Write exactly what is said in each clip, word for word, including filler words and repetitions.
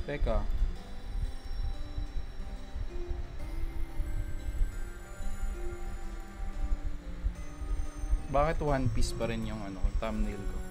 Teka. Bakit One Piece pa rin yung ano, thumbnail ko?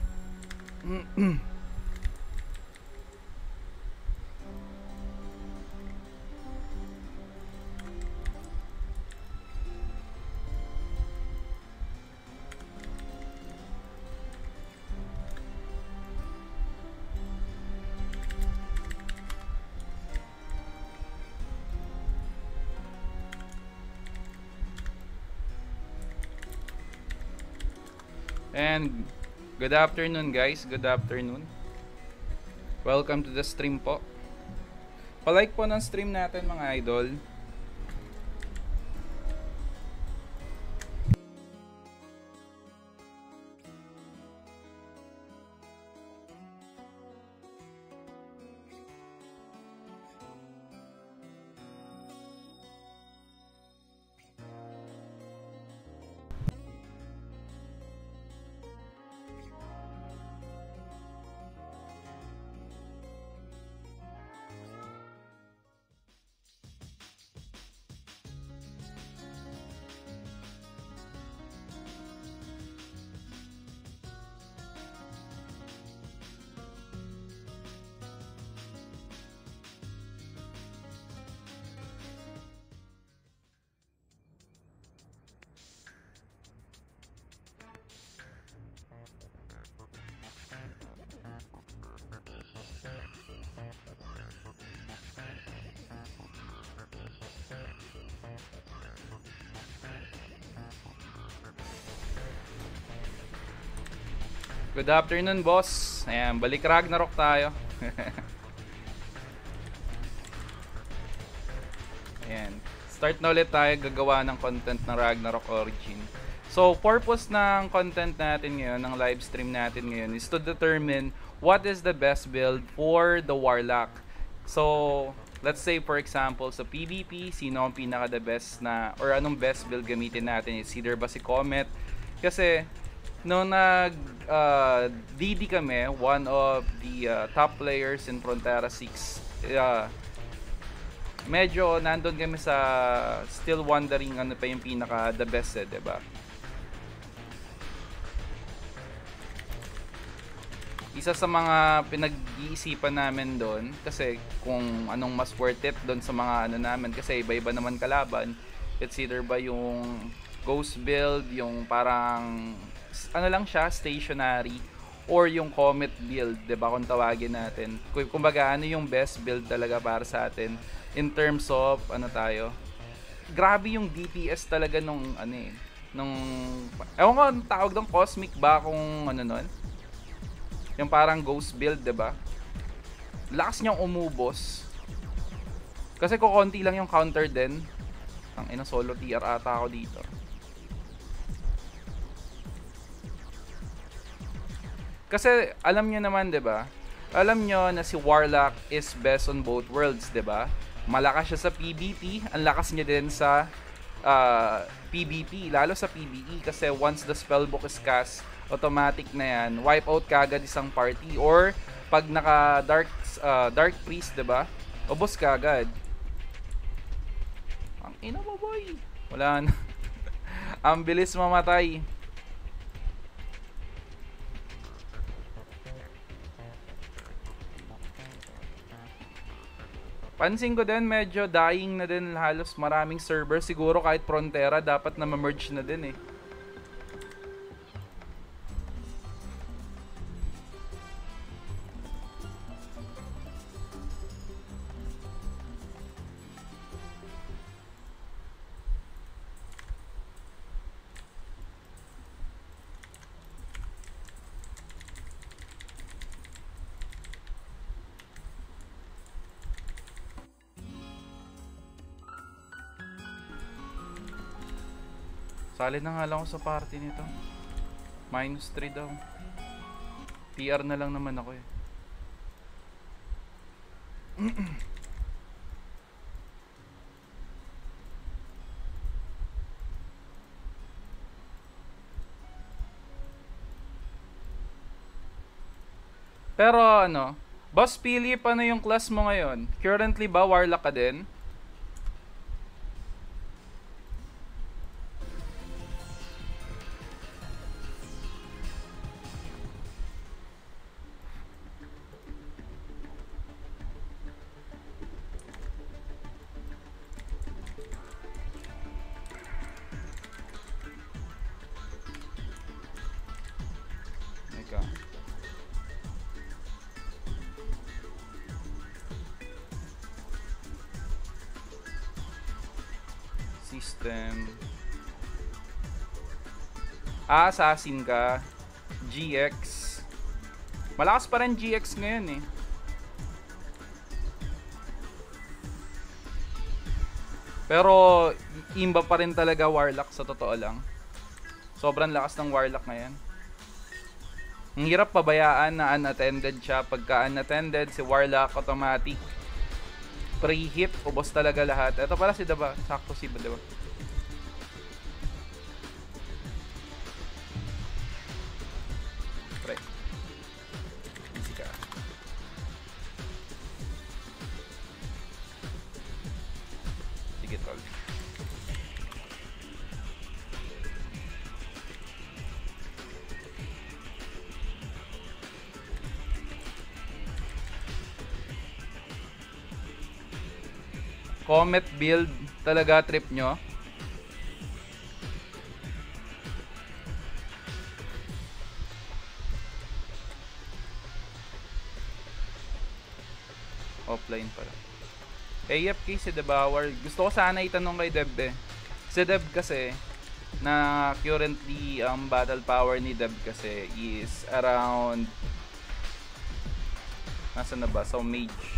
And good afternoon guys, good afternoon. Welcome to the stream po. Pa-like po ng stream natin mga idol. Good afternoon, boss. Ayan, balik Ragnarok tayo. Ayan. Start na ulit tayo gagawa ng content ng Ragnarok Origin. So, purpose ng content natin ngayon, ng live stream natin ngayon is to determine what is the best build for the Warlock. So, let's say for example, sa PvP, sino ang pinaka the best na, or anong best build gamitin natin? Is either ba si Comet? Kasi, nung nag uh, D D kami, one of the uh, top players in Frontera six, uh, medyo nandun kami sa still wondering ano pa yung pinaka the best eh, diba? Isa sa mga pinag-iisipan namin doon, kasi kung anong mas worth it doon sa mga ano namin, kasi iba-iba naman kalaban. It's either ba yung ghost build, yung parang ano lang siya, stationary, or yung Comet build, 'di ba, kung tawagin natin. Kumbaga, ano yung best build talaga para sa atin in terms of ano tayo. Grabe yung D P S talaga nung ano eh, nung ewan ko ang tawag doon, cosmic ba kung ano nun? Yung parang ghost build, 'di ba? Lakas niyang umubos. Kasi ko konti lang yung counter din. Ang ina, solo T R ata ako dito. Kasi alam niyo naman, 'di ba? Alam niyo na si Warlock is best on both worlds, 'di ba? Malakas siya sa PvP, ang lakas niya din sa uh, PvP, lalo sa PvE kasi once the spellbook is cast, automatic na 'yan, wipe out kagad isang party, or pag naka dark uh, dark priest, 'di ba? Ubos kagad. Ang ina mo, boy. Wala na. Ang bilis mamatay. Pansin ko din, medyo dying na din halos maraming server. Siguro kahit Frontera, dapat na ma-merge na din eh. Sali na nga lang ako sa party nito. Minus three daw. P R na lang naman ako eh. Pero ano, Boss Philip, ano yung class mo ngayon? Currently ba Warlock ka din? Ika. System. Ah, assassin ka. G X. Malakas pa rin G X ngayon eh. Pero imba pa rin talaga Warlock sa totoo lang. Sobrang lakas ng Warlock ngayon. Ang hirap pabayaan na unattended siya. Pagka unattended, si Warlock automatic pre-hit, ubos talaga lahat. Ito pala si Daba, sakto si Daba. Pre. Easy ka. Sige, tol. Comet build talaga trip nyo? Offline pala. A F K si Debauer. Gusto ko sana itanong kay Deb eh. Si Deb kasi, na currently ang um, battle power ni Deb kasi is around, nasa na ba? So mage.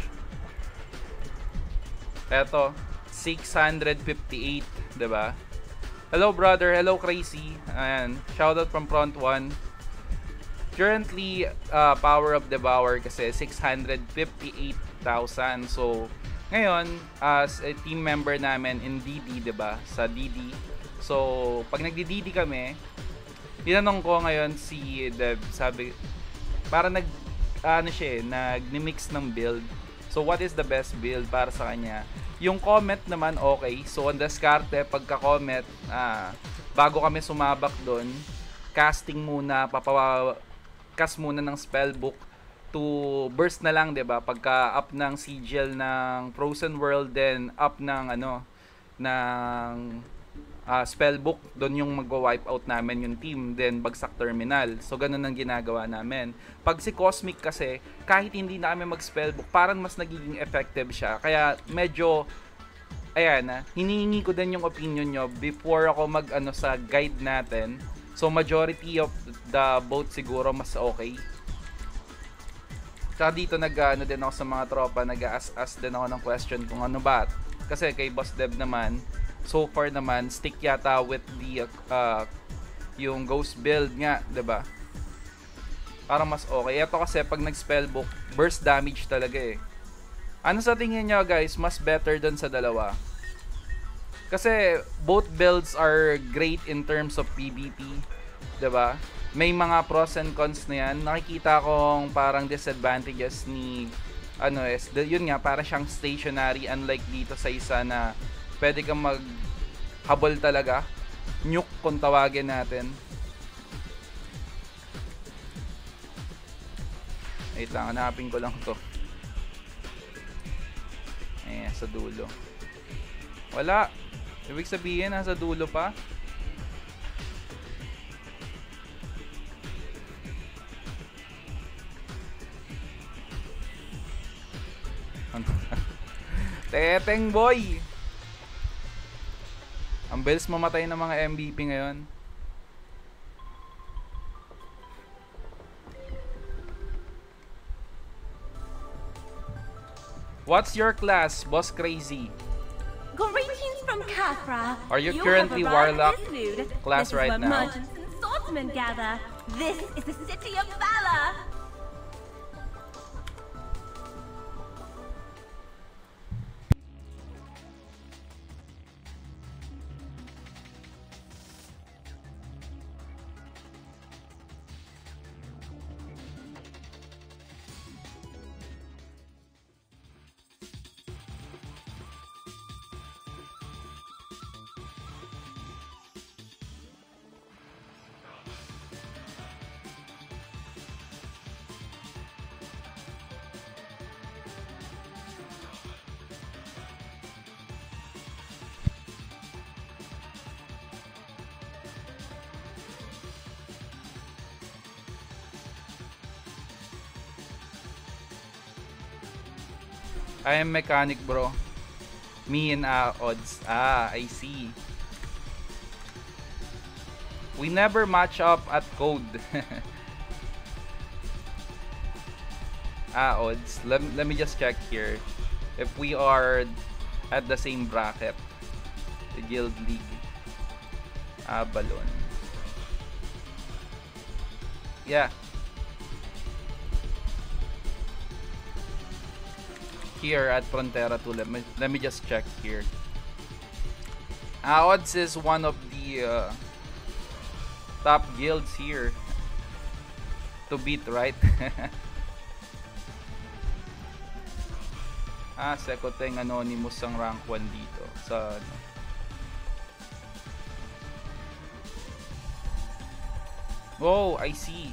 Eto, six fifty-eight, diba? Hello brother, hello Crazy. Ayan, shoutout from front one. Currently, uh, power of Devour kasi six fifty-eight thousand. So, ngayon, as a team member namin in D D, diba? Sa D D. So, pag nagdi-D D kami, tinanong ko ngayon si Dev, sabi, para nag, ano siya eh, nag-mix ng build. So, what is the best build para sa kanya? Yung Comet naman, okay. So, on diskarte, pagka-Comet, ah, bago kami sumabak doon, casting muna, papakas muna ng spellbook to burst na lang, 'di ba? Pagka up ng sigil ng Frozen World, then up ng ano, ng uh, spellbook, doon yung magwa-wipe out namin yung team, then bagsak terminal. So ganun ang ginagawa namin. Pag si Cosmic kasi, kahit hindi na kami mag-spellbook, parang mas nagiging effective siya. Kaya medyo, ayan na, hinihingi ko din yung opinion nyo before ako mag ano sa guide natin. So majority of the vote siguro mas okay. Saka dito nag ano din ako sa mga tropa, nag-ask-ask din ako ng question kung ano ba. Kasi kay Boss Dev naman, so far naman, stick yata with the, uh, yung ghost build nga, 'di ba? Parang mas okay. Ito kasi pag nag-spellbook, burst damage talaga eh. Ano sa tingin nyo guys, mas better dun sa dalawa? Kasi both builds are great in terms of PvP, 'di ba? May mga pros and cons na yan. Nakikita kong parang disadvantages ni ano is, yun nga, para siyang stationary, unlike dito sa isa na pwede kang maghabol talaga, nuke kung tawagin natin. Wait lang, hanapin ko lang to. Eh, sa dulo. Wala. Ibig sabihin, nasa dulo pa. Teteng boy! Ang bilis mamatay ng mga M V P ngayon. What's your class, Boss Crazy? Greetings from Cathra. Are you currently Warlock class this right is where now? merchants and swordsmen gather. This is the city of valor. I am mechanic, bro. Me and uh, odds. Ah, I see. We never match up at code. Ah, odds. Let, let me just check here. If we are at the same bracket. The Guild League. Ah, balon. Yeah. Here at Frontera two. Let me, let me just check here. Ah, odds is one of the uh, top guilds here to beat, right? Ah, Sekoteng Anonymous ang rank one dito sa ano. Oh, I see.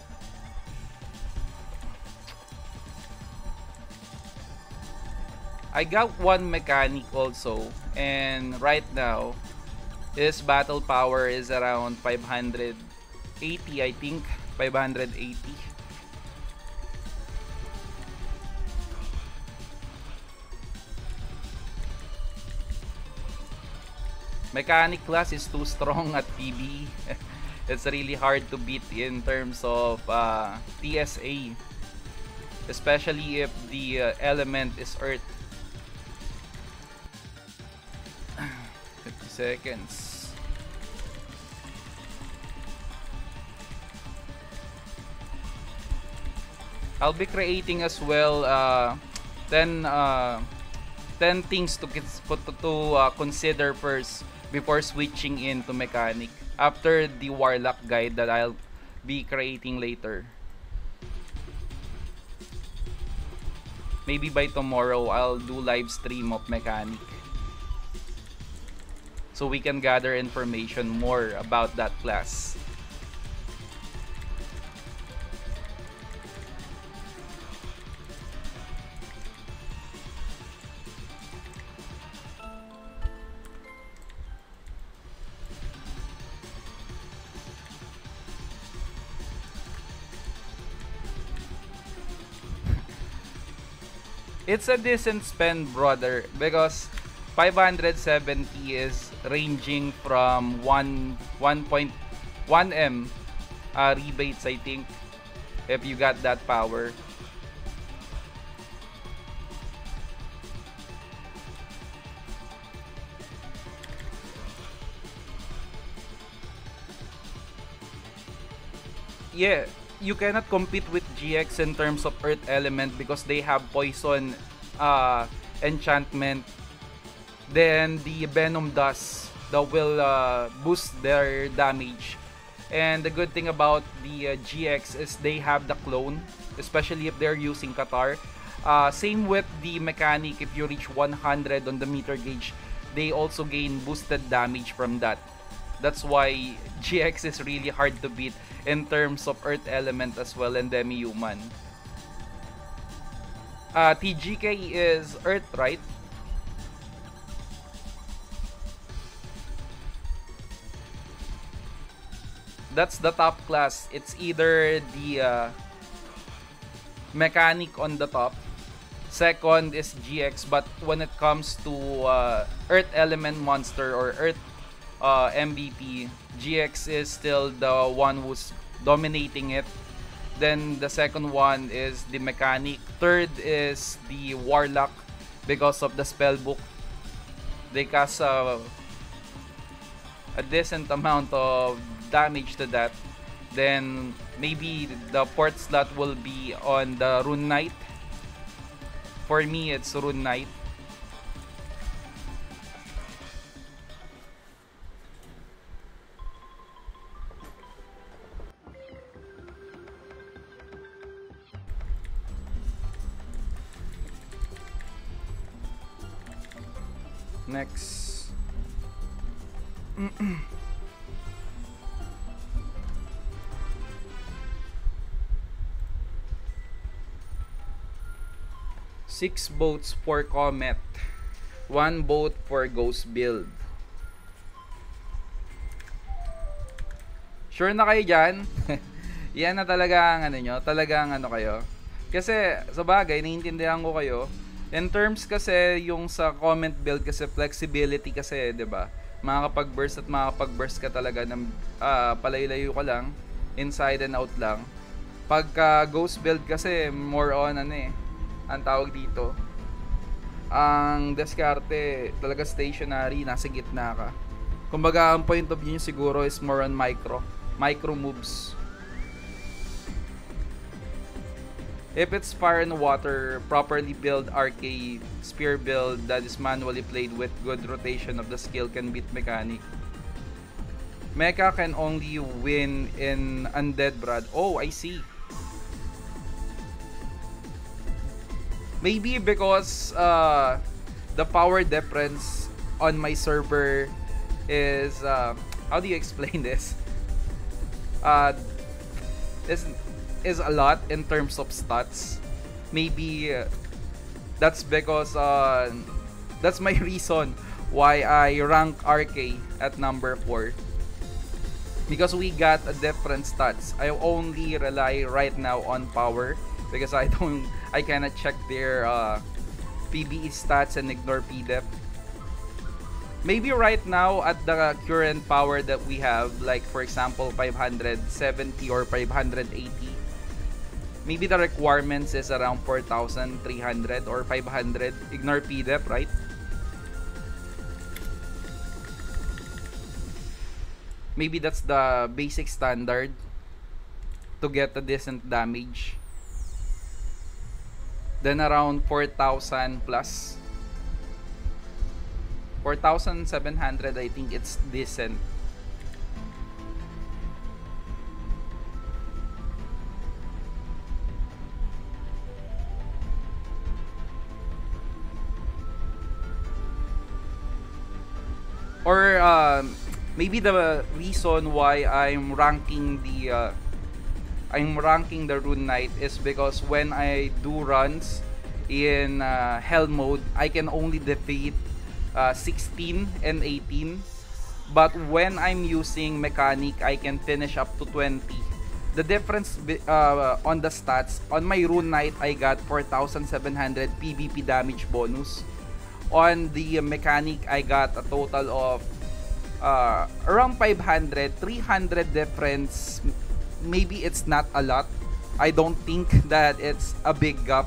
I got one mechanic also, and right now his battle power is around five hundred eighty, I think. five hundred eighty. Mechanic class is too strong at P B E. It's really hard to beat in terms of uh, T S A, especially if the uh, element is Earth. fifty seconds. I'll be creating as well uh, ten, uh, ten things to, to, to uh, consider first before switching into mechanic after the Warlock guide that I'll be creating later. Maybe by tomorrow I'll do live stream of mechanic so we can gather information more about that class. It's a decent spend, brother, because five hundred seventy is ranging from one point one M uh, rebates, I think, if you got that power. Yeah, you cannot compete with G X in terms of Earth element because they have poison uh, enchantment. Then the Venom Dust that will uh, boost their damage. And the good thing about the uh, G X is they have the clone, especially if they're using Qatar. Uh, same with the mechanic, if you reach one hundred on the meter gauge, they also gain boosted damage from that. That's why G X is really hard to beat in terms of Earth element as well and Demi-Human. Uh, T G K is Earth, right? That's the top class. It's either the uh, mechanic on the top. Second is G X, but when it comes to uh, Earth element monster or Earth uh, M V P, G X is still the one who's dominating it. Then the second one is the mechanic. Third is the Warlock because of the spellbook. They cast uh, a decent amount of damage to that. Then maybe the fourth slot will be on the Rune Knight. For me, it's Rune Knight. Next. Six boats for Comet. One boat for Ghost build. Sure na kayo dyan? Yan na talaga ang ano nyo. Talagang ano kayo. Kasi sa bagay, naiintindihan ko kayo. In terms kasi yung sa comment build kasi flexibility kasi, 'di ba? Makakapag-burst at makakapag-burst ka talaga ng uh, palay-layo ka lang, inside and out lang. Pagka ghost build kasi more on ano eh, ang tawag dito. Ang diskarte talaga stationary, nasa gitna ka. Kumbaga ang point of view niyo siguro is more on micro, micro moves. If it's fire and water, properly build R K spear build that is manually played with good rotation of the skill can beat mechanic. Mecha can only win in undead, Brad. Oh, I see. Maybe because uh, the power difference on my server is uh, how do you explain this? Uh, is is a lot in terms of stats. Maybe uh, that's because uh, that's my reason why I rank R K at number four. Because we got a different stats. I only rely right now on power because I don't I cannot check their uh, P B E stats and ignore P D E F. Maybe right now at the current power that we have, like for example five hundred seventy or five hundred eighty, maybe the requirements is around four thousand three hundred or five hundred. Ignore P D E F, right? Maybe that's the basic standard to get a decent damage. Then around four thousand plus. four thousand seven hundred, I think it's decent. Or um, maybe the reason why I'm ranking the uh, I'm ranking the Rune Knight is because when I do runs in uh, Hell mode, I can only defeat uh, sixteen and eighteen. But when I'm using Mechanic, I can finish up to twenty. The difference uh, on the stats, on my Rune Knight, I got four thousand seven hundred P V P damage bonus. On the Mechanic, I got a total of uh, around five hundred, three hundred difference. Maybe it's not a lot. I don't think that it's a big gap.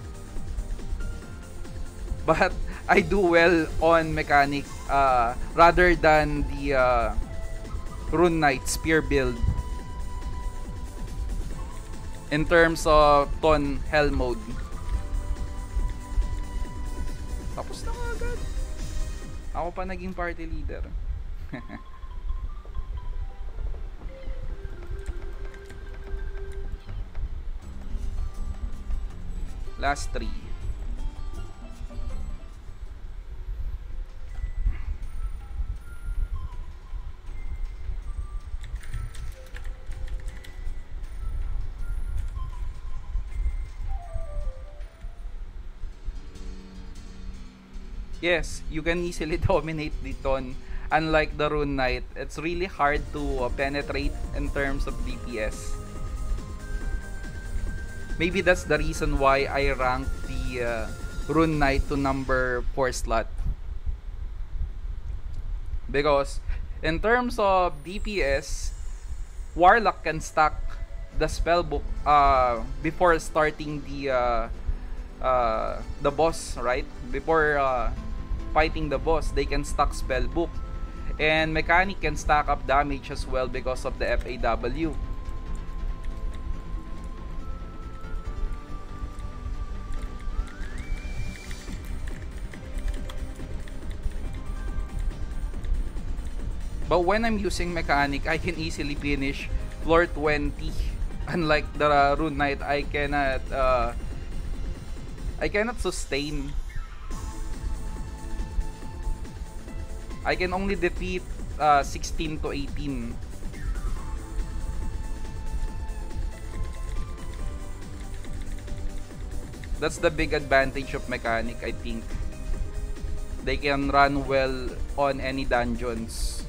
But I do well on Mechanic uh, rather than the uh, Rune Knight spear build. In terms of Ton Hell mode. Tapos na agad. Ako pa naging party leader. Last three. Yes, you can easily dominate the Ton. Unlike the Rune Knight, it's really hard to uh, penetrate in terms of D P S. Maybe that's the reason why I rank the uh, Rune Knight to number four slot. Because in terms of D P S, Warlock can stack the spellbook uh, before starting the uh, uh, the boss, right? Before uh, fighting the boss, they can stack spellbook. And Mechanic can stack up damage as well because of the F A W. But when I'm using Mechanic, I can easily finish floor twenty. Unlike the uh, Rune Knight, I cannot uh, I cannot sustain. I can only defeat uh, sixteen to eighteen. That's the big advantage of Mechanic, I think. They can run well on any dungeons.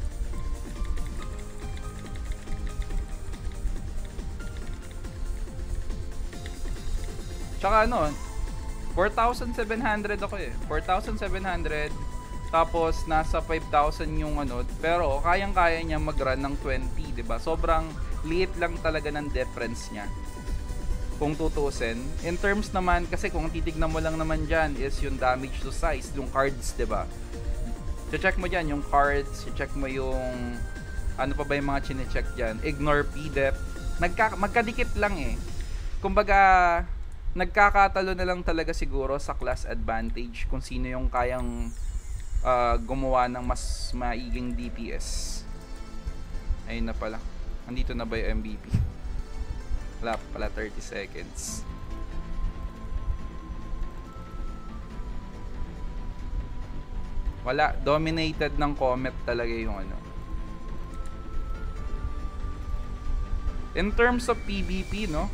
Tsaka ano, four thousand seven hundred ako eh. four thousand seven hundred. Tapos nasa five thousand yung ano. Pero kayang-kaya niya mag-run ng twenty, 'di ba? Sobrang liit lang talaga ng difference niya. Kung tutusin. In terms naman, kasi kung titignan mo lang naman diyan is yung damage to size, yung cards, 'di ba? Check mo diyan yung cards, check mo yung ano pa ba yung mga chine-check diyan. Ignore P D E P. Nagka magkadikit lang eh. Kumbaga, nagkakatalo na lang talaga siguro sa class advantage kung sino yung kayang uh, gumawa ng mas maiging D P S. Ayun na pala. Andito na ba yung M V P? Wala pala, thirty seconds. Wala, dominated ng Comet talaga yung ano. In terms of P V P, no?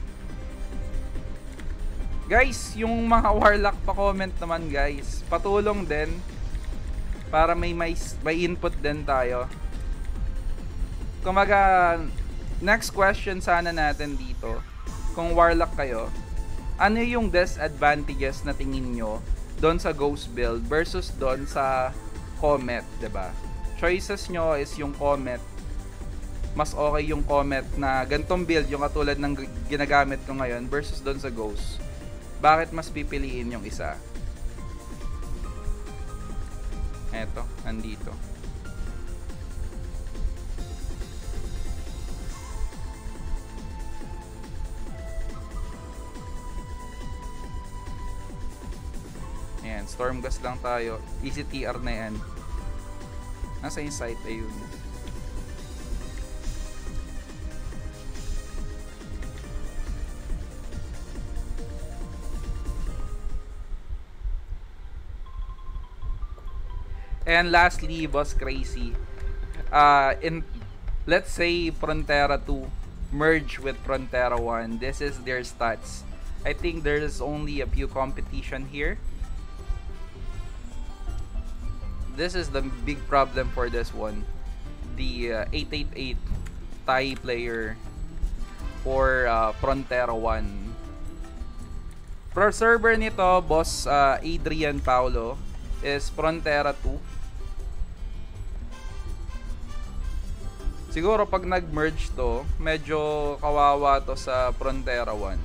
Guys, yung mga Warlock pa comment naman guys, patulong din para may may, may input din tayo. Kumaga, next question sana natin dito, kung Warlock kayo, ano yung disadvantages na tingin nyo doon sa Ghost build versus doon sa Comet, 'di ba? Choices nyo is yung Comet, mas okay yung Comet na gantong build, yung katulad ng ginagamit ko ngayon versus doon sa Ghost. Bakit mas pipiliin yung isa? Eto, nandito. Ayan, Stormgust lang tayo. Easy T R na yan. Nasa yung site, ayun. And lastly, Boss Crazy. Uh, in let's say Frontera two merge with Frontera one. This is their stats. I think there's only a few competition here. This is the big problem for this one. The uh, eight eight eight Thai player for uh, Frontera one. Pro server nito, Boss uh, Adrian Paulo, is Frontera two. Siguro pag nag-merge to, medyo kawawa to sa Frontera one.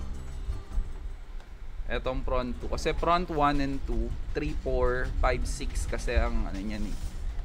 Etong Front two. Kasi Front one and two, three, four, five, six kasi ang ano niyan eh.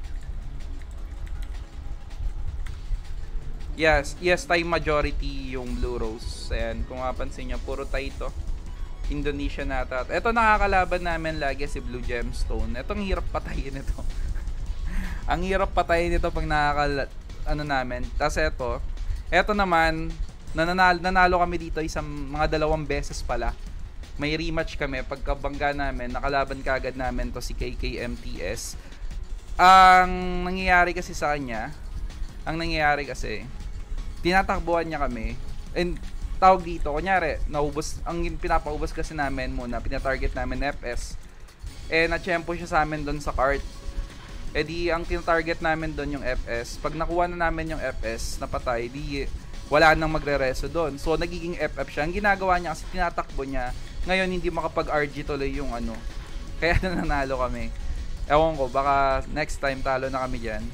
Yes, yes, Thai majority yung Blue Rose. Ayan, kung mapansin nyo, puro Thai to. Indonesia nata. Ito nakakalaban namin lagi si Blue Gemstone. Etong hirap patayin ito. Ang hirap patayin ito pag nakakal ano namin. Tapos ito, ito naman, nananalo, nanalo kami dito isang mga dalawang beses pala. May rematch kami, pagkabangga namin, nakalaban kagad namin to si K K M T S. Ang nangyayari kasi sa kanya, ang nangyayari kasi, tinatakbuhan niya kami, and tawag dito, kunyari, naubos, ang pinapaubos kasi namin muna, pinatarget namin F S, eh, na-champo siya sa amin doon sa cart. Eh di, ang tinatarget namin doon yung F S. Pag nakuha na namin yung F S, napatay, di, wala nang magre-reso doon. So, nagiging F F siya. Ang ginagawa niya kasi tinatakbo niya. Ngayon, hindi makapag-R G tuloy yung ano. Kaya nanalo kami. Ewan ko, baka next time talo na kami dyan.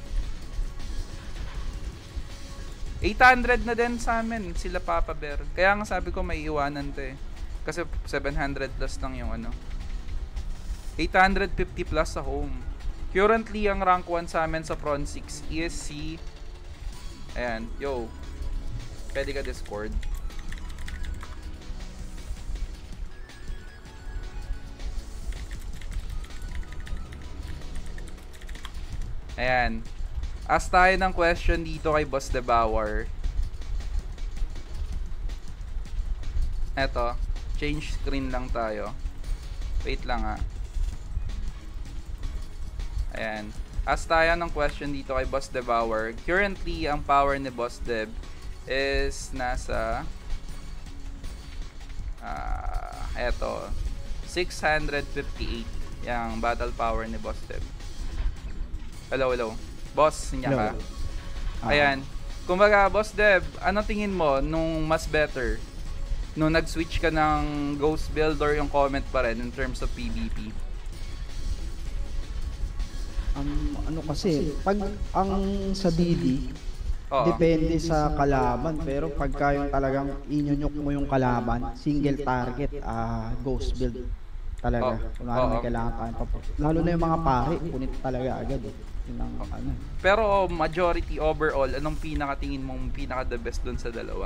eight hundred na din sa amin, sila Papa Bear. Kaya nga sabi ko, may iwanan to eh. Kasi seven hundred plus lang yung ano. eight hundred fifty plus sa home. Currently, ang rank one sa amin sa Front six is si... Ayan, yo. Pwede ka Discord. Ayan. Ask tayo ng question dito kay Boss Debauer. Eto. Change screen lang tayo. Wait lang ha. Ayan. Ask tayo ng question dito kay Boss Debauer. Currently, ang power ni Boss Deb is nasa uh, eto six hundred fifty-eight yung battle power ni Boss Deb. Hello, hello. Boss, niya ka. Ayan. Kumbaga, Boss Deb, ano tingin mo nung mas better? nung nag-switch ka ng Ghost build or yung Comet pa rin in terms of PvP? Um, ano kasi, pag ang sa D D, Oo. depende sa kalaban. Pero pagka yung talagang inyunyok mo yung kalaban, single target, ah ghost build talaga. Oo. Kung ano may Oo. kailangan tayo pa. Lalo na yung mga pare, punit talaga agad eh. Yun ang ano. Pero majority overall, anong pinakatingin mong pinaka the best doon sa dalawa?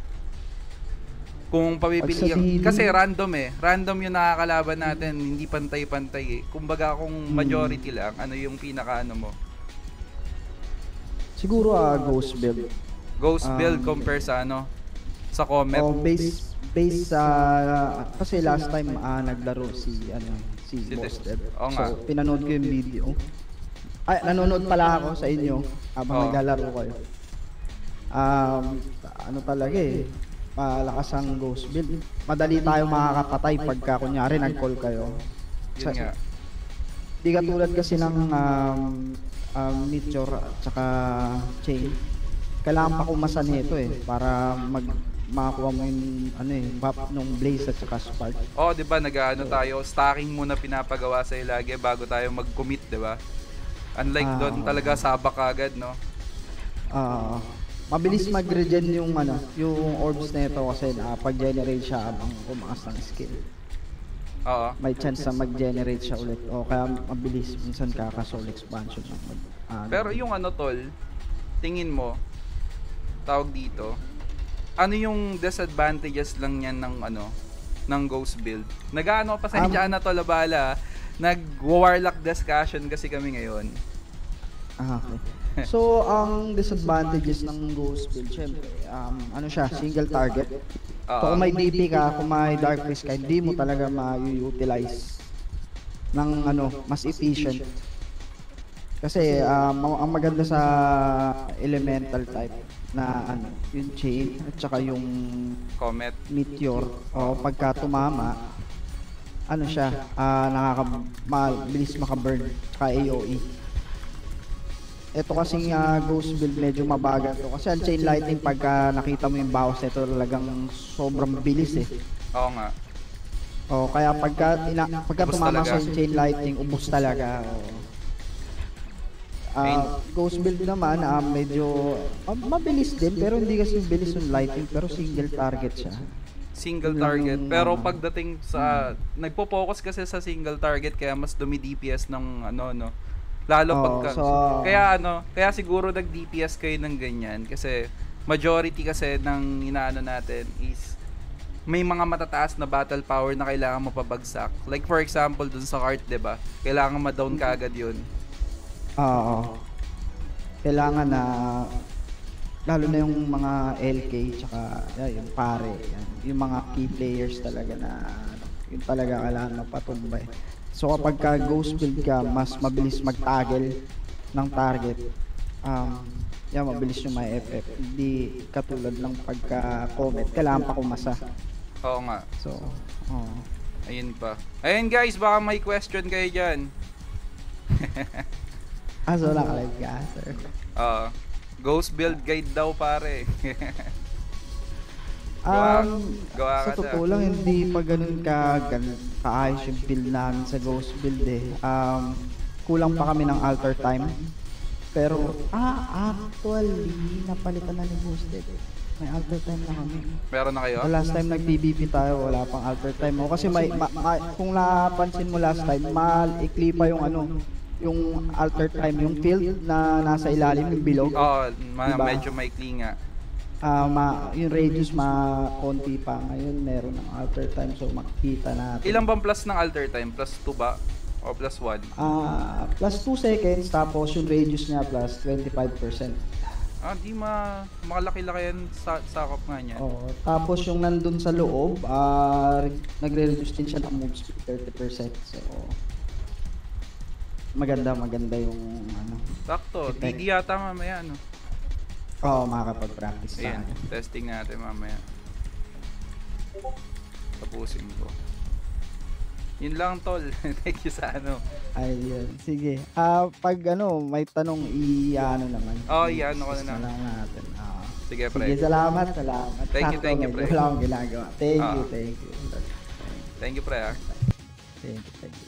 Kung pamipiliin, healing- kasi random eh. Random yung nakakalaban natin, hindi pantay-pantay eh. Kumbaga kung majority lang, ano yung pinaka ano mo? Siguro ah ghost build. Ghost Um, build compare sa ano? Sa Comet? O base base sa kasi last time ah naglaro si ano si, Si Boss Ted. Ted. Oo So nga. pinanood ko yung video. Ay nanonood pala ako sa inyo habang Oo. naglalaro kayo. Um ano talaga eh malakas ang ghost build. Madali tayo makakapatay pagka kunyari nag-call kayo. Yun Sa- nga. Di katulad kasi ng um, um, Meteor at saka Chain. Kailangan pa kumasan nito eh para mag makakuha mo yung ano eh buff nung Blaze at saka Spark. Oh, 'di ba, nag-ano tayo, stacking muna pinapagawa sa lagi bago tayo mag-commit, 'di ba? Unlike Ah, doon talaga sabak agad, no? Ah, mabilis mag-regen yung ano, yung orbs nito kasi na pag-generate siya habang umaas ng skill. Oo. May chance na mag-generate siya ulit o kaya mabilis minsan kaka-soul expansion ng mag, ano. Pero yung ano tol, tingin mo tawag dito, ano yung disadvantages lang niyan ng ano, ng ghost build? Nag-ano pa sa Um, na tol, abala, nag-warlock discussion kasi kami ngayon. Ah, okay. So, ang disadvantages ng ghost build, syempre, um, ano siya, single target. Oo. So, kung may D P ka, kung may Dark Priest ka, hindi mo talaga ma-utilize ng ano, mas efficient. Kasi um, ang maganda sa elemental type na ano, yung Chain at saka yung Comet. Meteor, o pagka tumama, ano siya, ah nakaka mabilis maka-burn tsaka A O E. Ito kasing uh, ghost build medyo mabagal to kasi ang chain lightning pagka nakita mo yung bawas nito talagang sobrang bilis eh. Oo nga. O kaya pagka ina, pagka Ubos tumama talaga. sa yung chain lightning ubos talaga. Ah, ghost build naman ah, medyo ah, mabilis din pero hindi kasi bilis yung lightning pero single target siya. Single Yun target. yung, Pero ano, pagdating sa nagpo-focus kasi sa single target kaya mas dumi-D P S ng ano no. Lalo Oo, pagka so- kaya ano, kaya siguro nag-D P S kayo ng ganyan kasi majority kasi ng inaano natin is may mga matataas na battle power na kailangan mo pabagsak. Like for example dun sa cart, 'di ba? Kailangan ma-down ka agad 'yun. Oo. Kailangan na lalo na yung mga L K tsaka yeah, yung pare, yan. Yung mga key players talaga na ano, yun talaga kailangan mapatumbay. So kapag ka ghost build ka, mas mabilis mag-toggle ng target. Um, yeah, mabilis yung may F F. Hindi katulad ng pagka Comet, kailangan pa kumasa. Oo nga. So, oh. Ayun pa. Ayun guys, baka may question kayo diyan. Ah, so nakalive ka, sir. Oo. Ghost build guide daw pare. Gawa- Um, gawa sa ka totoo na. lang, hindi pa ganun ka, ganun, kaayos yung build namin sa Ghost build eh. Um, kulang pa kami ng altar time. Pero, ah, actually, napalitan na ni Boosted. May altar time na kami. Meron na kayo? The last time nag-P V P tayo, wala pang altar time. O, kasi may, ma, ma- kung napansin mo last time, malikli pa yung ano, yung altar time, yung field na nasa ilalim, yung bilog. Oo, ma- Diba? medyo maikli nga. Ah, ma, yung radius ma konti pa ngayon meron ng alter time so makikita natin. Ilang bang plus ng alter time? Plus two ba? O plus one? Ah, plus two seconds tapos yung radius niya plus twenty-five percent. Ah, di ma... Makalaki-laki yan sa sakop nga niya. Oh, tapos yung nandun sa loob, ah nagre-reduce din siya ng move speed thirty percent. So maganda maganda yung ano. Sakto. Effect. D D yata mamaya, ano? Oh, makakapag-practice Ayan, tayo. testing natin mamaya. Tapusin ko. Yun lang, tol. Thank you sa ano. Ayun, sige. Ah, pag ano, may tanong i-ano naman. Oh, i-ano ko na i-discuss lang. lang natin. Ah. Sige, pre. Sige, salamat, salamat. Thank you, Sakto, thank you, medyo pre. Wala akong ginagawa. Thank you, Ah. thank you. Thank you, pre, ah. Thank you, thank you.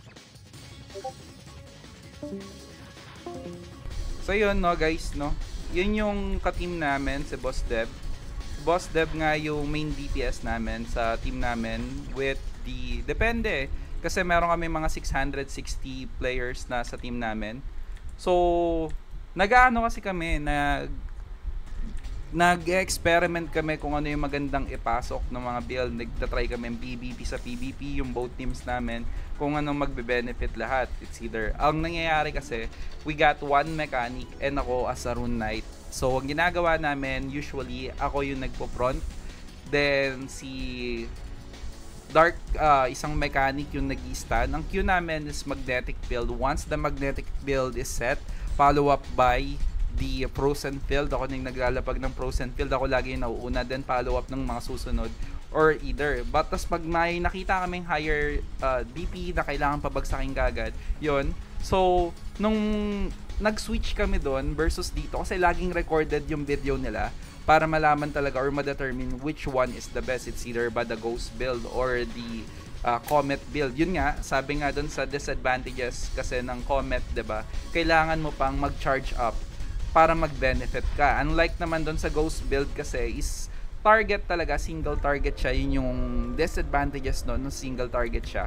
So yun no guys no. Yun yung ka-team namin si Boss Deb. Boss Deb nga yung main D P S namin sa team namin with the depende kasi meron kami mga six hundred sixty players na sa team namin. So nag-aano kasi kami nag nag-experiment kami kung ano yung magandang ipasok ng mga build. Nagtatry kami ng P V P sa P V P, yung both teams namin, kung anong magbe-benefit lahat. It's either, ang nangyayari kasi, we got one mechanic and ako as a rune knight. So, ang ginagawa namin, usually, ako yung nagpo-front. Then, si Dark, uh, isang mechanic yung nag-i-stand. Ang queue namin is magnetic build. Once the magnetic build is set, follow up by the frozen field. Ako nang naglalapag ng frozen field, ako lagi yung nauuna, then follow up ng mga susunod or either. But tas pag may nakita kaming higher uh, D P na kailangan pabagsakin kagad, yon. So nung nag-switch kami doon versus dito, kasi laging recorded yung video nila para malaman talaga or ma-determine which one is the best. It's either ba the ghost build or the uh, comet build. Yun nga, sabi nga doon sa disadvantages kasi ng comet, 'di ba? Kailangan mo pang mag-charge up para mag-benefit ka. Unlike naman doon sa ghost build kasi is target talaga, single target siya. Yun yung disadvantages no, no single target siya.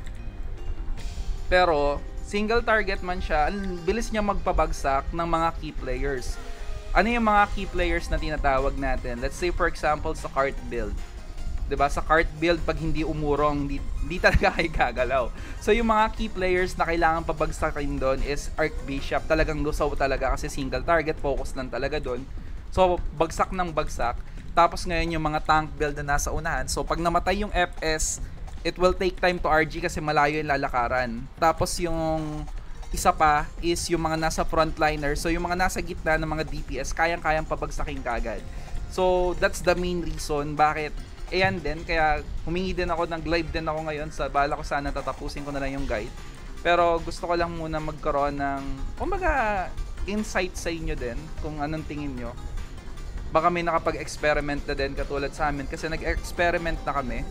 Pero single target man siya, ang bilis niya magpabagsak ng mga key players. Ano yung mga key players na tinatawag natin? Let's say for example sa cart build. 'Di ba? Sa cart build pag hindi umurong, di, di talaga kayo gagalaw. So yung mga key players na kailangan pabagsakin doon is Archbishop. Talagang lusaw talaga kasi single target, focus lang talaga doon. So bagsak ng bagsak. Tapos ngayon yung mga tank build na nasa unahan. So pag namatay yung F S, it will take time to R G kasi malayo yung lalakaran. Tapos yung isa pa is yung mga nasa frontliner. So yung mga nasa gitna ng mga D P S, kayang-kayang pabagsakin kagad. So that's the main reason bakit. Ayan din, kaya humingi din ako, nag-live din ako ngayon. Sa bala ko sana tatapusin ko na lang yung guide. Pero gusto ko lang muna magkaroon ng, kumbaga, insight sa inyo din kung anong tingin nyo. Baka may nakapag-experiment na din katulad sa amin kasi nag-experiment na kami.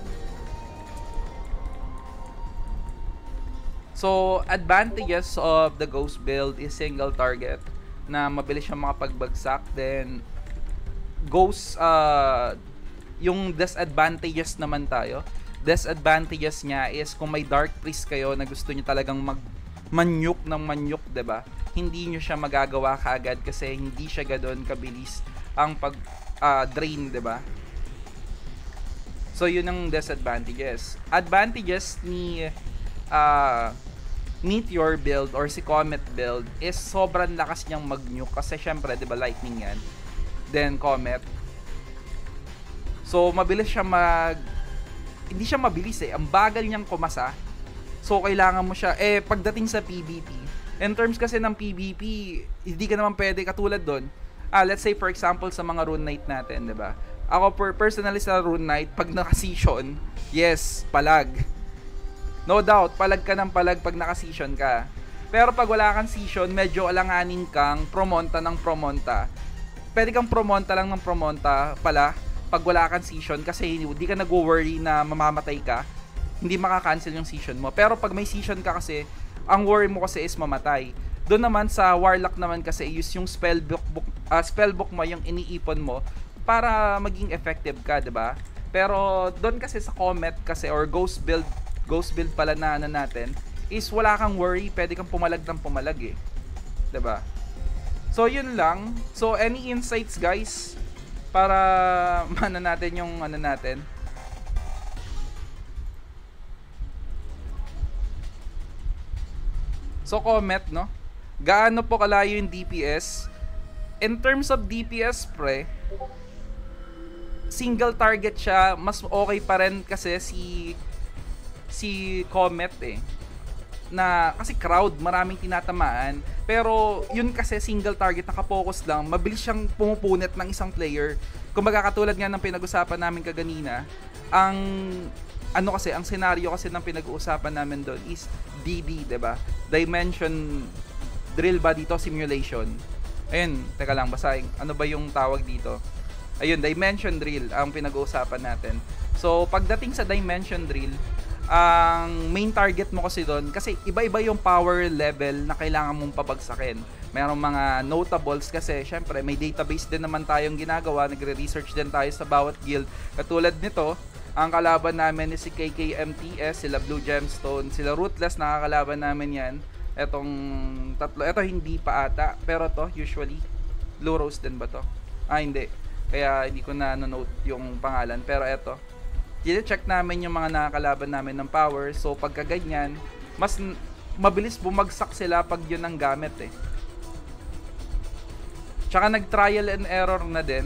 So, advantages of the ghost build is single target na mabilis siyang makapagbagsak. Then, ghost, uh, yung disadvantages naman tayo. Disadvantages niya is kung may dark priest kayo na gusto niyo talagang mag manyuk ng manyuk, 'di ba? Hindi niyo siya magagawa kaagad kasi hindi siya ganoon kabilis ang pag uh, drain, 'di ba? So yun ang disadvantages. Advantages ni uh, Meteor build or si Comet build is sobrang lakas niyang mag-nuke kasi syempre 'di ba lightning yan. Then Comet. So mabilis siya mag hindi siya mabilis eh, ang bagal niyang kumasa. So kailangan mo siya eh pagdating sa P V P. In terms kasi ng P V P, hindi ka naman pwede katulad doon. Ah, let's say for example sa mga rune knight natin, 'di ba? Ako per personally sa rune knight pag naka-season, yes, palag. No doubt, palag ka ng palag pag naka-season ka. Pero pag wala kang season, medyo alanganin kang promonta ng promonta. Pwede kang promonta lang ng promonta pala pag wala kang season kasi hindi ka nag-worry na mamamatay ka. Hindi maka-cancel yung season mo. Pero pag may season ka kasi, ang worry mo kasi is mamatay. Doon naman sa Warlock naman kasi, use yung spellbook, uh, spellbook mo, yung iniipon mo para maging effective ka, 'di ba? Pero doon kasi sa Comet kasi or Ghost build, Ghost build pala na ano natin, is wala kang worry, pwede kang pumalag ng pumalag eh. 'Di ba? So yun lang. So any insights guys para mana natin yung ano natin? So Comet, no? Gaano po kalayo yung D P S? In terms of D P S, pre, single target siya, mas okay pa rin kasi si si Comet eh. Na kasi crowd, maraming tinatamaan. Pero yun kasi single target, nakapokus lang, mabilis siyang pumupunit ng isang player. Kumbaga katulad nga ng pinag-usapan namin kaganina, ang ano kasi, ang senaryo kasi ng pinag-uusapan namin doon is D D, 'di ba? Dimension drill ba dito, simulation. Ayun, teka lang, basahin. Ano ba yung tawag dito? Ayun, Dimension Drill ang pinag-uusapan natin. So, pagdating sa Dimension Drill, ang main target mo kasi doon, kasi iba-iba yung power level na kailangan mong pabagsakin. Merong mga notables kasi syempre may database din naman tayong ginagawa, nagre-research din tayo sa bawat guild. Katulad nito, ang kalaban namin is si K K M T S, sila Blue Gemstone, sila Ruthless, nakakalaban namin yan. Etong tatlo, eto hindi pa ata, pero to usually Blue Rose din ba to? Ah, hindi. Kaya hindi ko na note yung pangalan, pero eto. I-check namin yung mga nakakalaban namin ng power. So pagka ganyan, mas mabilis bumagsak sila pag yun ang gamit eh. Tsaka nag-trial and error na din.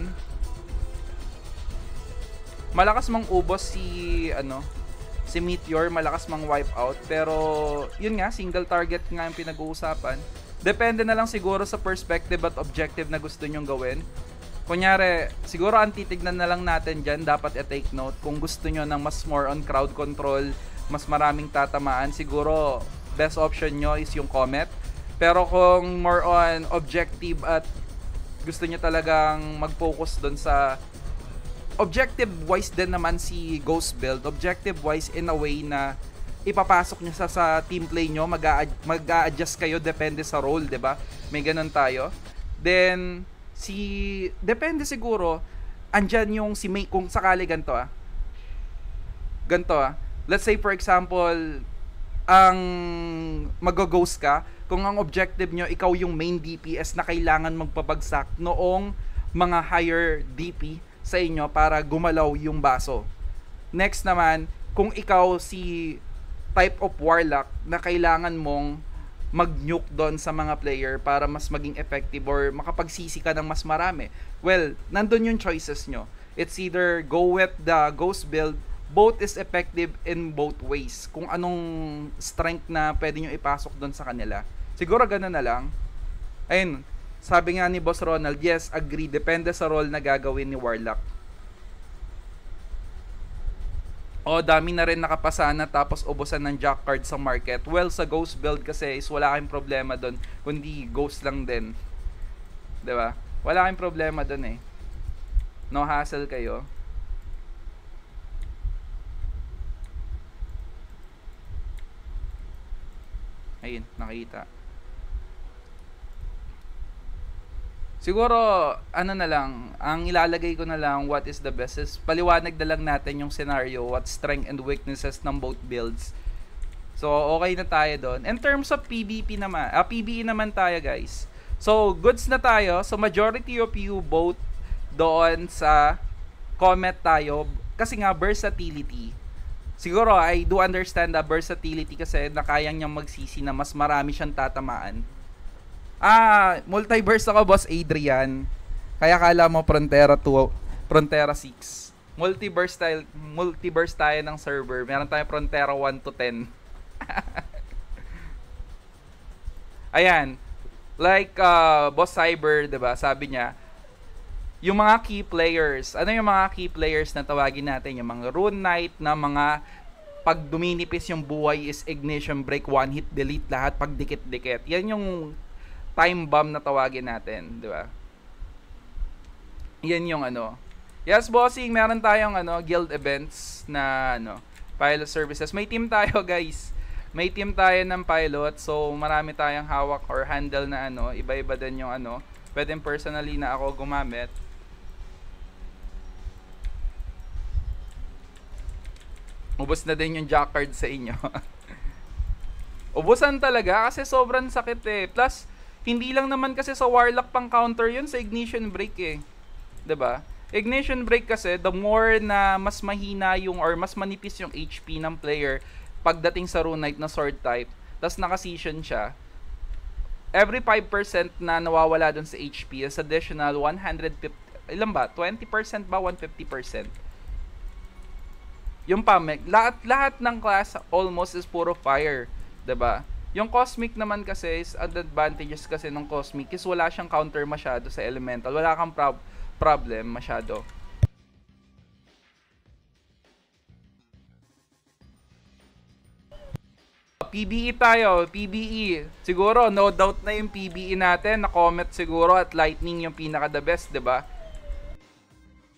Malakas mang ubos si ano, si Meteor, malakas mang wipe out, pero yun nga, single target nga yung pinag-uusapan. Depende na lang siguro sa perspective at objective na gusto nyong gawin. Kunyari, siguro ang titignan na lang natin dyan, dapat i-take note, kung gusto nyo ng mas more on crowd control, mas maraming tatamaan, siguro best option nyo is yung Comet. Pero kung more on objective at gusto nyo talagang mag-focus doon sa objective wise din naman si Ghost Build, objective wise in a way na ipapasok nyo sa, sa team play nyo, mag-a-adjust kayo depende sa role, 'di ba? May ganun tayo. Then si depende siguro andyan yung si May, kung sakali ganito ah. Ganito ah. Let's say for example, ang mag-ghost ka, kung ang objective nyo ikaw yung main D P S na kailangan magpabagsak noong mga higher D P sa inyo para gumalaw yung baso. Next naman, kung ikaw si type of warlock na kailangan mong mag-nuke doon sa mga player para mas maging effective or makapagsisi ka ng mas marami. Well, nandun yung choices nyo. It's either go with the Ghost Build, both is effective in both ways. Kung anong strength na pwede nyo ipasok doon sa kanila. Siguro gano'n na lang. Ayun, sabi nga ni Boss Ronald, yes, agree, depende sa role na gagawin ni Warlock. O, dami na rin nakapasana tapos ubusan ng jack card sa market. Well, sa Ghost Build kasi is wala kayong problema doon, kundi Ghost lang din. 'Di ba? Wala kayong problema doon eh. No hassle kayo. Ayun, nakita. Siguro, ano na lang, ang ilalagay ko na lang, what is the best, is paliwanag na lang natin yung scenario, what strength and weaknesses ng both builds. So, okay na tayo doon. In terms of P V P naman, ah, P V E naman tayo guys. So, goods na tayo. So, majority of you vote doon sa Comet tayo. Kasi nga, versatility. Siguro, I do understand the versatility kasi na kayang niyang magsisi na mas marami siyang tatamaan. Ah, multiverse ako, Boss Adrian. Kaya kala mo Frontera two, Frontera six. Multiverse tayo, multiverse tayo ng server. Meron tayong Frontera one to ten. Ayan. Like uh, Boss Cyber, 'di ba? Sabi niya, yung mga key players. Ano yung mga key players na tawagin natin? Yung mga Rune Knight na mga pag duminipis yung buhay is ignition break, one hit delete lahat pag dikit-dikit. Yan yung time bomb na tawagin natin, di ba? Yan yung ano. Yes, bossing, meron tayong ano, guild events na ano, pilot services. May team tayo, guys. May team tayo ng pilot, so marami tayong hawak or handle na ano, iba-iba din yung ano. Pwedeng personally na ako gumamit. Ubos na din yung jack card sa inyo. Ubusan talaga kasi sobrang sakit eh. Plus, hindi lang naman kasi sa Warlock pang counter yun, sa Ignition Break eh. 'Di ba? Ignition Break kasi, the more na mas mahina yung or mas manipis yung H P ng player pagdating sa Rune Knight na sword type, tas naka-season siya, every five percent na nawawala dun sa H P is additional one hundred fifty, ilan ba? twenty percent ba? one hundred fifty percent. Yung Pamek, lahat, lahat ng class almost is puro fire. 'Di ba? Yung Cosmic naman kasi is ang advantages kasi ng Cosmic is wala siyang counter masyado sa Elemental. Wala kang prob problem masyado. P B E tayo, P B E. Siguro no doubt na yung P B E natin, na Comet siguro at Lightning yung pinaka the best, 'di ba?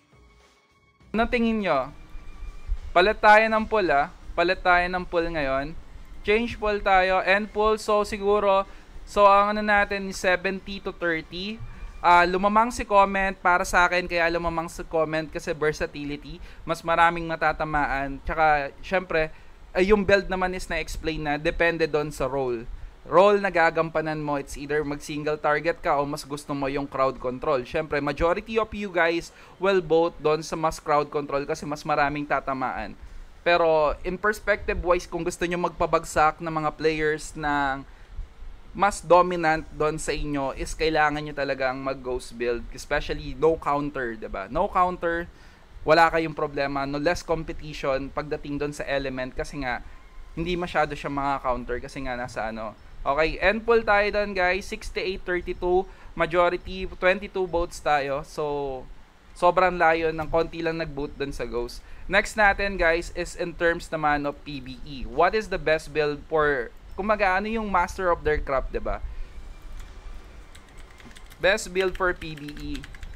Ano tingin nyo? Palit tayo ng pool ah. Palit tayo ng pool ngayon. Change pool tayo. End pool. So siguro, so ang ano natin seventy to thirty. Uh, lumamang si Comment para sa akin, kaya lumamang si Comment kasi versatility. Mas maraming matatamaan. Tsaka, syempre, uh, yung build naman is na-explain na depende doon sa role. Role na gagampanan mo, it's either mag-single target ka o mas gusto mo yung crowd control. Syempre, majority of you guys will vote doon sa mas crowd control kasi mas maraming tatamaan. Pero, in perspective wise, kung gusto nyo magpabagsak ng mga players ng mas dominant doon sa inyo, is kailangan nyo talagang mag-ghost build. Especially, no counter, diba? No counter, wala kayong problema. No less competition pagdating doon sa element kasi nga, hindi masyado siya mga counter kasi nga nasa ano. Okay, end poll tayo doon guys, sixty-eight thirty-two, majority, twenty-two votes tayo. So, sobrang layo, ng konti lang nag-vote doon sa ghost. Next natin guys is in terms naman of P B E. What is the best build for, kumaga ano yung master of their craft, diba? Best build for P B E.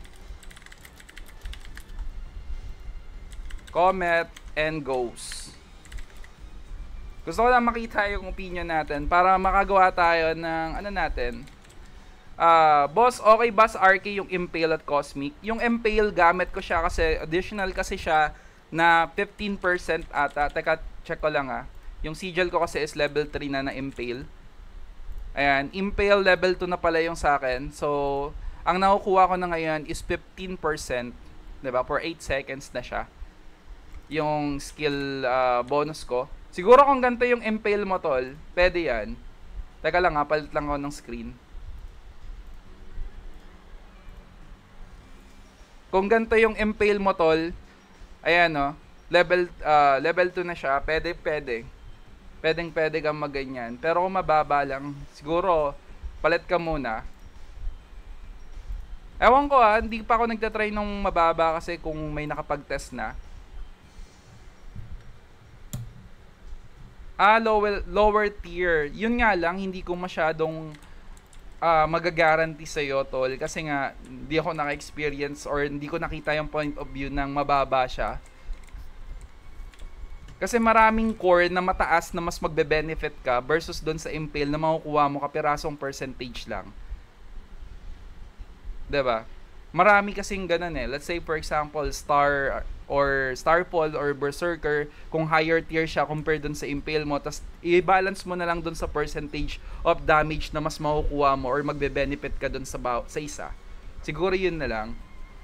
Comet and Ghost. Gusto ko lang makita yung opinion natin para makagawa tayo ng ano natin. Uh, boss, okay ba sa R K yung Impale at Cosmic? Yung Impale gamit ko siya kasi additional kasi siya na fifteen percent ata. Teka, check ko lang ah. Yung sigil ko kasi is level three na na Impale. Ayan, Impale level two na pala yung sa akin. So, ang nakukuha ko na ngayon is fifteen percent. Diba? For eight seconds na siya. Yung skill uh, bonus ko. Siguro kung ganito yung Impale mo, tol, pwede yan. Teka lang ha, palit lang ako ng screen. Kung ganito yung Impale mo, tol, ayan o, level, uh, level two na siya, pwede, pwede. Pwedeng pwede kang maganyan. Pero kung mababa lang, siguro, palit ka muna. Ewan ko ha, hindi pa ako nagtatry nung mababa kasi kung may nakapag-test na. Ah, lower, lower tier. Yun nga lang, hindi ko masyadong uh, magagaranti sa'yo, tol. Kasi nga, hindi ako naka-experience or hindi ko nakita yung point of view ng mababa siya. Kasi maraming core na mataas na mas magbe-benefit ka versus doon sa Impale na makukuha mo kapirasong percentage lang. Diba? Marami kasing ganun eh. Let's say for example, Star or Starfall or Berserker, kung higher tier siya compared doon sa Impale mo, tas i-balance mo na lang doon sa percentage of damage na mas makukuha mo or magbe-benefit ka doon sa, sa isa. Siguro yun na lang.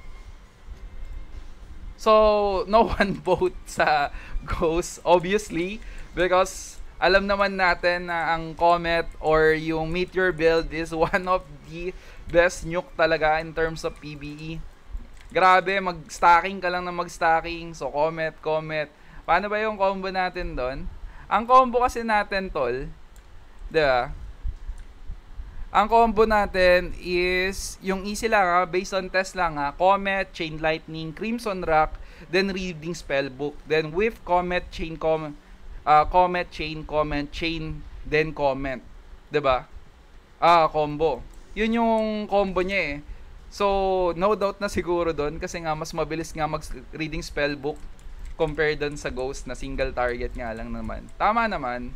So, no one vote sa Ghost, obviously, because alam naman natin na ang Comet or yung Meteor build is one of the best nuke talaga in terms of P B E. Grabe, mag-stacking ka lang na mag-stacking. So, Comet, Comet. Paano ba yung combo natin doon? Ang combo kasi natin, tol, diba? Ang combo natin is, yung easy lang ha, based on test lang ha, Comet, Chain Lightning, Crimson Rock, then Reading Spellbook, then with Comet, Chain, Com uh, Comet, Chain, Comet, Chain, then Comet. Diba? Ah, combo. Yun yung combo niya eh. So, no doubt na siguro doon kasi nga mas mabilis nga mag-Reading Spellbook compared doon sa Ghost na single target nga lang naman. Tama naman.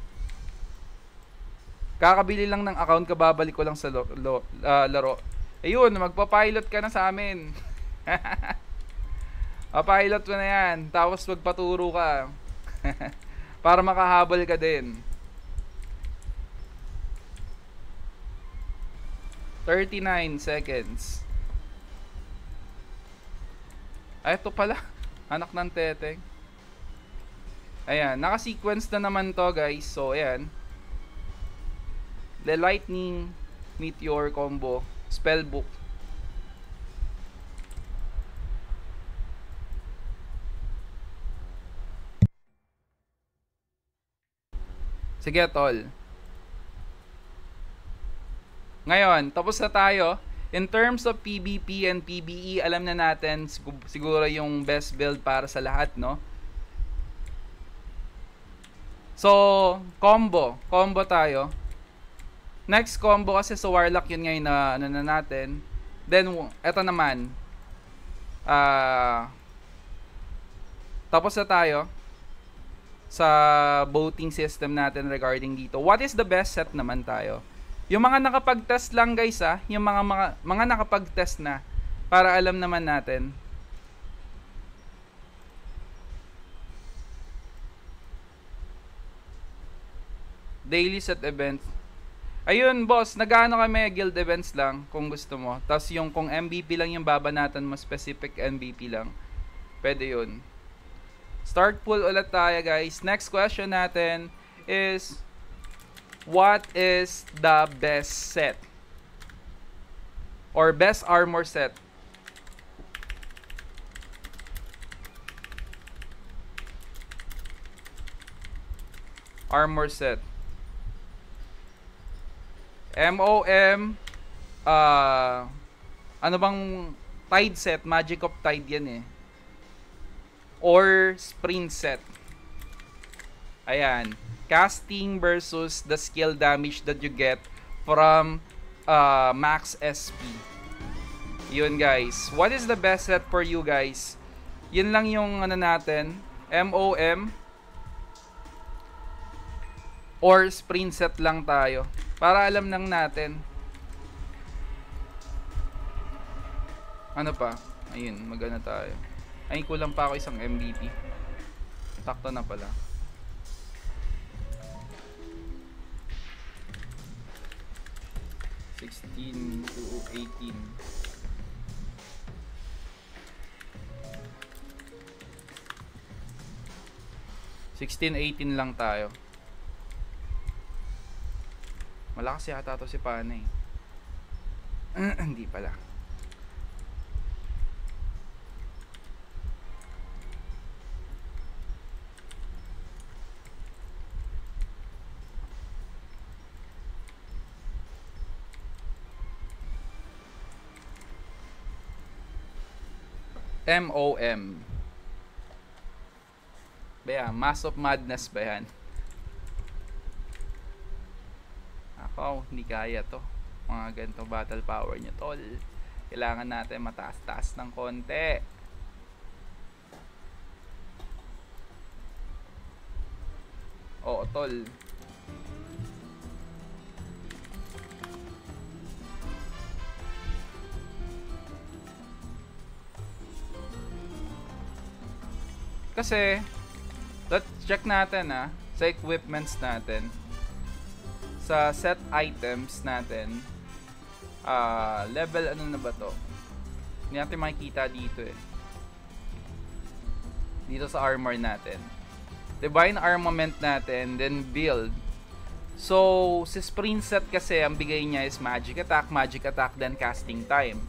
Kakabili lang ng account, kababalik ko lang sa lo, lo, uh, laro. Ayun, magpa-pilot ka na sa amin. Pa-pilot mo na yan. Tapos magpaturo ka. Para makahabol ka din. thirty-nine seconds. Ay, ito pala. Anak ng teteng. Ayan, naka-sequence na naman to guys. So, ayan. The Lightning Meteor combo Spellbook. Sige, tol. Ngayon, tapos na tayo. In terms of P V P and P B E, alam na natin siguro yung best build para sa lahat, no? So, combo. Combo tayo. Next combo kasi sa Warlock yun ngayon na ano na natin. Then, eto naman. Ah... Uh, Tapos na tayo sa voting system natin regarding dito. What is the best set naman tayo? Yung mga nakapag-test lang guys ah, yung mga mga, mga nakapag-test na para alam naman natin. Daily set events. Ayun boss, nag-ano kami, guild events lang kung gusto mo. Tapos yung kung M V P lang yung babanatan mo, specific M V P lang. Pwede yun. Start pool ulit tayo guys. Next question natin is, what is the best set? Or best armor set? Armor set. M O M, uh, ano bang Tide set? Magic of Tide yan eh. Or Sprint set. Ayan. Casting versus the skill damage that you get from uh, max S P. Yun guys. What is the best set for you guys? Yun lang yung ano natin. M O M or Sprint set lang tayo. Para alam nang natin. Ano pa? Ayun, magana tayo. Ay, kulang pa ako isang M V P. Takto na pala. sixteen to eighteen. sixteen eighteen lang tayo. Malakas yata to si Pana eh. Hindi pala. M O M. Ba yan? Mass of Madness ba yan? Ako, hindi kaya to. Mga ganito battle power nyo, tol. Kailangan natin mataas-taas ng konti. Oo, tol. Kasi, let's check natin ah, sa equipments natin. Sa set items natin, uh, level ano na ba to? Hindi natin makikita dito eh. Dito sa armor natin. Divine armament natin, then build. So, si sprint set kasi, ang bigay niya is magic attack, magic attack, then casting time.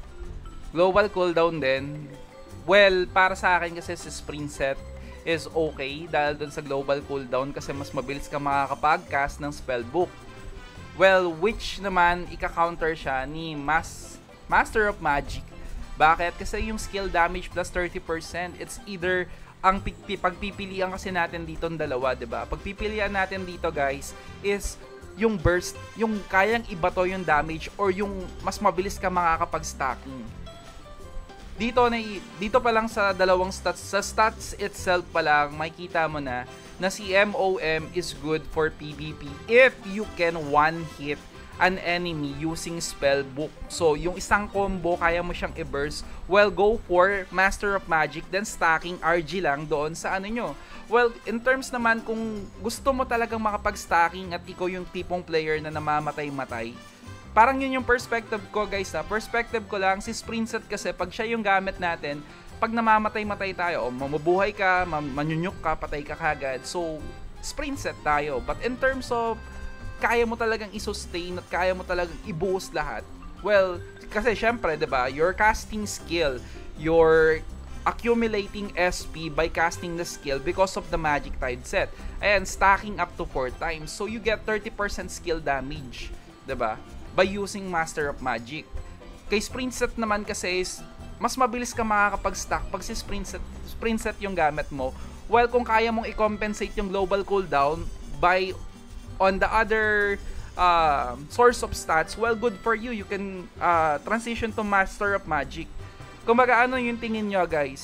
Global cooldown din. Well, para sa akin kasi si sprint set is okay dahil dun sa global cooldown kasi mas mabilis ka makakapag-cast ng spellbook. Well, which naman ika-counter siya ni Mas Master of Magic. Bakit? Kasi yung skill damage plus thirty percent, it's either ang pagpipilian kasi natin dito ng dalawa, 'di ba? Pagpipilian natin dito, guys, is yung burst, yung kayang ibato yung damage or yung mas mabilis ka makakapag-stacking. Dito na dito pa lang sa dalawang stats, sa stats itself pa lang makikita mo na na si M O M is good for PvP if you can one hit an enemy using spellbook. So yung isang combo kaya mo siyang i-burst. Well, go for Master of Magic then stacking R G lang doon sa ano nyo. Well, in terms naman kung gusto mo talagang makapag-stacking at ikaw yung tipong player na namamatay-matay, parang yun yung perspective ko, guys ha. Perspective ko lang, si sprint set kasi pag siya yung gamit natin, pag namamatay-matay tayo, o mamubuhay ka, manyunyuk ka, patay ka kagad. So, sprint set tayo. But in terms of kaya mo talagang i-sustain at kaya mo talagang i-boost lahat, well, kasi syempre, diba, your casting skill, your accumulating S P by casting the skill because of the Magic Tide set. Ayan, stacking up to four times. So, you get thirty percent skill damage, diba? By using Master of Magic. Kay sprint set naman kasi is mas mabilis ka makakapag-stack pag si sprint set, sprint set yung gamit mo. Well, kung kaya mong i-compensate yung global cooldown by on the other uh, source of stats, well, good for you. You can uh, transition to Master of Magic. Kumbaga, ano yung tingin nyo, guys?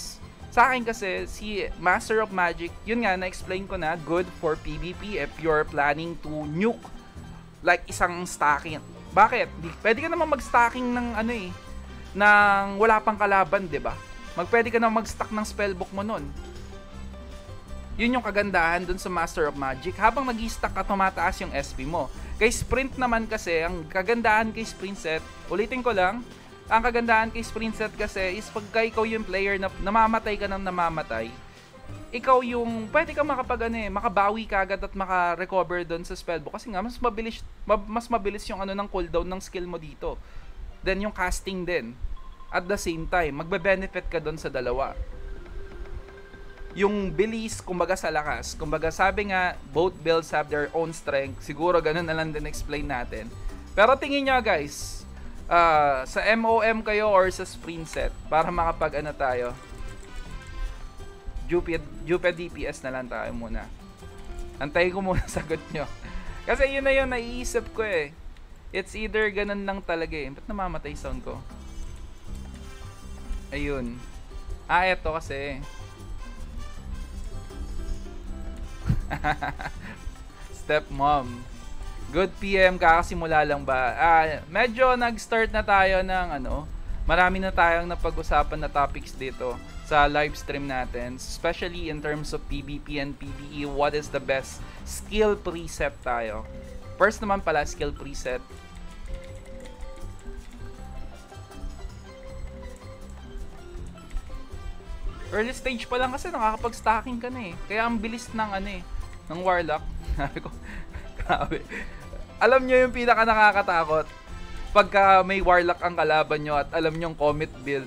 Sa akin kasi, si Master of Magic, yun nga, na-explain ko na, good for PvP if you're planning to nuke like isang stacking. Bakit? Di, pwede ka naman mag-stacking ng ano eh, ng wala pang kalaban, di ba? Magpwede ka naman mag-stack ng spellbook mo nun. Yun yung kagandahan dun sa Master of Magic. Habang nag-i-stack ka, tumataas yung S P mo. Kay Sprint naman kasi, ang kagandahan kay Sprint set, ulitin ko lang, ang kagandahan kay Sprint set kasi is pagka ikaw yung player na namamatay ka ng namamatay, ikaw yung pwede ka makapag ano eh, makabawi ka agad at maka-recover doon sa spellbook kasi nga mas mabilis ma- mas mabilis yung ano ng cooldown ng skill mo dito. Then yung casting din. At the same time, magbe-benefit ka doon sa dalawa. Yung bilis, kumbaga sa lakas. Kumbaga sabi nga, both builds have their own strength. Siguro ganun na lang din explain natin. Pero tingin nyo guys, uh, sa M O M kayo or sa sprint set, para makapag ano tayo, Jupiter D P S na lang tayo muna. Antayin ko muna sagot nyo. Kasi yun na yun, naiisip ko eh. It's either ganun lang talaga eh. Ba't namamatay sound ko? Ayun. Ah, eto kasi. Stepmom. Good P M, kakasimula lang ba? Ah, medyo nag-start na tayo ng ano, marami na tayong napag-usapan na topics dito sa live stream natin, especially in terms of PvP and PvE. What is the best skill preset tayo? First naman pala, skill preset. Early stage pa lang kasi nakakapag-stacking ka na eh. Kaya ang bilis ng ano eh, ng Warlock. Sabi ko, grabe. Alam nyo yung pinaka nakakatakot? Pagka may Warlock ang kalaban nyo at alam nyo yung Comet build.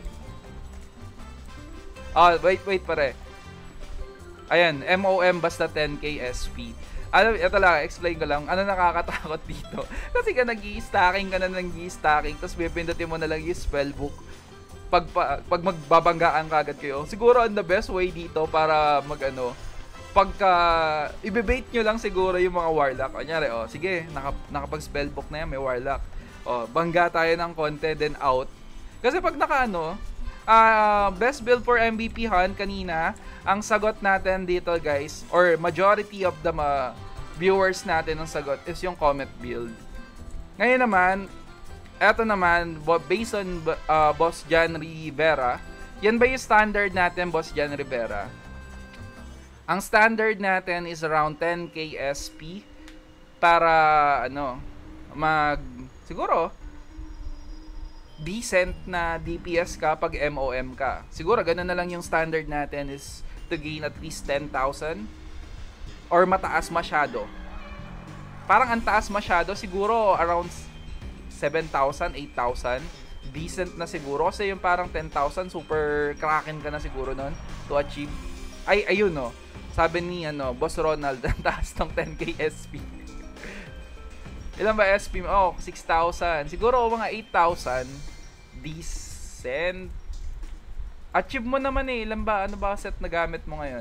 Ah, wait, wait pare. Ayan, M O M basta ten K S P. Alam, ito lang, explain ko lang, ano nakakatakot dito. Kasi ka nag-i-stacking ka na nag-i-stacking, tapos pipindutin mo na lang yung spellbook. Pag, pag, pag magbabanggaan ka agad kayo, siguro ang the best way dito para mag-ano, pagka, ibibait nyo lang siguro yung mga Warlock. Kanyari, oh, sige, naka, nakapag-spellbook na yan, may Warlock. Oh, bangga tayo ng konti, then out. Kasi pag naka-ano, Uh, best build for M V P hunt kanina, ang sagot natin dito guys, or majority of the uh, viewers natin ang sagot is yung Comet build. Ngayon naman, eto naman, based on uh, Boss John Rivera, yan ba yung standard natin, Boss John Rivera? Ang standard natin is around ten K S P para ano, mag, siguro, decent na D P S ka pag M O M ka. Siguro ganun na lang yung standard natin is to gain at least ten thousand or mataas masyado. Parang ang taas masyado, siguro around seven thousand, eight thousand. Decent na siguro kasi yung parang ten thousand, super kraken ka na siguro nun to achieve. Ay, ayun no. Sabi ni ano, Boss Ronald, ang taas ng ten K S P. Ilan ba S P? Oh, six thousand. Siguro mga eight thousand. Decent. Achieve mo naman eh. Ilan ba? Ano ba set na gamit mo ngayon?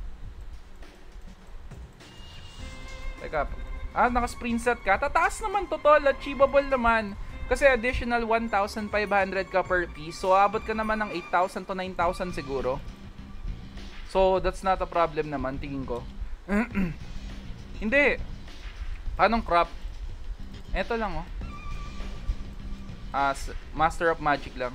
Teka. Ah, naka-sprint set ka? Tataas naman to tol. Achievable naman. Kasi additional one thousand five hundred ka per piece. So, abot ka naman ng eight thousand to nine thousand siguro. So, that's not a problem naman. Tingin ko. Hindi. Anong crop? Eto lang oh. As uh, Master of Magic lang.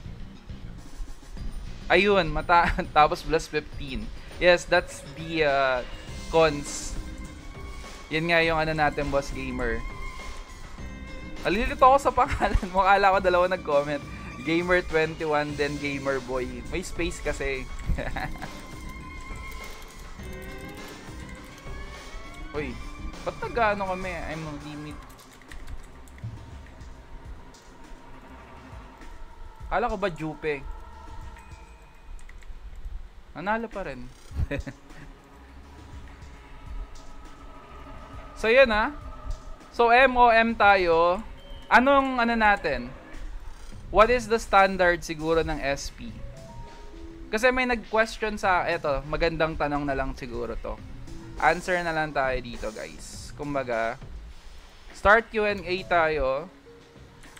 Ayun, mata tapos plus fifteen. Yes, that's the uh, cons. Yan nga yung ano natin, Boss Gamer. Alilito ako sa pangalan mo. Akala ko dalawa nag-comment. Gamer twenty-one, then Gamer Boy. May space kasi. Uy, ba't nag-ano kami? I'm on limit. Kala ko ba Jupe? Nanalo pa rin. So yun ah. So M O M tayo. Anong ano natin? What is the standard siguro ng S P? Kasi may nag-question sa, eto, magandang tanong na lang siguro to. Answer na lang tayo dito guys. Kumbaga, start Q and A tayo.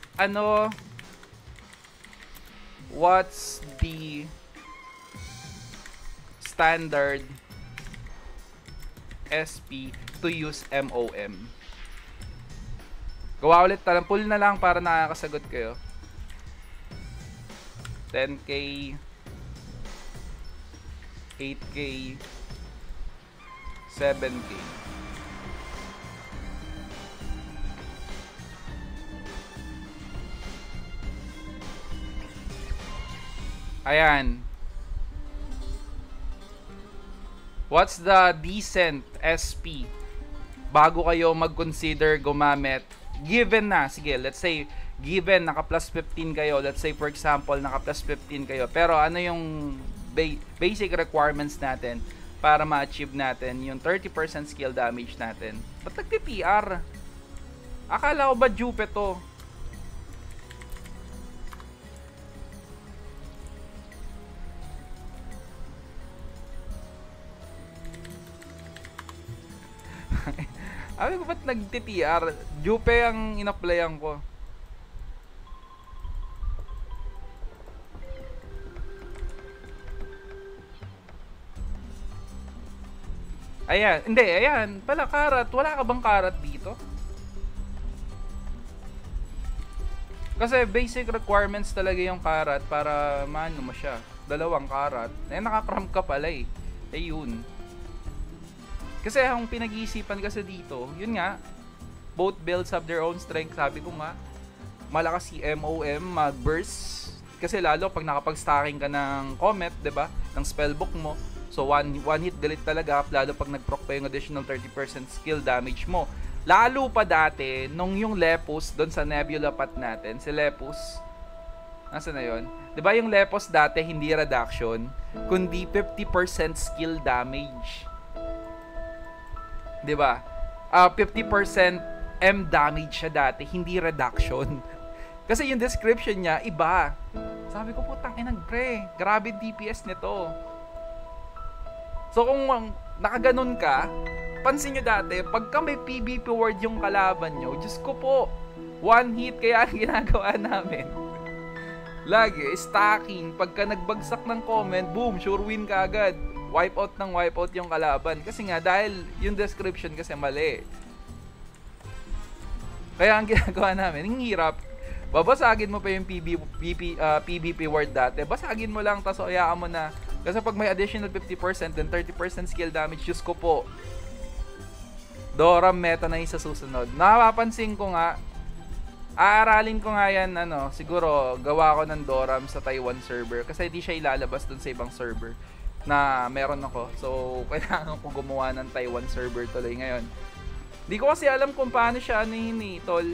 Ano, what's the standard S P to use M O M. Gawa ulit, talang pull na lang para nakakasagot kayo. ten K, eight K, seven K. Ayan. What's the decent S P bago kayo mag-consider gumamit? Given na, sige, let's say, given naka plus fifteen kayo, let's say for example, naka plus fifteen kayo, pero ano yung ba basic requirements natin para ma-achieve natin yung thirty percent skill damage natin? Ba't nagti-T R? Akala ko ba dupe to? Sabi ko, ba't nagti-T R? Dupe ang in-applyan ko. Ayan, hindi, ayan. Pala, karat. Wala ka bang karat dito? Kasi basic requirements talaga yung karat para maano mo siya. Dalawang karat. Eh, nakakram ka pala eh. Eh, yun. Kasi ang pinag-iisipan kasi dito, yun nga, both builds have their own strength. Sabi ko nga, malakas si M O M mag-burst. Kasi lalo pag nakapag-stacking ka ng Comet, diba? Ng spellbook mo. So, one, one hit delete talaga. Lalo pag nag-proc pa yung additional thirty percent skill damage mo. Lalo pa dati, nung yung Lepus, doon sa Nebula path natin, si Lepus, nasa na yun? Diba yung Lepus dati, hindi reduction, kundi fifty percent skill damage. Diba? Uh, fifty percent M damage siya dati, hindi reduction. Kasi yung description niya, iba. Sabi ko, putang inang pre, grabe D P S nito. So kung um, nakaganon ka, pansin nyo dati, pagka may P V P word yung kalaban nyo, Diyos ko po, one hit kaya ang ginagawa namin. Lagi, stacking, pagka nagbagsak ng comment, boom, sure win ka agad. Wipe out ng wipe out yung kalaban. Kasi nga, dahil yung description kasi mali. Kaya ang ginagawa namin, yung hirap, babasagin mo pa yung P V P, uh, P V P word dati. Basagin mo lang, tapos oyaan mo na. Kasi pag may additional fifty percent, then thirty percent skill damage, Diyos ko po. Doram meta na yung sa susunod. Napapansin ko nga, aaralin ko nga yan, ano, siguro, gawa ko ng Doram sa Taiwan server. Kasi di siya ilalabas dun sa ibang server na meron ako. So, kailangan ko gumawa ng Taiwan server tuloy ngayon. Hindi ko kasi alam kung paano siya ano yun eh, tol.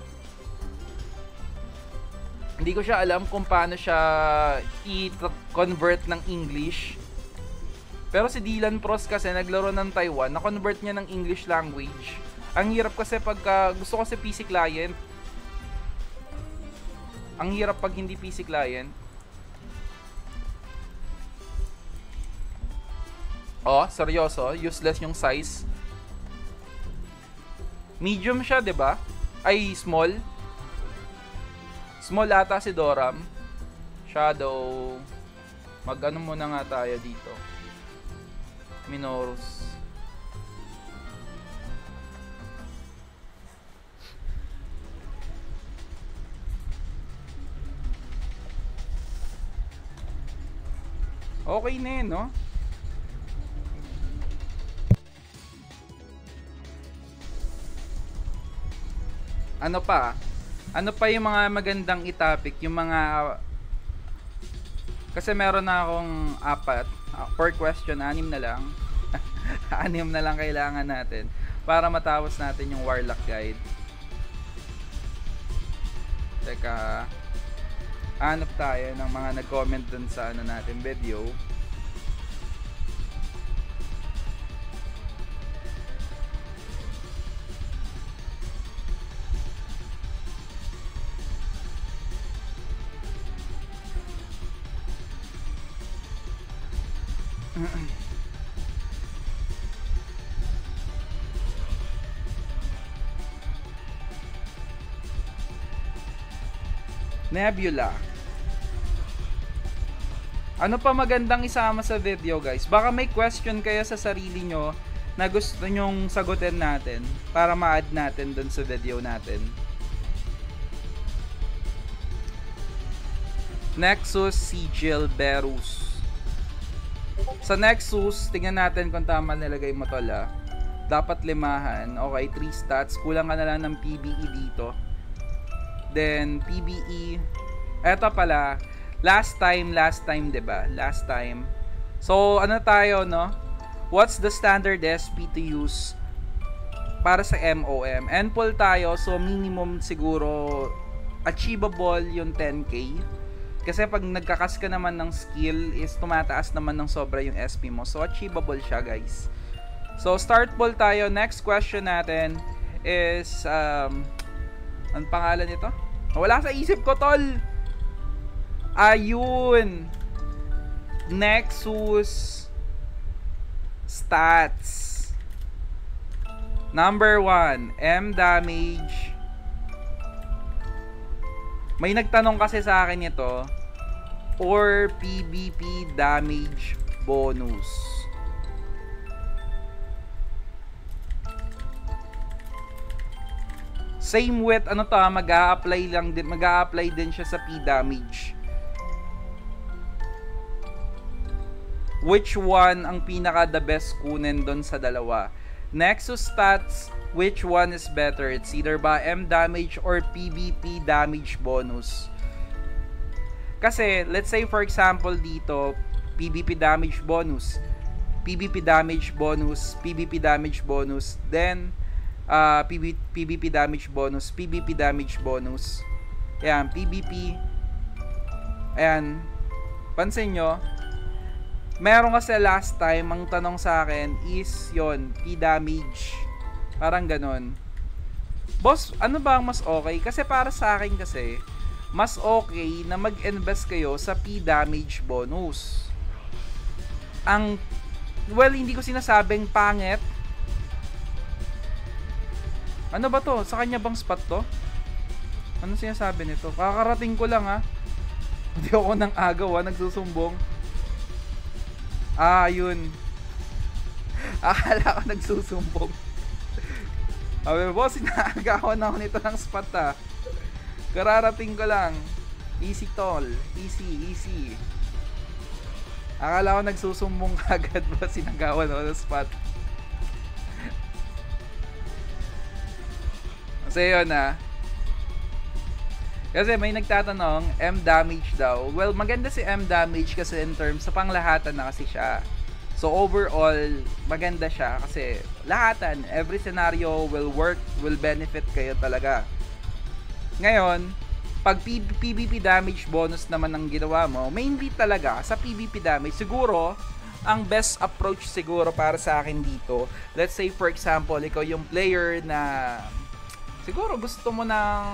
Hindi ko siya alam kung paano siya i-convert ng English. Pero si Dylan Pros kasi naglaro ng Taiwan, na-convert niya ng English language. Ang hirap kasi pagka gusto ko si P C client. Ang hirap pag hindi P C client. Oh, seryoso, useless yung size. Medium siya, 'di ba? Ay, small. Small ata si Doram. Shadow. Mag-ano muna nga tayo dito. Minorus. Okay na yun, no? Ano pa? Ano pa yung mga magandang i-topic? Yung mga... Kasi meron na akong apat. Per question, anim na lang. Anim na lang kailangan natin para matapos natin yung Warlock Guide. Teka. Hanap tayo ng mga nag-comment dun sa ano natin video. Nebula. Ano pa magandang isama sa video, guys? Baka may question kayo sa sarili nyo na gusto nyong sagutin natin para ma-add natin dun sa video natin. Nexus Sigil Berus. Sa Nexus, tingnan natin kung tama nilagay mo tol ah. Dapat limahan. Okay, three stats. Kulang ka na lang ng P B E dito. Then, P B E. Eto pala. Last time, last time, diba? Last time. So, ano tayo, no? What's the standard S P to use para sa M O M? N-pull tayo. So, minimum siguro achievable yung ten K. Kasi pag nagkakas ka naman ng skill is tumataas naman ng sobra yung S P mo. So, achievable siya, guys. So, start pull tayo. Next question natin is, um, anong pangalan nito? Wala sa isip ko, tol. Ayun. Nexus stats. Number one, M damage. May nagtanong kasi sa akin ito. Or P B P damage bonus. Same with ano to, mag-a-apply lang din, mag-a-apply din siya sa P damage. Which one ang pinaka the best kunin doon sa dalawa? Nexus stats, which one is better? It's either ba M damage or P B P damage bonus. Kasi, let's say for example dito, P B P damage bonus, P B P damage bonus, P B P damage bonus, then uh, P B, P B P damage bonus, P B P damage bonus. Ayan, P B P. Ayan, pansin nyo, meron kasi last time, ang tanong sa akin is yon P damage. Parang ganon. Boss, ano ba ang mas okay? Kasi para sa akin kasi, mas okay na mag-invest kayo sa P damage bonus. Ang, well, hindi ko sinasabing pangit. Ano ba to? Sa kanya bang spot to? Ano sinasabi nito? Kakarating ko lang ha. Hindi ako nang agaw ha, nagsusumbong. Ah, yun. Akala ko nagsusumbong. Sabi, boss, inaagawan na ako nito ng spot ha. Kararating ko lang. Easy tol. Easy, easy. Akala ko nagsusumbong kagad, boss, sinagawan ako ng spot. Kasi yun ha. Kasi may nagtatanong, M damage daw. Well, maganda si M damage kasi in terms sa panglahatan na kasi siya. So overall, maganda siya kasi lahatan, every scenario will work, will benefit kayo talaga. Ngayon, pag P B P damage bonus naman ang ginawa mo, mainly talaga sa P B P damage, siguro, ang best approach siguro para sa akin dito, let's say for example, ikaw yung player na siguro gusto mo ng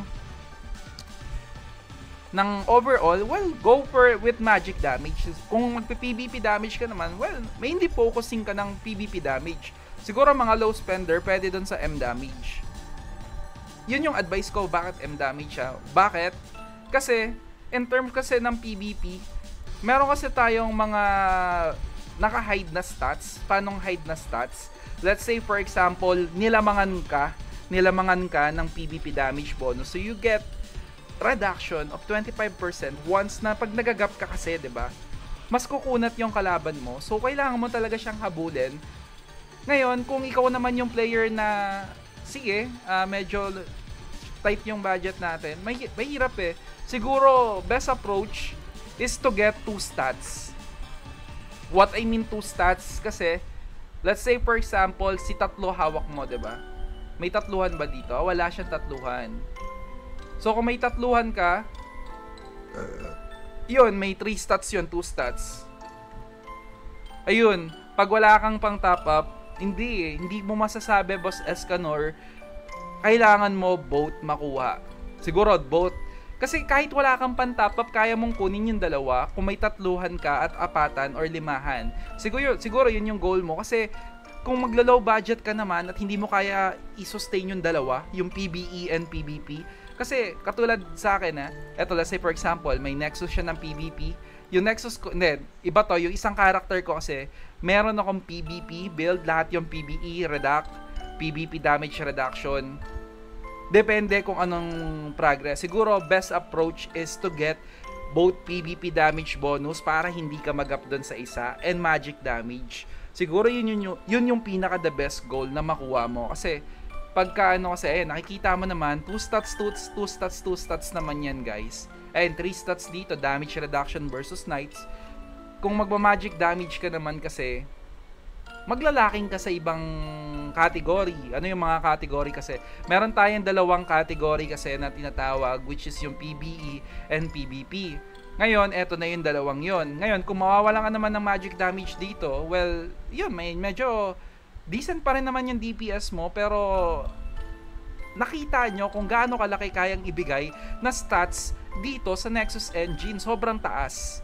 ng overall, well, go for with magic damage. Kung magpi-P B P damage ka naman, well, mainly focusing ka ng P B P damage. Siguro mga low spender, pwede dun sa M damage. Yun yung advice ko, bakit M damage siya. Bakit? Kasi, in terms kasi ng P B P, meron kasi tayong mga naka-hide na stats. Paanong hide na stats? Let's say, for example, nilamangan ka, nilamangan ka ng P B P damage bonus. So, you get reduction of twenty-five percent once na pag nagagap ka kasi, 'di ba? Mas kukunat yung kalaban mo. So kailangan mo talaga siyang habulin. Ngayon, kung ikaw naman yung player na sige, uh, medyo tight yung budget natin, may mahirap eh. Siguro best approach is to get two stats. What I mean two stats kasi let's say for example, si tatlo hawak mo, 'di ba? May tatluhan ba dito? Wala siyang tatluhan. So, kung may tatluhan ka, uh, yun, may three stats yun, two stats. Ayun, pag wala kang pang top up, hindi eh, hindi mo masasabi, Boss Escanor, kailangan mo both makuha. Siguro, both. Kasi kahit wala kang pang top up, kaya mong kunin yung dalawa kung may tatluhan ka at apatan or limahan. Siguro, siguro yun yung goal mo. Kasi, kung magla-low budget ka naman at hindi mo kaya i-sustain yung dalawa, yung P B E and P B P, kasi katulad sa akin ha, eto let's say for example, may Nexus siya ng P B P, yung Nexus ko, hindi, iba to, yung isang character ko kasi, meron akong P V P build, lahat yung P V E, reduct, P V P damage reduction. Depende kung anong progress. Siguro, best approach is to get both P V P damage bonus para hindi ka mag-up doon sa isa and magic damage. Siguro yun yun, yun, yun yung pinaka the best goal na makuha mo. Kasi, pagka ano kasi, eh, nakikita mo naman, two stats, two, two stats, two stats naman yan, guys. And three stats dito, damage reduction versus knights. Kung magma-magic damage ka naman kasi, maglalaking ka sa ibang category. Ano yung mga category kasi? Meron tayong dalawang category kasi na tinatawag, which is yung P V E and P V P. Ngayon, eto na yung dalawang yon. Ngayon, kung mawawalan ka naman ng magic damage dito, well, yun, may medyo decent pa rin naman yung D P S mo, pero nakita nyo kung gaano kalaki kayang ibigay na stats dito sa Nexus Engine. Sobrang taas.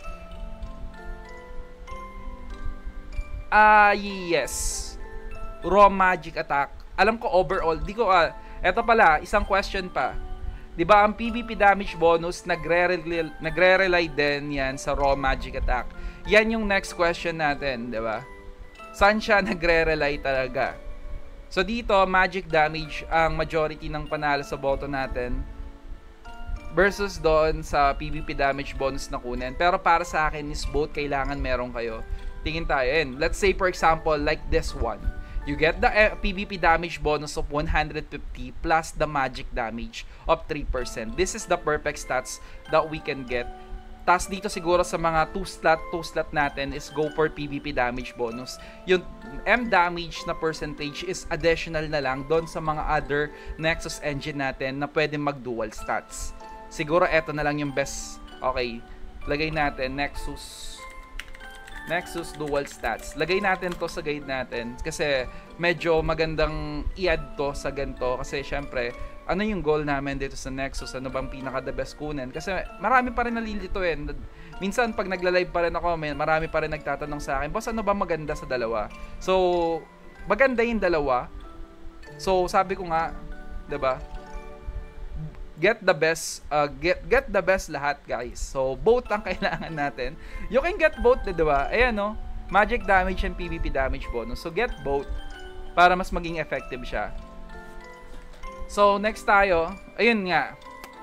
Ah, uh, yes. Raw magic attack. Alam ko overall, di ko, ah, eto pala, isang question pa. Di ba ang P V P damage bonus nagre-rely, nagre-rely din yan sa raw magic attack. Yan yung next question natin, di ba? Saan siya nagre-rely talaga? So dito, magic damage ang majority ng panalo sa boto natin versus doon sa P V P damage bonus na kunin. Pero para sa akin is both kailangan meron kayo. Tingin tayo. And let's say for example, like this one. You get the uh, P V P damage bonus of one hundred fifty plus the magic damage of three percent. This is the perfect stats that we can get. Tas dito siguro sa mga two slot, two slot natin is go for P V P damage bonus. Yung M damage na percentage is additional na lang doon sa mga other Nexus engine natin na pwede mag-dual stats. Siguro eto na lang yung best. Okay, lagay natin Nexus Nexus dual stats. Lagay natin to sa guide natin kasi medyo magandang i-add to sa ganito kasi syempre ano yung goal namin dito sa Nexus, ano bang pinaka the best kunin kasi marami pa rin nalilito eh. Minsan pag nagla-live pa rin ako, may, marami pa rin nagtatanong sa akin, boss ano ba maganda sa dalawa? So maganda yung dalawa. So sabi ko nga, 'di ba? Get the best, uh, get get the best lahat, guys. So both ang kailangan natin. You can get both, 'di ba? Ayan no, magic damage and P V P damage bonus. So get both para mas maging effective siya. So next tayo, ayun nga.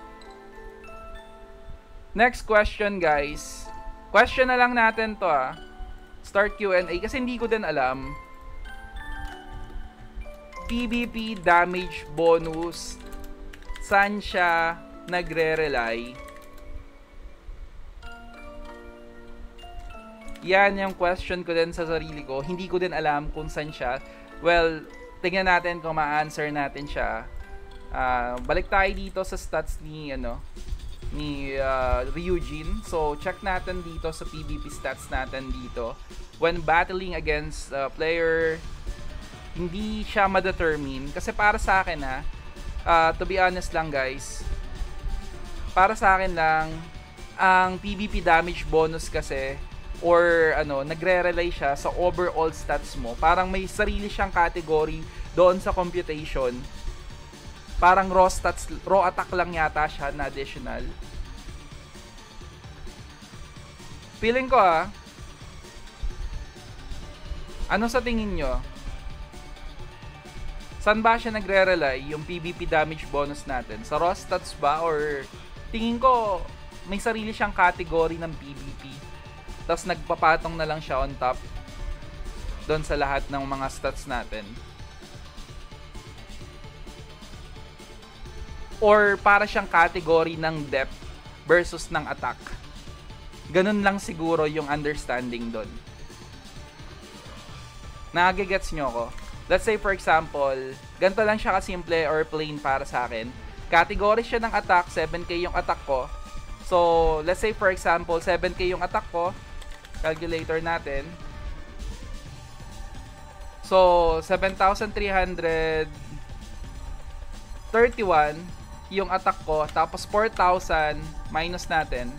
Next question, guys. Question na lang natin 'to ah. Start Q and A kasi hindi ko din alam. P V P damage bonus, saan siya nagre-rely? Yan yung question ko din sa sarili ko. Hindi ko din alam kung saan siya. Well, tingnan natin kung ma-answer natin siya. Uh, balik tayo dito sa stats ni ano ni uh, Ryujin. So, check natin dito sa P V P stats natin dito. When battling against a uh, player, hindi siya ma-determine. Kasi para sa akin ha, Uh, to be honest lang guys, para sa akin lang ang P V P damage bonus kasi or ano, nagre-rely siya sa overall stats mo. Parang may sarili siyang category doon sa computation. Parang raw stats, raw attack lang yata siya na additional. Feeling ko ah, ano sa tingin nyo? Saan ba siya nagre-rely yung P V P damage bonus natin? Sa raw stats ba? Or tingin ko may sarili siyang category ng P V P. Tapos nagpapatong na lang siya on top doon sa lahat ng mga stats natin. Or para siyang category ng depth versus ng attack. Ganun lang siguro yung understanding doon. Nagigets nyo ko? Let's say for example, ganito lang siya kasimple or plain para sa akin. Category siya ng attack, seven K yung attack ko. So, let's say for example, seven K yung attack ko. Calculator natin. So, seven thousand three hundred thirty-one yung attack ko. Tapos four thousand minus natin.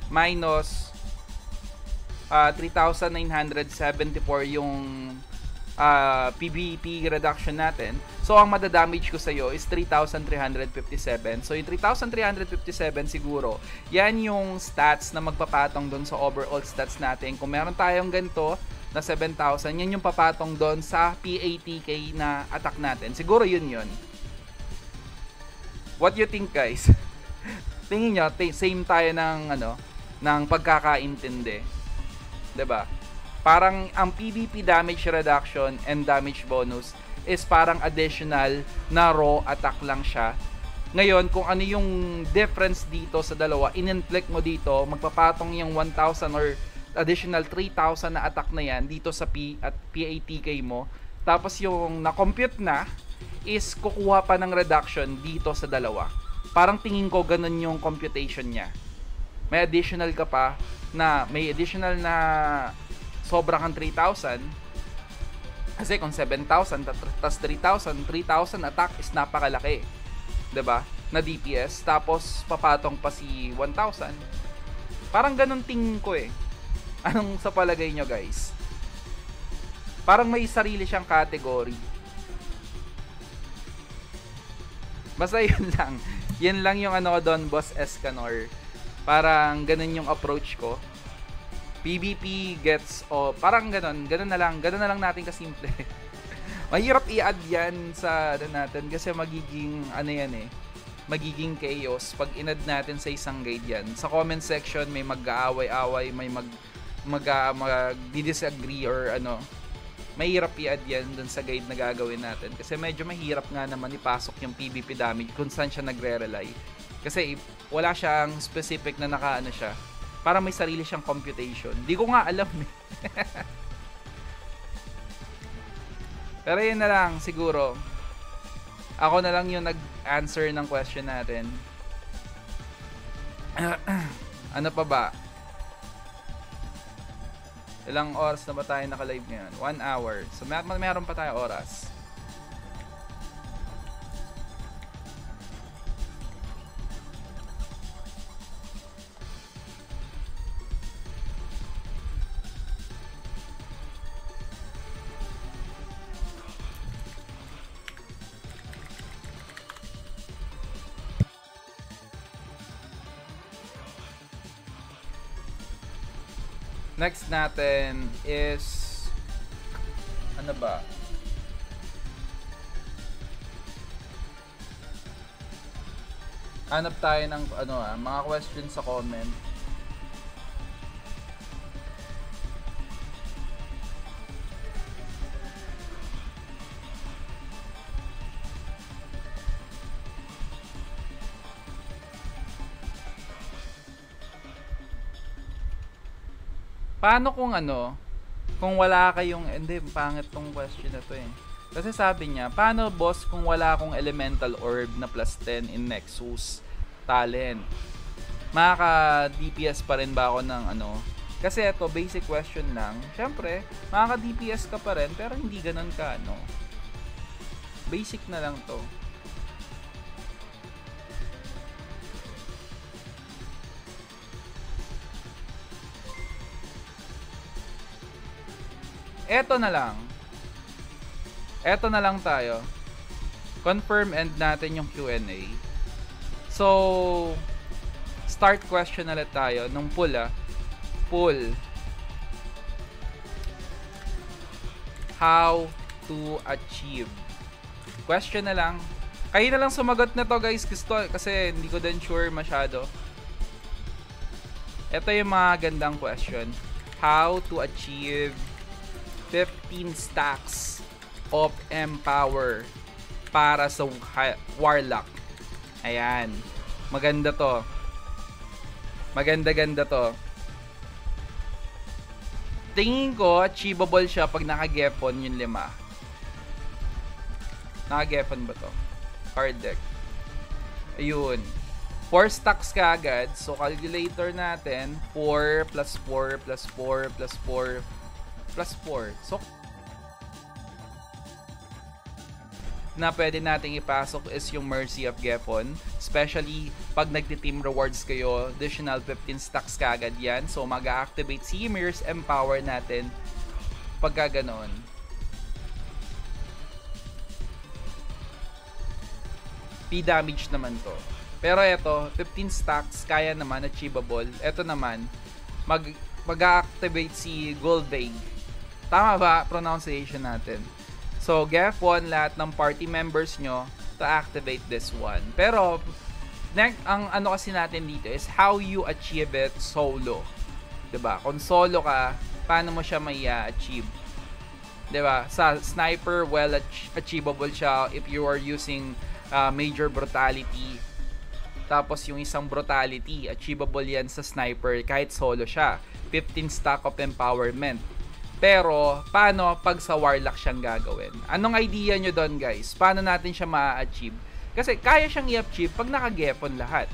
Minus Uh, three thousand nine hundred seventy-four yung uh, P V P reduction natin. So, ang madadamage ko sa'yo is three thousand three hundred fifty-seven. So, yung three thousand three hundred fifty-seven siguro, yan yung stats na magpapatong doon sa overall stats natin. Kung meron tayong ganito na seven thousand, yan yung papatong doon sa P A T K na attack natin. Siguro yun yun. What you think, guys? Tingin nyo, same tayo ng, ano, ng pagkakaintindi. 'Di ba? Parang ang P V P damage reduction and damage bonus is parang additional na raw attack lang siya. Ngayon, kung ano yung difference dito sa dalawa, in-inflict mo dito, magpapatong yung one thousand or additional three thousand na attack na yan dito sa P at P A T K mo. Tapos yung na-compute na is kukuha pa ng reduction dito sa dalawa. Parang tingin ko ganun yung computation niya. May additional ka pa na may additional na sobra kang three thousand. Kasi kung seven thousand tas three thousand, three thousand attack is napakalaki. 'Di ba? Na D P S tapos papatong pa si one thousand. Parang ganun tingin ko eh. Anong sa palagay nyo, guys? Parang may sarili siyang category. Basta yun lang. Yan lang yung ano ko doon, Boss Escanor. Parang ganun yung approach ko. P V P gets, o oh, parang ganun. Ganun na lang. Ganun na lang natin kasimple. Mahirap i-add yan sa ano natin kasi magiging, ano yan eh, magiging chaos pag in-add natin sa isang guide yan. Sa comment section may mag-aaway-away, may mag, mag, mag, mag-disagree or ano. Mahirap i-add yan dun sa guide na gagawin natin. Kasi medyo mahirap nga naman ipasok yung P V P damage kung saan siya nagre-rely. Kasi wala siyang specific na naka-ano siya. Para may sarili siyang computation. Di ko nga alam eh. Pero yun na lang siguro. Ako na lang yung nag-answer ng question natin. Ano pa ba? Ilang oras na ba tayo naka-live ngayon? One hour. So, may meron pa tayo oras. Next natin is ano ba? Hanap tayo ng ano ah, mga questions sa comment. Paano kung ano, kung wala kayong, hindi, pangit tong question na to eh. Kasi sabi niya, paano boss kung wala akong elemental orb na plus ten in Nexus talent? Makaka-D P S pa rin ba ako ng ano? Kasi ito, basic question lang. Siyempre, makaka-D P S ka pa rin, pero hindi ganun ka, ano. Basic na lang to. Eto na lang. Eto na lang tayo. Confirm end natin yung Q and A. So, start question ulit tayo nung pool ah. Pool. How to achieve. Question na lang. Kayo na lang sumagot na to guys. Gusto, kasi hindi ko din sure masyado. Ito yung mga gandang question. How to achieve fifteen stacks of empower para sa Warlock. Ayan. Maganda to. Maganda-ganda to. Tingin ko, achievable siya pag naka-Gephon yung lima. Naka-Gephon ba to? Card deck. Ayun. four stacks ka agad. So, calculator natin. four plus four plus four plus four plus four. So, na pwede nating ipasok is yung Mercy of Gephon. Especially, pag nagti-team rewards kayo, additional fifteen stacks kagad yan. So, mag-activate si Ymir's Empower natin pagka ganon. P damage naman to. Pero ito, fifteen stacks, kaya naman, achievable. Ito naman, mag, mag-activate si Golvaig. Tama ba pronunciation natin? So, Gefon, lahat ng party members nyo to activate this one. Pero, next, ang ano kasi natin dito is how you achieve it solo. Diba? Kung solo ka, paano mo siya may achieve? Diba? Sa sniper, well, ach- achievable siya if you are using uh, major brutality. Tapos yung isang brutality, achievable yan sa sniper kahit solo siya. fifteen stack of empowerment. Pero, paano pag sa warlock siyang gagawin? Anong idea nyo doon, guys? Paano natin siya ma-achieve? Kasi kaya siyang i-achieve pag naka-Gefon lahat.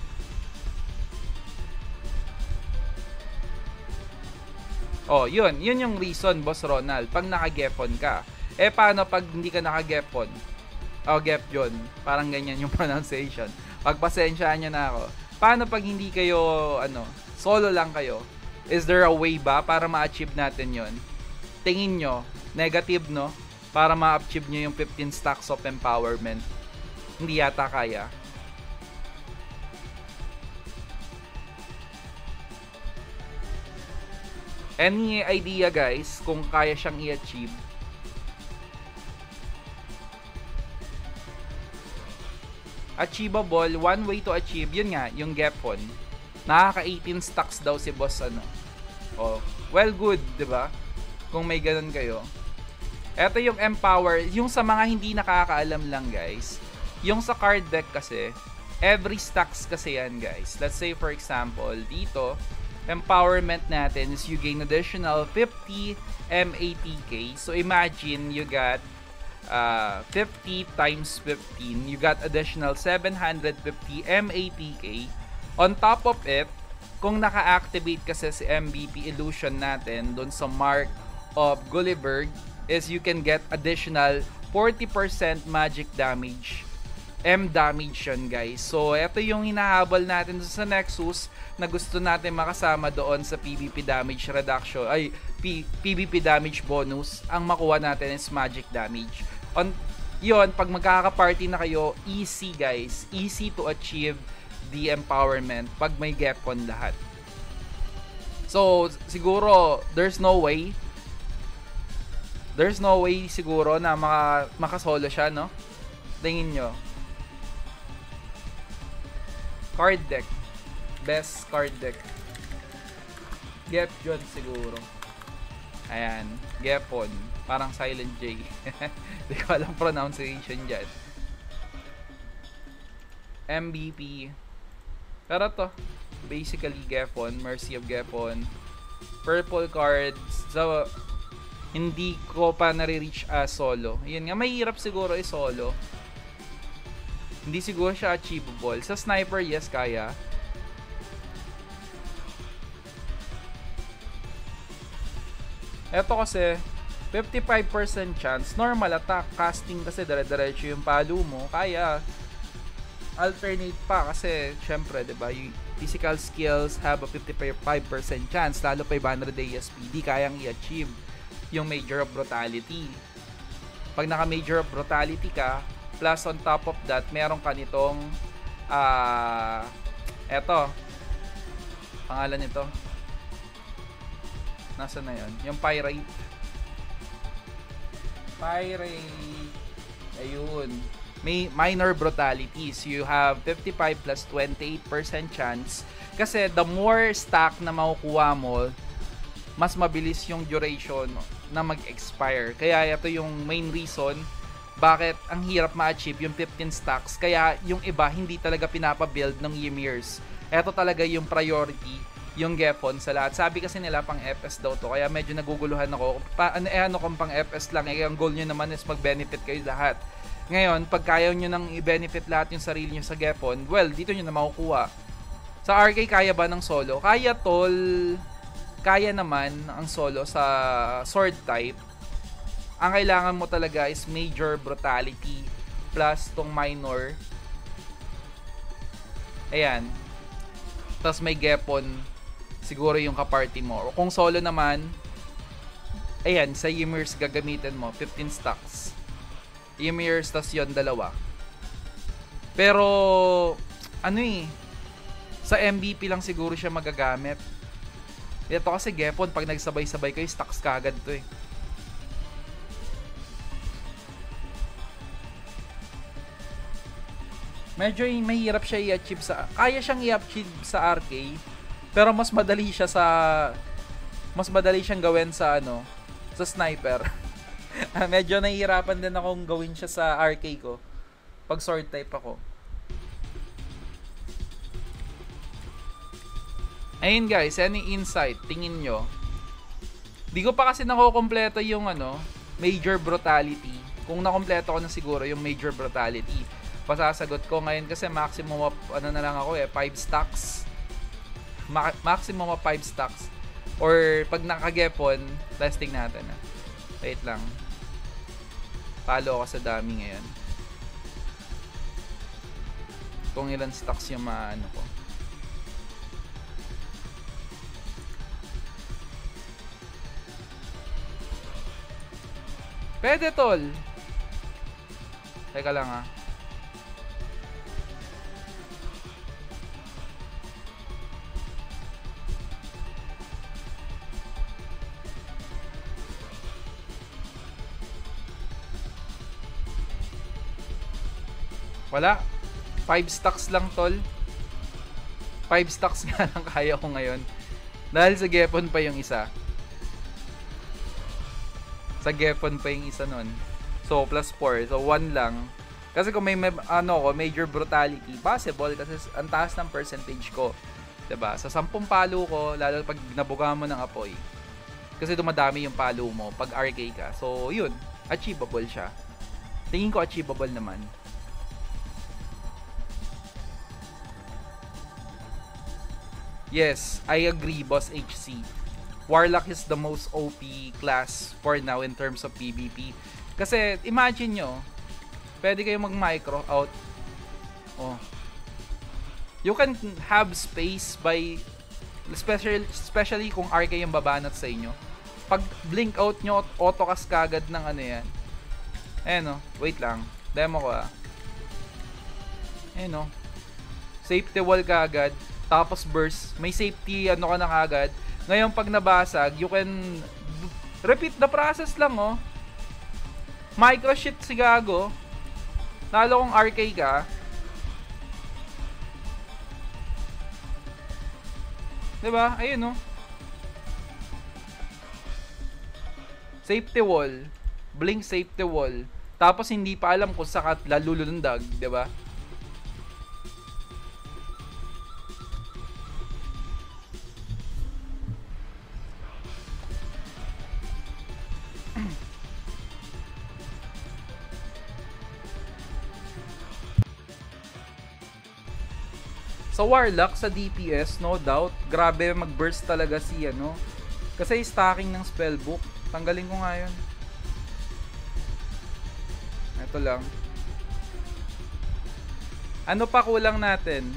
Oh, yun. Yun yung reason, Boss Ronald. Pag naka-Gefon ka. Eh, paano pag hindi ka naka-Gefon? Oh, Gef yun. Parang ganyan yung pronunciation. Pagpasensyaan nyo na ako. Paano pag hindi kayo, ano, solo lang kayo? Is there a way ba para ma-achieve natin yon? Tingin nyo, negative, no? Para ma-achieve nyo yung fifteen stacks of empowerment. Hindi yata kaya. Any idea, guys, kung kaya siyang i-achieve? Achievable, one way to achieve, yun nga, yung Gefon. Nakaka eighteen stacks daw si boss, ano. Oh, well, good, di ba? Kung may ganun kayo. Ito yung empower, yung sa mga hindi nakakaalam lang, guys. Yung sa card deck kasi, every stacks kasi yan, guys. Let's say, for example, dito, empowerment natin is you gain additional fifty M A T K. So, imagine you got Uh, fifty times fifteen, you got additional seven hundred fifty M A T K. On top of it, kung naka-activate kasi si M V P illusion natin doon sa Mark of Gulliver, is you can get additional forty percent magic damage. M damage yun, guys. So, ito yung hinahabol natin sa Nexus na gusto natin makasama doon sa P V P damage reduction, ay, P- PvP damage bonus. Ang makuha natin is magic damage. On yon, pag magkaka-party na kayo, easy, guys. Easy to achieve the empowerment pag may Gefon lahat. So, siguro, there's no way. There's no way siguro na maka, makasolo siya, no? Tingin nyo. Card deck. Best card deck. Gefon siguro. Ayan. Gefon. Parang Silent J. Hindi ko alam pronunciation dyan. M V P. Pero to. Basically, Gefon. Mercy of Gefon. Purple cards. So, hindi ko pa nare-reach as solo. Yun nga, mahirap siguro is solo. Hindi siguro siya achievable. Sa sniper, yes, kaya. Eto kasi, fifty-five percent chance, normal attack, casting kasi dire-diretso yung palo mo, kaya alternate pa kasi syempre, 'di ba, yung physical skills have a fifty-five percent chance, lalo five hundred A S P, di kayang i-achieve yung major of brutality. Pag naka major of brutality ka, plus on top of that, meron ka nitong ah uh, eto, pangalan nito, nasa na yun? Yung Pirate. Pirate. Ayun. May minor brutalities. You have fifty-five plus twenty-eight percent chance. Kasi the more stack na makukuha mo, mas mabilis yung duration na mag-expire. Kaya ito yung main reason bakit ang hirap ma-achieve yung fifteen stacks. Kaya yung iba hindi talaga pinapa-build ng Ymirs. Ito talaga yung priority, yung Gefon sa lahat. Sabi kasi nila pang F S daw to, kaya medyo naguguluhan ako. Pa, ano, eh, ano kung pang F S lang, eh, ang goal nyo naman is mag-benefit kayo lahat. Ngayon, pag kaya nyo nang i-benefit lahat yung sarili nyo sa Gefon, well, dito nyo na makukuha. Sa R K, kaya ba ng solo? Kaya, tol. Kaya naman ang solo sa sword type. Ang kailangan mo talaga is major brutality plus tong minor. Ayan. Tapos may Gefon siguro yung kaparty mo. O kung solo naman, ayan, sa Ymirs gagamitin mo, fifteen stacks. Ymirs, tas yon dalawa. Pero, ano eh, sa M V P lang siguro siya magagamit. Ito kasi Gefon, pag nagsabay-sabay kayo, stocks kagad to eh. Medyo mahirap siya i-achieve sa... Kaya siyang i-achieve sa R K, pero mas madali siya sa... Mas madali siyang gawin sa ano, sa sniper. Medyo nahihirapan din akong gawin siya sa R K ko. Pag sword type ako. Ayun guys, any insight? Tingin nyo. Di ko pa kasi nakukompleto yung ano, Major Brutality. Kung nakompleto ko na siguro yung Major Brutality, pasasagot ko ngayon kasi maximum of, ano na lang ako eh, five stacks. Ma maximum of five stacks. Or pag nakagepon, testing natin ah. Wait lang. Palo ako sa dami ngayon. Kung ilan stacks yung maano ko. Pwede tol. Teka lang ah. Wala. five stacks lang tol. five stacks nga lang kaya ko ngayon. Dahil sa Gefon pa yung isa. Sa Gefon pa yung isa nun. So, plus four. So, one lang. Kasi kung may, may ano ko, Major Brutality, possible kasi ang taas ng percentage ko. Diba? Sa sampung palo ko, lalo pag nabuga mo ng apoy. Kasi dumadami yung palo mo pag R K ka. So, yun. Achievable siya. Tingin ko achievable naman. Yes, I agree, Boss H C. Warlock is the most O P class for now in terms of PvP. Kasi, imagine nyo, pwede kayo mag-micro out. Oh. You can have space by, especially, especially kung R K yung babanat sa inyo. Pag blink out nyo, auto-cast kagad ng ano yan. Ayan o, wait lang. Demo ko ah. Ayan o. Safety wall kagad. Tapos burst. May safety ano ka na kagad. Ngayon pag nabasag, you can repeat the process lang oh. Micro shit si gago. Lalo kung R K ka. Diba? Ayun oh. Safety wall. Blink safety wall. Tapos hindi pa alam kung saan lalulundag, diba? Sa Warlock, sa D P S, no doubt, grabe mag-burst talaga si ano. Kasi stacking ng spellbook. Tanggalin ko nga yun. Ito lang. Ano pa kulang natin?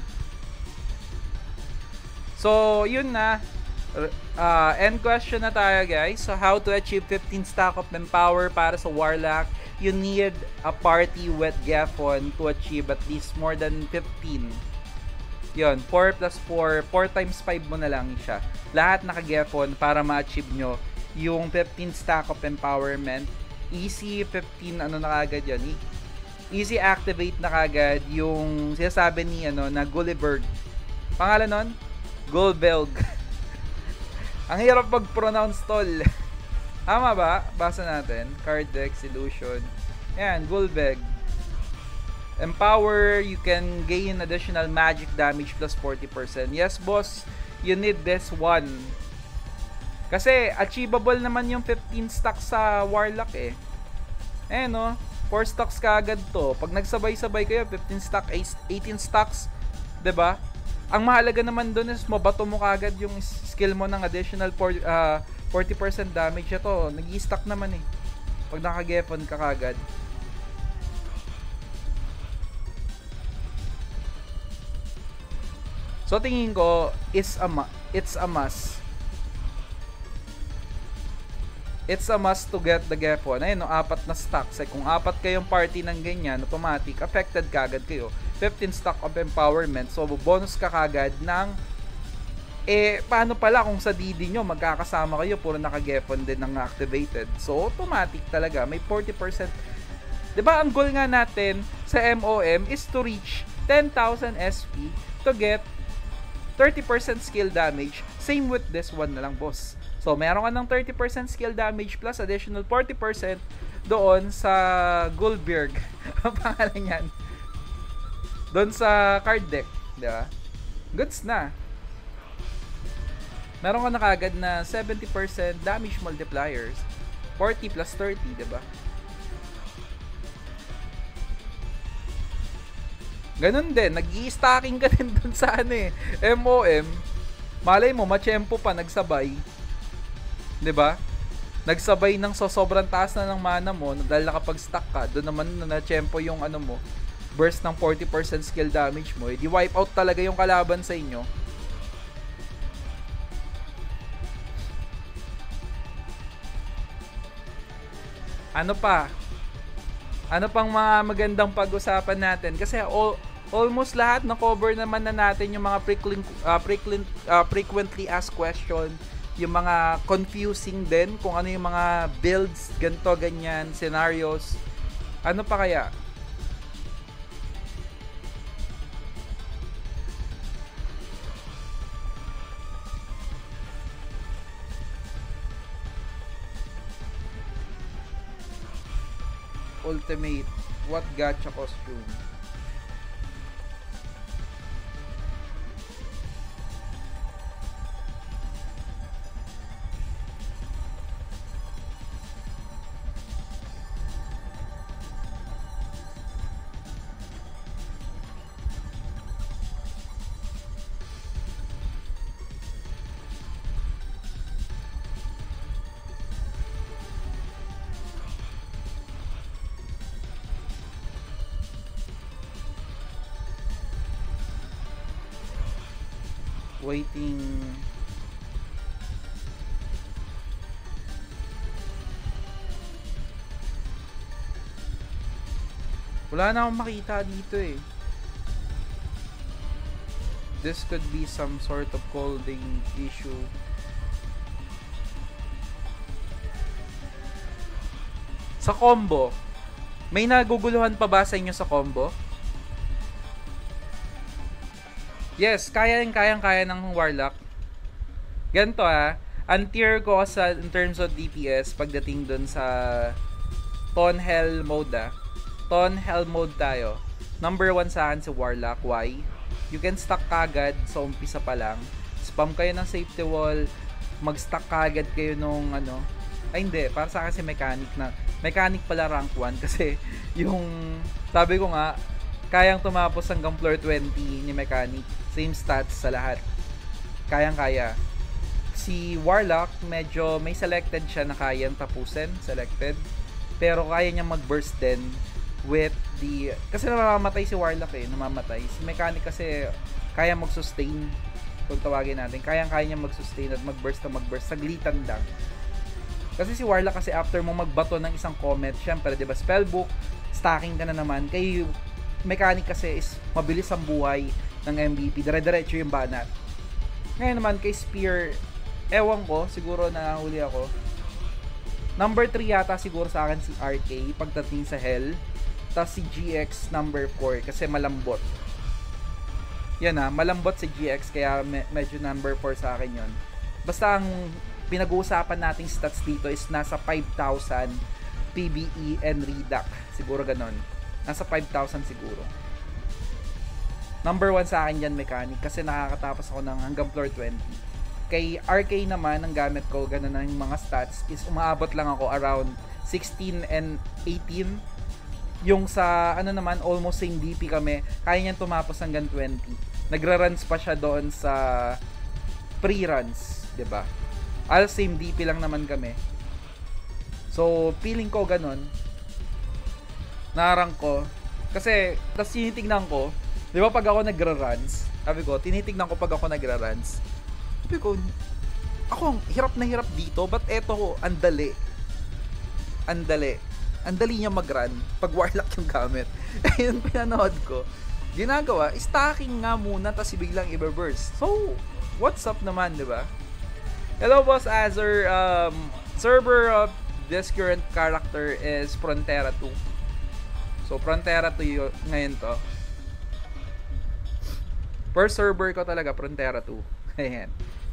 So, yun na. Uh, end question na tayo guys. So, how to achieve fifteen stack of Empower para sa Warlock? You need a party with Gefon to achieve at least more than fifteen. Yun, four plus four, four times five mo na lang siya. Lahat naka-Gefon para ma-achieve nyo yung fifteen stack of empowerment. Easy fifteen, ano na kagad yun. Easy activate na kagad yung sinasabi ni ano, na Gulliberg. Pangalan nun? Gulbelg. Ang hirap mag-pronounce tol. Tama ba? Basa natin. Card deck, illusion. Ayan, Gulbelg. Empower, you can gain additional magic damage plus forty percent. Yes, boss, you need this one. Kasi, achievable naman yung fifteen stacks sa Warlock eh. Eh no, four stacks kaagad to. Pag nagsabay-sabay kayo, fifteen stack, eighteen stacks, diba? Ang mahalaga naman dun is mabato mo kaagad yung skill mo ng additional forty percent damage. Ito, nag-i-stack naman eh. Pag naka-Gefon ka kaagad. So tingin ko is a it's a must. It's a must to get the Gefon. Ayun, no, apat na stacks. Eh, kung apat kayong party ng ganyan, automatic, affected kagad kayo. fifteen stack of empowerment. So, bonus ka kagad ng, eh, paano pala kung sa D D nyo, magkakasama kayo, puro naka-Gephon din ng activated. So, automatic talaga. May forty percent. Diba, ang goal nga natin sa M O M is to reach ten thousand S P to get thirty percent skill damage. Same with this one na lang, boss. So, meron ka ng thirty percent skill damage plus additional forty percent doon sa Goldberg. Ang pangalan yan. Doon sa card deck. Diba? Goods na. Meron ka na kagad na seventy percent damage multipliers. forty plus thirty, diba? Ganun din, nag-i-stacking ka din dun sa ano eh, M O M. Malay mo, machempo pa, nagsabay. 'Di ba? Nagsabay ng so sobrang taas na ng mana mo, dahil nakapag-stack ka, doon naman na na-chempo yung ano mo, burst ng forty percent skill damage mo, eh, di wipe out talaga yung kalaban sa inyo. Ano pa? Ano pang mga magandang pag-usapan natin? Kasi all, almost lahat na cover naman na natin yung mga frequent, uh, frequent, uh, frequently asked question, yung mga confusing din, kung ano yung mga builds, ganito, ganyan, scenarios. Ano pa kaya? Ultimate, what gacha costume? Waiting. Wala na akong makita dito eh. This could be some sort of coding issue. Sa combo, may naguguluhan pa ba sa inyo sa combo? Yes, kaya-kayang-kaya ng Warlock. Ganito ah, ang tier ko sa in terms of D P S pagdating dun sa Ton Hell mode ah. Ton Hell mode tayo. Number one sa akin si Warlock. Why? You can stack kagad sa umpisa pa lang. Spam kayo ng safety wall. Mag-stack kagad kayo nung ano. Ay hindi, para sa akin si mechanic na. Mechanic pala rank one kasi yung sabi ko nga, kayang tumapos hanggang floor twenty ni mechanic. Same stats sa lahat. Kayang-kaya. Si Warlock, medyo may selected siya na kayang tapusin. Selected. Pero kaya niya mag-burst din with the... Kasi namamatay si Warlock eh. Namamatay. Si mechanic kasi kaya mag-sustain. Kung tawagin natin. Kayang-kaya niya mag-sustain at mag-burst na mag-burst. Saglitan lang. Kasi si Warlock kasi after mo magbato ng isang comet, syempre, di ba, spellbook, stacking ka na naman. Kay mechanic kasi is mabilis ang buhay ng M V P, dire-diretso yung banat. Ngayon naman kay Spear, ewan ko, siguro nahuli ako. Number three yata siguro sa akin si R K pagdating sa Hell. Tapos si G X number four kasi malambot. Yan ah, malambot si G X kaya me- medyo number four sa akin yon. Basta ang pinag-uusapan nating stats dito is nasa five thousand P B E and Redact. Siguro ganon. Nasa five thousand siguro. Number one sa akin yan, mechanic, kasi nakakatapos ako ng hanggang floor twenty. Kay R K naman, ang gamit ko, ganun na yung mga stats, is umaabot lang ako around sixteen and eighteen. Yung sa, ano naman, almost same D P kami, kaya niyan tumapos hanggang twenty. Nagra-runs pa siya doon sa pre-runs, diba? All same D P lang naman kami. So, feeling ko ganun. Narang ko. Kasi, tas tinitignan ko, di ba pag ako nagra-runs, sabi ko, tinitignan ko pag ako nagra-runs, sabi ko, ako, hirap na hirap dito, but eto, andali. Andali. Andali niya mag-run pag Warlock yung gamit. Ayun, pinanood ko. ginagawa, stacking nga muna tapos biglang i-burst. So, what's up naman, di ba? Hello, Boss Azur. Um, server of this current character is Frontera two. So, Frontera two y- ngayon to. Per server ko talaga, Frontera two. Ayan.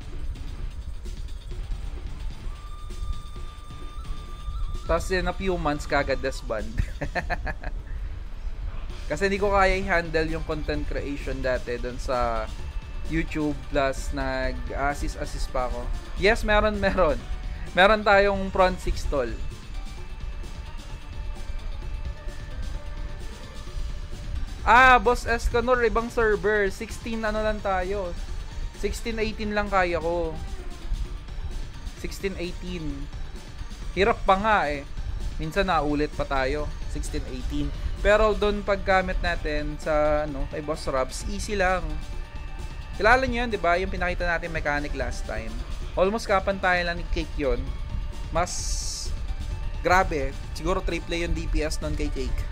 Tapos in a few months, kagad disband. Kasi hindi ko kaya i-handle yung content creation dati doon sa YouTube, plus nag-assist-assist pa ako. Yes, meron, meron. Meron tayong front six tol. Ah, Boss Escanor, ibang server. sixteen ano lang tayo. sixteen eighteen lang kaya ko. sixteen eighteen. Hirap pa nga eh. Minsan naulit pa tayo. sixteen eighteen. Pero doon paggamit natin sa ano, kay Boss Robs, easy lang. Kilala niyo 'yun, 'di ba? Yung pinakita natin mechanic last time. Almost kapantayan lang ni Cake 'yon. Mas grabe. Siguro triple yung D P S noon kay Cake.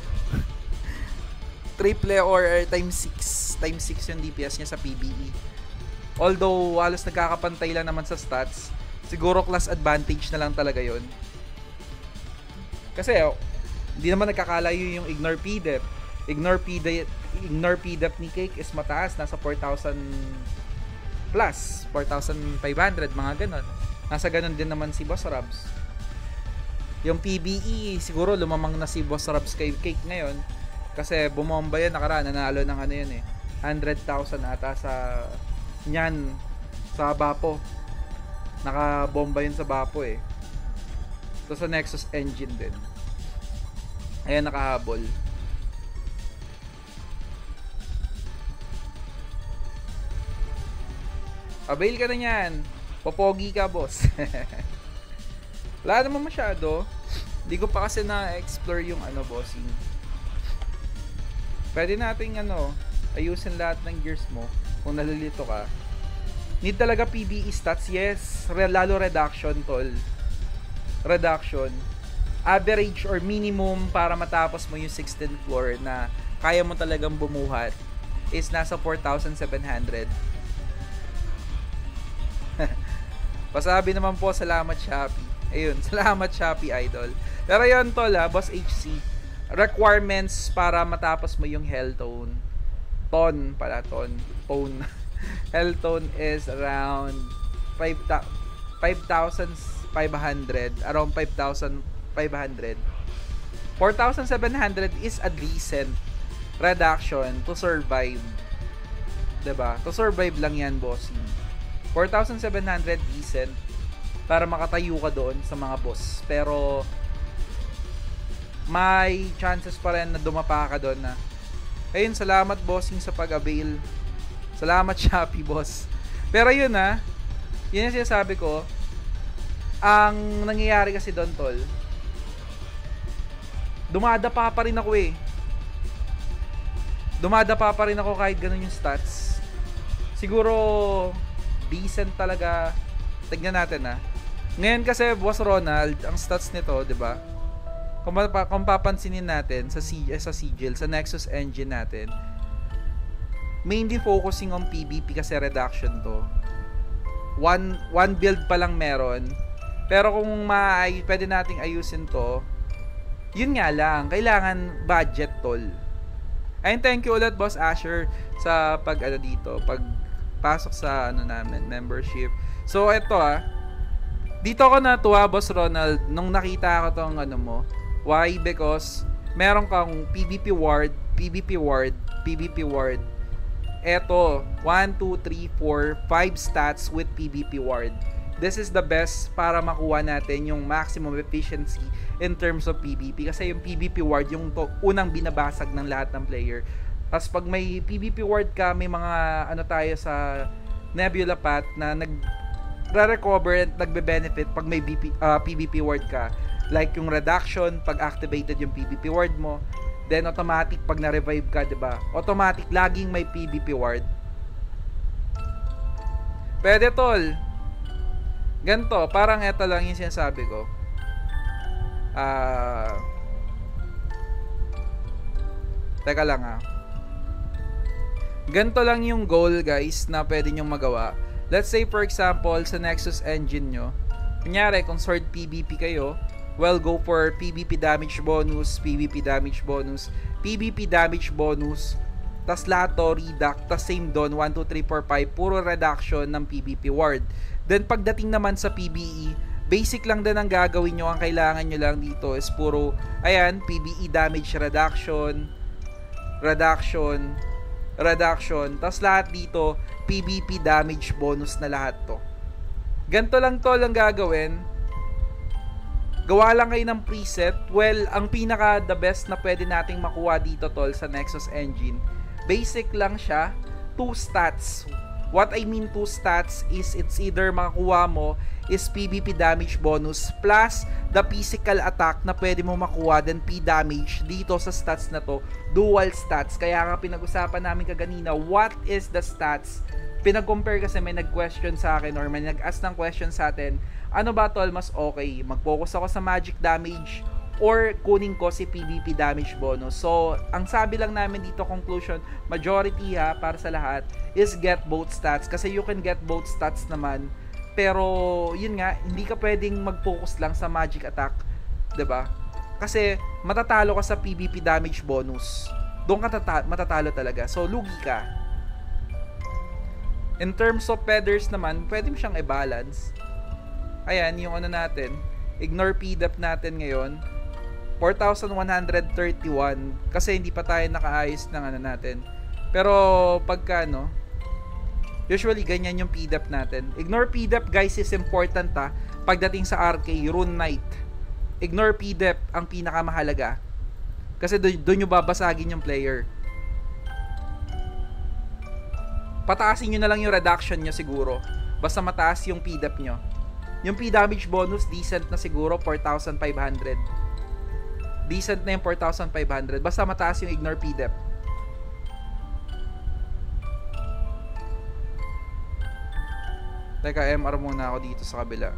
Triple or times six. Times six yung D P S niya sa P B E. Although halos nagkakapantay lang naman sa stats, siguro class advantage na lang talaga 'yon. Kasi oh, hindi naman nagkakalayo yung ignore P D E P. Ignore P D E P, ignore P D E P ni Cake is mataas, nasa four thousand plus, four thousand five hundred, mga ganon. Nasa ganon din naman si Boss Robs. Yung P B E, siguro lumamang na si Boss Robs kay Cake ngayon. Kasi bumomba yan, nakaraan, nanalo ng ano yun eh. one hundred thousand ata sa nyan, sa Bapo. Nakabomba yun sa Bapo eh. Ito sa Nexus Engine din. Ayan, nakahabol. Avail ka na yan. Popogi ka, boss. Wala naman masyado. Hindi ko pa kasi na-explore yung ano, bossing. Pwede nating ano, ayusin lahat ng gears mo kung nalilito ka. Need talaga P B E stats, yes. Lalo reduction, tol. Reduction. Average or minimum para matapos mo yung sixteenth floor na kaya mo talagang bumuhat is nasa four thousand seven hundred. Pasabi naman po, salamat Shopee. Ayun, salamat Shopee Idol. Pero yun tol ha, Boss H C. Requirements para matapos mo yung Helltone. Ton pala, ton. Tone. Helltone is around five thousand five hundred. Around five thousand five hundred. four thousand seven hundred is a decent reduction to survive. Diba? To survive lang yan, boss. four thousand seven hundred decent para makatayo ka doon sa mga boss. Pero may chances pa rin na dumapa ka doon na. Ayun, salamat bossing sa pag-avail. Salamat Shopee, boss. Pero yun ha, yun yung sinasabi ko. Ang nangyayari kasi doon, tol, dumadapa pa rin ako eh. Dumadapa pa rin ako kahit ganun yung stats. Siguro decent talaga. Tignan natin ha. Ngayon kasi, Boss Ronald, ang stats nito, 'di ba? Kung, kung papansinin natin sa C, eh, sa Sigil, sa Nexus Engine natin, mainly focusing on P V P kasi reduction to. One one build pa lang meron. Pero kung maay, pwede nating ayusin to. Yun nga lang, kailangan budget, tol. Ayun, thank you ulit, Boss Asher, sa pag ano dito, pag pasok sa ano namin, membership. So eto ah, dito ako natuwa, Boss Ronald, nung nakita ko tong ano mo. Why? Because meron kang P V P ward, P V P ward, P V P ward. Eto, one, two, three, four, five stats with P V P ward. This is the best para makuha natin yung maximum efficiency in terms of P V P. Kasi yung P V P ward, yung to, unang binabasag ng lahat ng player. Tapos pag may P V P ward ka, may mga ano tayo sa Nebula Path na nag re-recover at nagbe-benefit pag may B P, uh, P V P ward ka. Like yung reduction, pag activated yung P V P ward mo. Then automatic pag na-revive ka, 'di ba? Automatic laging may P V P ward. Pwede, tol. Ganto, parang eto lang yung sinasabi ko. Ah uh, Teka lang ah. Ganito lang yung goal guys na pwede nyong magawa. Let's say for example sa Nexus engine nyo, kunyari kung sword P V P kayo, well, go for P V P damage bonus, P V P damage bonus, P V P damage bonus, tas lahat to reduct, tas same doon, one, two, three, four, five, puro reduction ng P V P ward. Then pagdating naman sa P V E, basic lang din ang gagawin nyo, ang kailangan nyo lang dito is puro, ayan, P V E damage reduction, reduction, reduction, tas lahat dito, P V P damage bonus na lahat to. Ganto lang to lang gagawin. Gawa lang kayo ng preset. Well, ang pinaka the best na pwede nating makuha dito tol sa Nexus engine, basic lang siya, two stats. What I mean two stats is it's either makakuha mo is P V P damage bonus plus the physical attack na pwede mo makuha, then P damage dito sa stats na to, dual stats. Kaya nga pinag-usapan namin kaganina, what is the stats? Pinag-compare kasi may nag-question sa akin or may nag-ask ng question sa atin, ano ba tol mas okay? Mag-focus ako sa magic damage or kunin ko si P V P damage bonus? So, ang sabi lang namin dito, conclusion, majority ha, para sa lahat, is get both stats. Kasi you can get both stats naman. Pero, yun nga, hindi ka pwedeng mag-focus lang sa magic attack. 'Di ba? Kasi, matatalo ka sa P V P damage bonus. Doon ka tata- matatalo talaga. So, lugi ka. In terms of feathers naman, pwede mo siyang i-balance. Ayan, yung ano natin, ignore P D A P natin ngayon, four thousand one hundred thirty-one, kasi hindi pa tayo nakaayos ng ano natin. Pero pagka no, usually ganyan yung P D A P natin. Ignore P D A P guys, is important ha. Pagdating sa R K, Rune Knight, ignore P D A P ang pinakamahalaga. Kasi doon nyo babasagin yung player. Pataasin nyo na lang yung reduction nyo siguro. Basta mataas yung P D A P nyo. Yung P damage bonus, decent na siguro, four thousand five hundred. Decent na yung four thousand five hundred. Basta mataas yung ignore P D A P. Teka, M R muna ako dito sa kabila.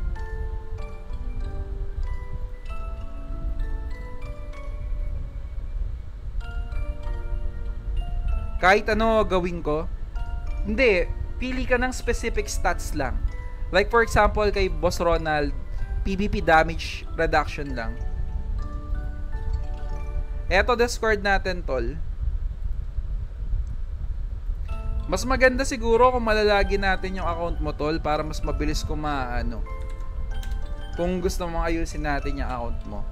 Kahit ano gawin ko, hindi, pili ka ng specific stats lang. Like for example, kay Boss Ronald, P V P damage reduction lang. Eto, Discord natin, tol. Mas maganda siguro kung malalagi natin yung account mo, tol, para mas mabilis ko maano. Kung gusto mong ayusin natin yung account mo.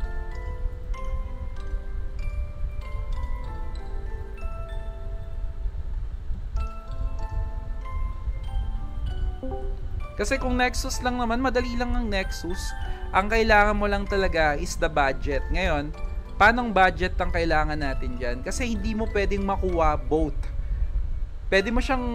Kasi kung Nexus lang naman, madali lang ang Nexus. Ang kailangan mo lang talaga is the budget. Ngayon, paanong budget ang kailangan natin dyan? Kasi hindi mo pwedeng makuha both. Pwede mo siyang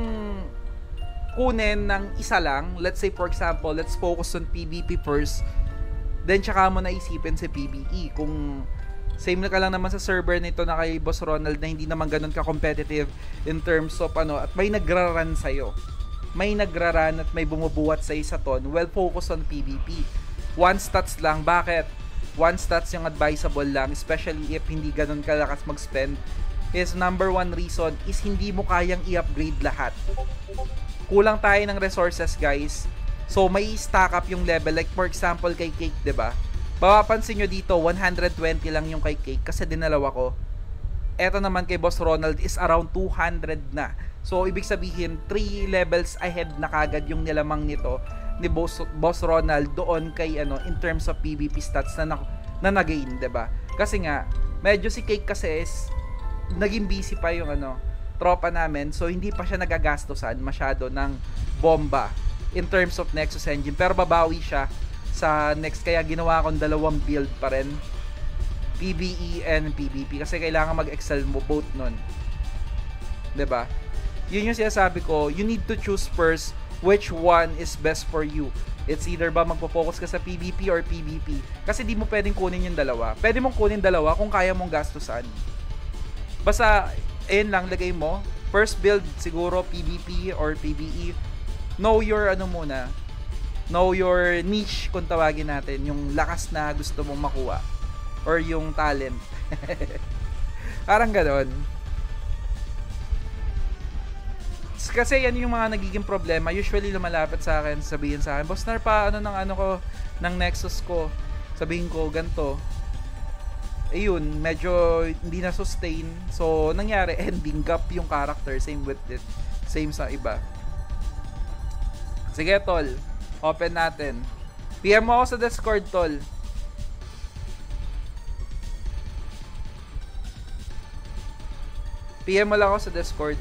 kunin ng isa lang. Let's say for example, let's focus on P V P first. Then tsaka mo naisipin si P V E. Kung same na ka lang naman sa server nito na kay Boss Ronald na hindi naman ganun ka-competitive in terms of ano, at may nagra-run sa'yo. May nagraran at may bumubuhat sa isa ton, well, focus on P V P. One stats lang. Bakit? One stats yung advisable lang, especially if hindi ganun kalakas mag-spend, is number one reason is hindi mo kayang i-upgrade lahat. Kulang tayo ng resources, guys. So, may stack up yung level. Like, for example, kay Cake, diba? Papapansin nyo dito, one hundred twenty lang yung kay Cake kasi dinalawa ko. Eto naman kay Boss Ronald is around two hundred na. So, ibig sabihin, three levels ahead na kagad yung nilamang nito ni Boss, Boss Ronald doon kay, ano, in terms of P V P stats na, na, na nag-gain, diba? Kasi nga, medyo si Cake kasi is, naging busy pa yung, ano, tropa namin. So, hindi pa siya nagagastosan masyado ng bomba in terms of Nexus Engine. Pero babawi siya sa next. Kaya ginawa akong dalawang build pa rin. P V E and P V P. Kasi kailangan mag-excel mo both nun. diba? Yun yung sinasabi ko, you need to choose first which one is best for you. It's either ba magpo-focus ka sa P V P or P V P. Kasi di mo pwedeng kunin yung dalawa. Pwede mong kunin dalawa kung kaya mong gastusan. Basta, ayun lang, lagay mo. First build, siguro P V P or P V E. Know your, ano muna, know your niche, kung tawagin natin. Yung lakas na gusto mong makuha. Or yung talent. Parang ganon. kasi yan yung mga nagiging problema. Usually lumalapit sa akin, sabihin sa akin, Boss Nar, pa ano ng ano ko, ng Nexus ko. Sabihin ko, ganito. Eh yun, medyo hindi na sustain. So, nangyari, ending gap yung character. Same with it. Same sa iba. Sige, tol. Open natin. P M mo ako sa Discord, tol. P M mo lang ako sa Discord.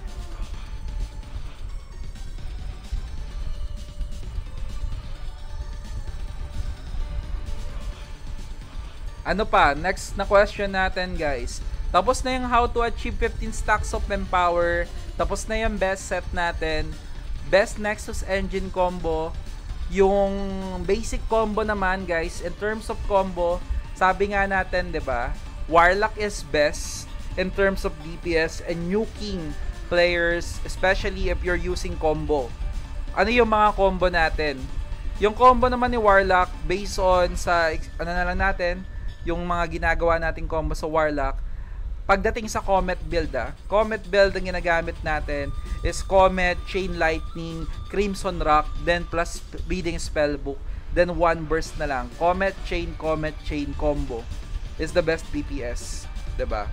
Ano pa? Next na question natin, guys. Tapos na yung how to achieve fifteen stacks of Empower. Tapos na yung best set natin. Best Nexus Engine combo. Yung basic combo naman, guys. In terms of combo, sabi nga natin, 'di ba? Warlock is best in terms of D P S and nuking players, especially if you're using combo. Ano yung mga combo natin? Yung combo naman ni Warlock, based on sa, ano na lang natin, yung mga ginagawa nating combo sa Warlock, pagdating sa Comet build, ah, Comet build ang ginagamit natin is Comet, Chain Lightning, Crimson Rock, then plus Reading Spellbook, then one burst na lang. Comet, Chain, Comet, Chain combo is the best D P S, 'di ba?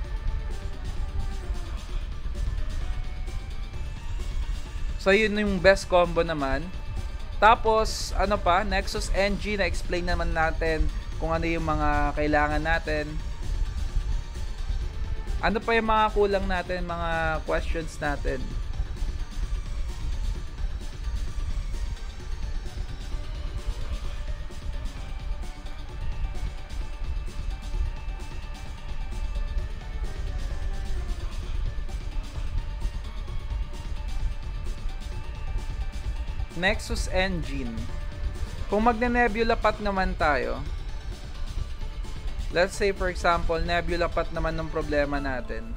So yun yung best combo naman. Tapos ano pa, Nexus Engine, na explain naman natin kung ano yung mga kailangan natin. Ano pa yung mga kulang natin, mga questions natin. Nexus Engine. Kung magne-nebula path naman tayo, let's say for example, nebula path naman ng problema natin.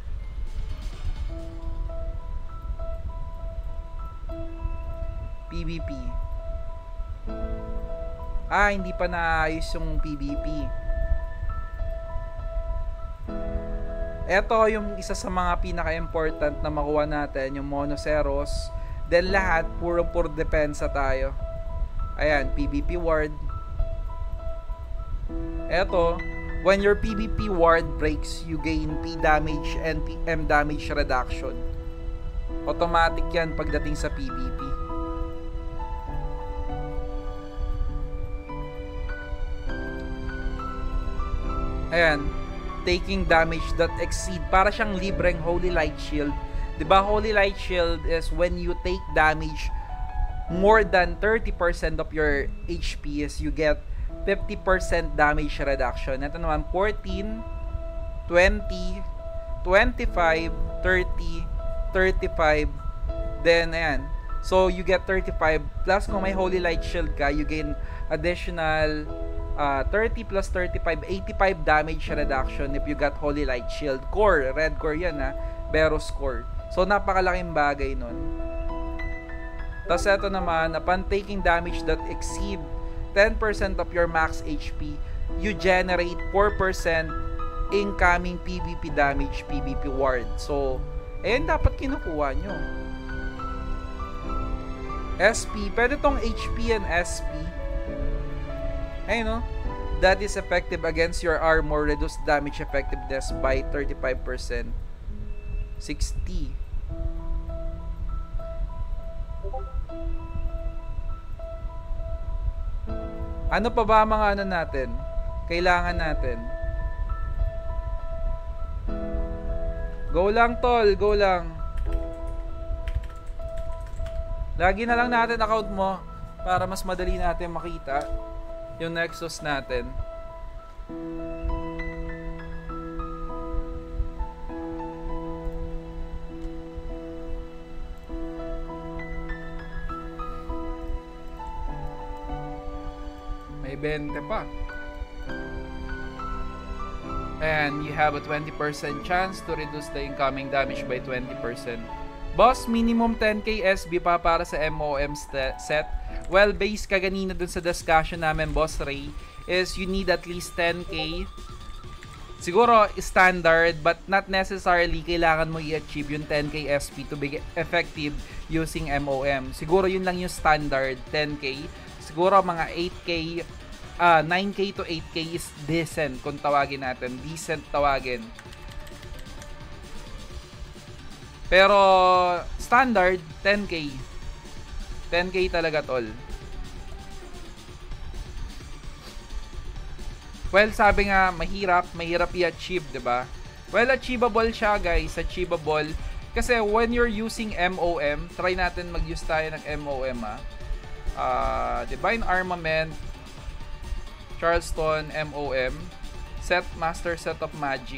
P V P. Ah, hindi pa naayos yung P V P. Ito yung isa sa mga pinaka-important na makuha natin, yung Monoceros. Then lahat, puro puro depensa tayo. Ayan, P V P ward. Eto, when your P V P ward breaks, you gain P damage and P M damage reduction. Automatic yan pagdating sa P V P. Ayan, taking damage that exceed, para siyang libreng Holy Light Shield. Diba, Holy Light Shield is when you take damage more than thirty percent of your H P, is you get fifty percent damage reduction. Ito naman, fourteen, twenty, twenty-five, thirty, thirty-five, then ayan. So, you get thirty-five, plus kung may Holy Light Shield ka, you gain additional uh, thirty plus thirty-five, eighty-five damage reduction if you got Holy Light Shield. Core, red core yan ha, Beros core. So, napakalaking bagay nun. Tapos ito naman, upon taking damage that exceed ten percent of your max H P, you generate four percent incoming P V P damage P V P ward. So, ayun dapat kinukuha nyo. S P, pwede tong H P and S P. Ayun no? That is effective against your armor, reduce damage effectiveness by thirty-five percent. sixty. Ano pa ba mga ano natin? Kailangan natin. Go lang tol, go lang. Lagi na lang natin account mo para mas madali natin makita yung Nexus natin. twenty pa. And you have a twenty percent chance to reduce the incoming damage by twenty percent. Boss, minimum ten K S B pa para sa M O M set. Well, based kaganina dun sa discussion namin, Boss Ray, is you need at least ten K siguro standard, but not necessarily kailangan mo i-achieve yung ten K S P to be effective using M O M. Siguro yun lang yung standard, ten K. Siguro mga eight K, uh, nine K to eight K is decent kung tawagin natin. Decent tawagin. Pero standard, ten K. ten K talaga, tol. Well, sabi nga, mahirap, mahirap i-achieve, diba? Well, achievable siya, guys. Achievable. Kasi when you're using M O M, try natin mag-use tayo ng M O M, ah. Uh, Divine Armament, Charleston, M O M, Set Master Set of Magic.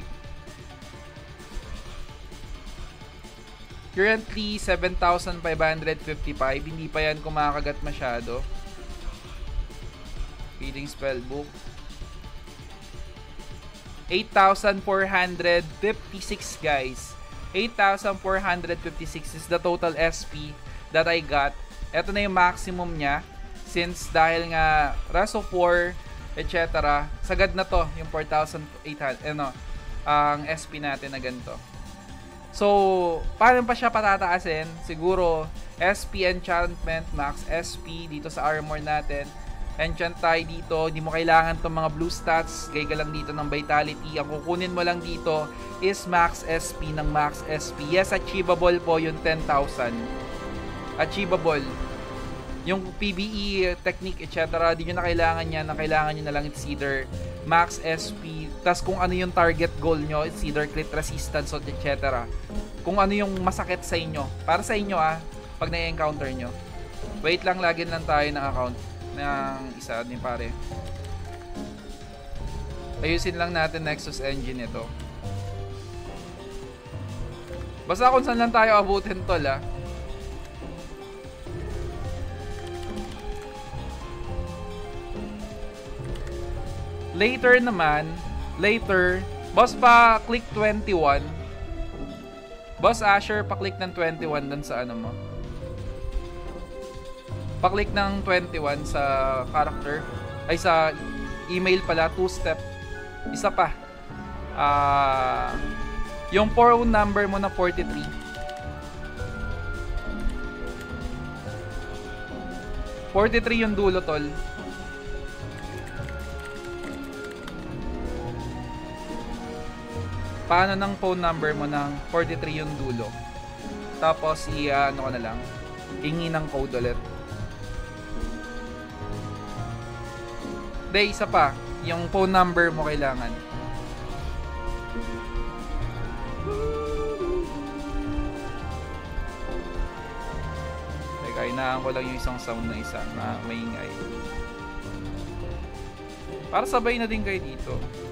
Currently, seven thousand five hundred fifty-five. Hindi pa yan kumakagat masyado. Feeding Spellbook. eight thousand four hundred fifty-six, guys. eight thousand four hundred fifty-six is the total S P that I got. Ito na yung maximum niya. Since dahil nga Reso four, et cetera. Sagad na to yung four thousand eight hundred. Ano, ang S P natin na ganito. So, paano pa siya patataasin? Siguro, S P Enchantment, Max S P dito sa armor natin. Enchant tayo dito. Di mo kailangan itong mga blue stats. Gaya ka lang dito ng Vitality. Ang kukunin mo lang dito is Max S P ng Max S P. Yes, achievable po yung ten thousand. Achievable. Yung P B E technique, et cetera. Di nyo na kailangan yan. Ang kailangan nyo na lang it's either Max S P. Tas kung ano yung target goal nyo, it's either crit resistance, et cetera. Kung ano yung masakit sa inyo. Para sa inyo, ah. Pag na-encounter nyo. Wait lang, lagyan lang tayo ng account ng isa ni pare. Ayusin lang natin Nexus Engine ito. Basta kung saan lang tayo abutin, tol, ah. Later naman, later, boss pa click twenty-one. Boss Asher, pa-click ng twenty-one dun sa ano mo. Pa-click ng twenty-one sa character. Ay, sa email pala, two-step. Isa pa. Ah, uh, yung phone number mo na forty-three. forty-three yung dulo, tol. Paano ng phone number mo ng forty-three yung dulo? Tapos, i-ano ko na lang. Hingi ng code ulit. Hindi, isa pa. Yung phone number mo kailangan. Teka, inaan ko lang yung isang sound na isa na maingay. Para sabay na din kayo dito.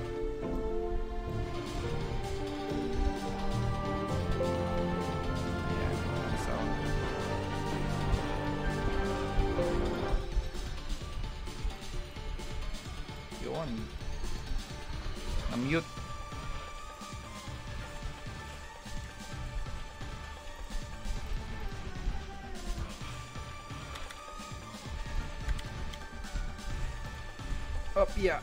Na-mute. Up, yeah.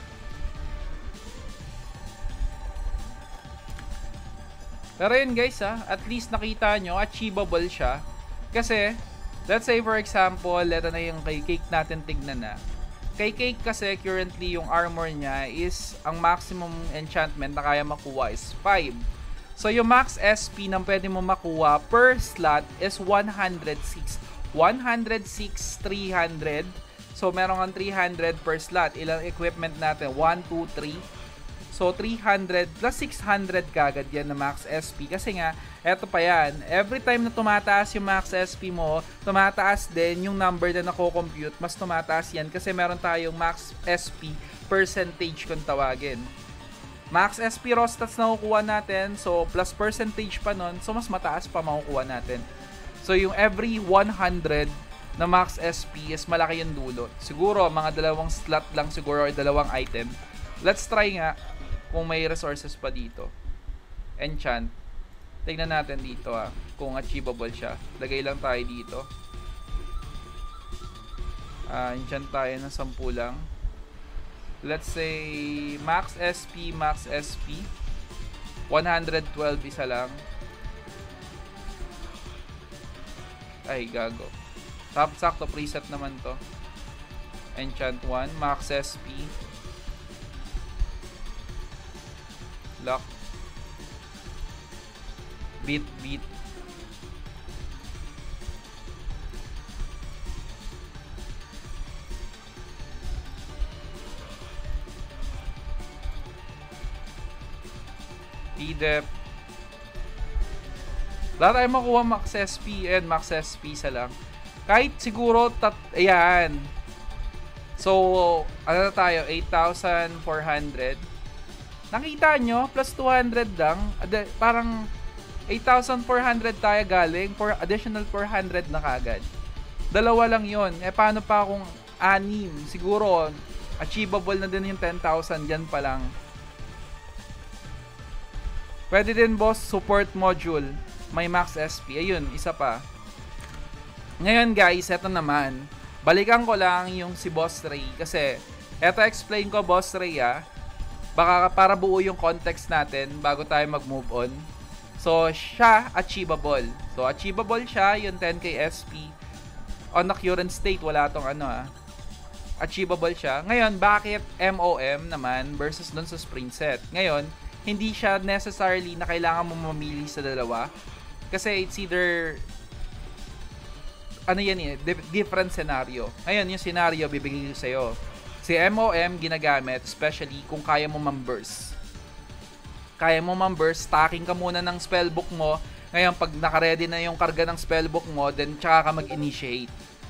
Pero yun guys, ha, at least nakita nyo, achievable siya. Kasi, let's say for example, ito na yung kay Cake natin, tignan na. Kay Cake kasi currently yung armor niya is ang maximum enchantment na kaya makuha is five. So yung max S P na pwede mo makuha per slot is one hundred six. one hundred six, three hundred. So meron kang three hundred per slot. Ilang equipment natin? one, two, three. So three hundred plus six hundred kagad yan na max S P. Kasi nga, eto pa yan. Every time na tumataas yung max S P mo, tumataas din yung number na nako-compute. Mas tumataas yan kasi meron tayong max S P percentage kung tawagin. Max S P raw stats na kukuha natin. So plus percentage pa nun. So mas mataas pa makukuha natin. So yung every one hundred na max S P is malaki yung dulo. Siguro mga dalawang slot lang siguro or dalawang item. Let's try nga kung may resources pa dito. Enchant. Tingnan natin dito ah, kung achievable siya. Lagay lang tayo dito. Uh, enchant tayo ng sampu lang. let's say max S P, max S P. one twelve isa lang. Ay, gago. Top sakto preset naman to. Enchant one, max S P. Lock. Beat, beat. P-dep. Wala tayo makuha max S P and max S P sa lang. Kahit siguro, tat ayan. So, ano na tayo? eight thousand four hundred. Nakita nyo? Plus two hundred lang. Ade, parang eight thousand four hundred tayo galing. For additional four hundred na kagad. Dalawa lang yon. Eh, paano pa kung anim? Siguro, achievable na din yung ten thousand. Yan pa lang. Pwede din, boss, support module. May max S P. Ayun, isa pa. Ngayon, guys, eto naman. Balikan ko lang yung si Boss Ray. Kasi, eto explain ko, Boss Ray, ah. Baka para buo yung context natin bago tayo mag-move on. So, siya, achievable. So, achievable siya, yung ten K S P. On the current state, wala tong ano, ah. Achievable siya. Ngayon, bakit M O M naman versus dun sa sprint set? Ngayon, hindi siya necessarily na kailangan mo mamili sa dalawa. Kasi it's either, ano yan eh, different scenario. Ngayon, yung scenario, bibigay ko sa'yo. Si M O M ginagamit, especially kung kaya mo mam-burst. Kaya mo mam-burst, stacking ka muna ng spellbook mo. Ngayon, pag nakaready na yung karga ng spellbook mo, then tsaka ka mag-initiate.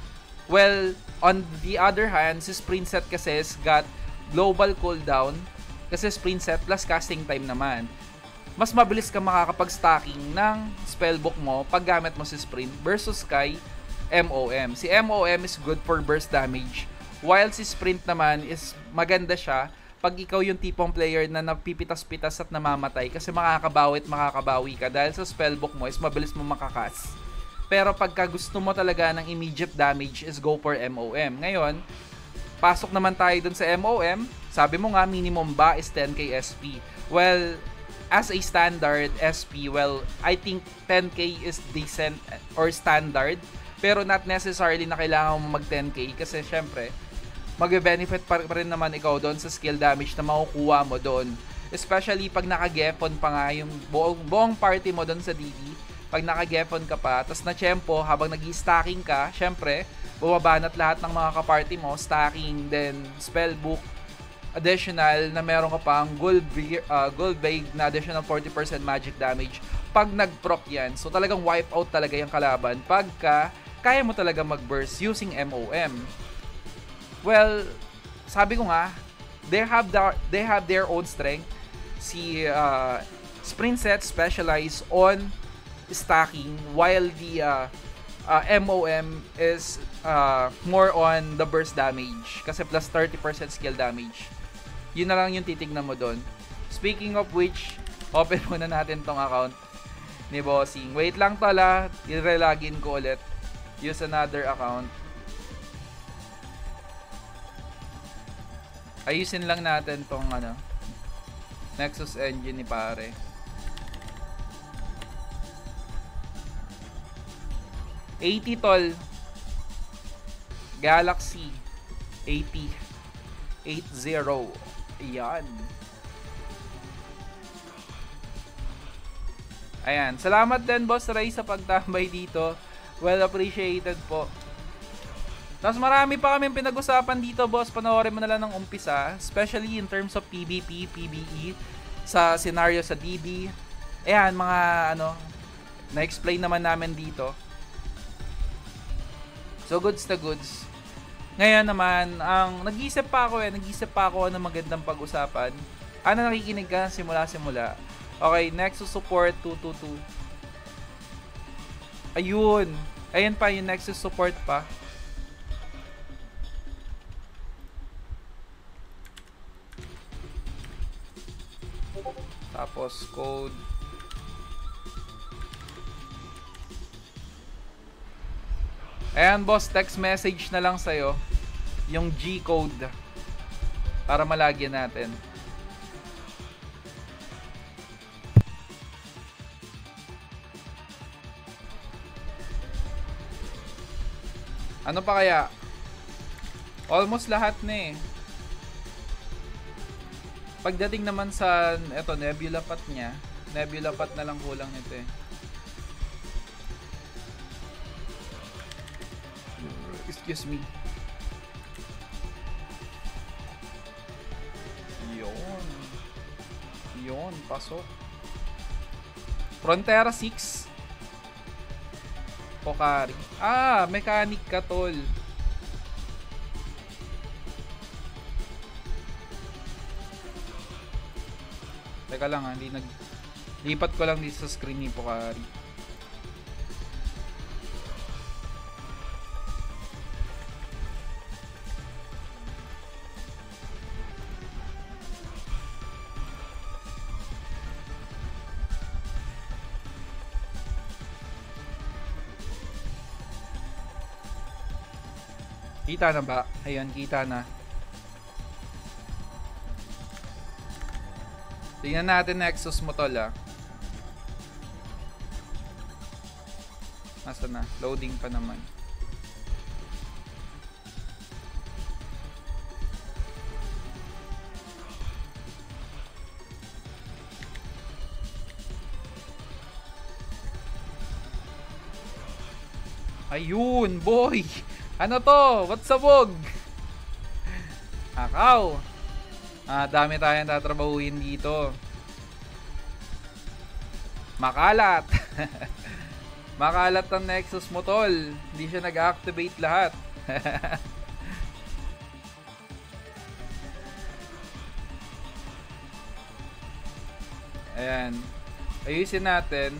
Well, on the other hand, si sprint set kasi has got global cooldown. Kasi sprint set plus casting time naman. Mas mabilis ka makakapag-stacking ng spellbook mo pag gamit mo si sprint versus kay M O M. Si M O M is good for burst damage. While si sprint naman is maganda siya pag ikaw yung tipong player na napipitas-pitas at namamatay kasi makakabawi at makakabawi ka dahil sa spellbook mo is mabilis mo makakas. Pero pagka gusto mo talaga ng immediate damage is go for M O M. Ngayon, pasok naman tayo dun sa M O M. Sabi mo nga, minimum ba is ten K S P. Well, as a standard S P, well, I think ten K is decent or standard. Pero not necessarily na kailangan mo mag ten K kasi syempre, mag-benefit pa rin naman ikaw doon sa skill damage na makukuha mo doon. Especially pag naka-Gefon pa nga yung buong, buong party mo doon sa D D. Pag naka-Gefon ka pa, tas na-tempo habang nag-i-stacking ka, syempre, bumabanat lahat ng mga kaparty mo, stacking, then spellbook, additional na meron ka pang gold, uh, gold bag na additional forty percent magic damage pag nag-proc yan. So talagang wipe out talaga yung kalaban pagka kaya mo talaga mag-burst using M O M. Well, sabi ko nga, they have the, they have their own strength. Si uh, sprint set specialize on stacking while the uh, uh, M O M is uh, more on the burst damage kasi plus thirty percent skill damage. Yun na lang yung titignan mo doon. Speaking of which, open muna natin tong account ni Bossing. Wait lang tala, i-relogin ko ulit. Use another account. Ayusin lang natin tong ano, Nexus engine ni pare. eighty tol. Galaxy eighty. eighty. Ayan. Ayan. Salamat din, Boss Ray, sa pagtambay dito. Well appreciated po. Tapos marami pa kaming pinag-usapan dito, boss. Panoorin mo na lang ng umpisa. Especially in terms of PvP, PvE, sa scenario sa D B. Ayan, mga ano, na-explain naman namin dito. So, goods na goods. Ngayon naman, ang nag-iisip pa ako eh. Nag-iisip pa ako ng magandang pag-usapan. Ano nakikinig ka simula-simula? Okay, Nexus support two two two. Ayun. Ayun pa yung Nexus support pa. Tapos code. Ayan boss, text message na lang sa'yo yung G-code. Para malagyan natin. Ano pa kaya? Almost lahat na eh. Pagdating naman sa eto, nebula pat niya. Nebula pat na lang kulang nito eh. Excuse me. Yon. Yon, pasok. Frontera six. Pokari. Ah, mechanic ka, tol. Teka lang ha, hindi nag... Lipat ko lang dito sa screen ni Pokari. Kita na ba? Ayan, kita na. Tingnan natin Nexus mo, tol, ah. Nasaan na? Loading pa naman. Ayun, boy! Ano to? What's sabog? Akaw. Ah, dami tayong tatrabahuin dito. Makalat. Makalat ang Nexus mo, tol. Hindi siya nag-activate lahat. Ayan. Ayusin natin.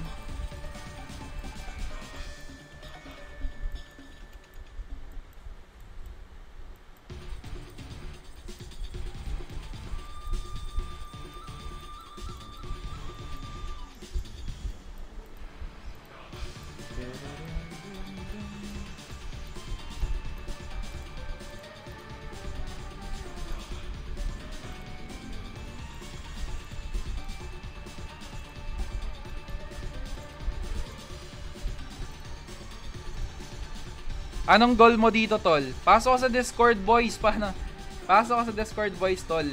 Anong goal mo dito, tol? Pasok ka sa Discord, boys. Paano? Pasok ka sa Discord, boys, tol.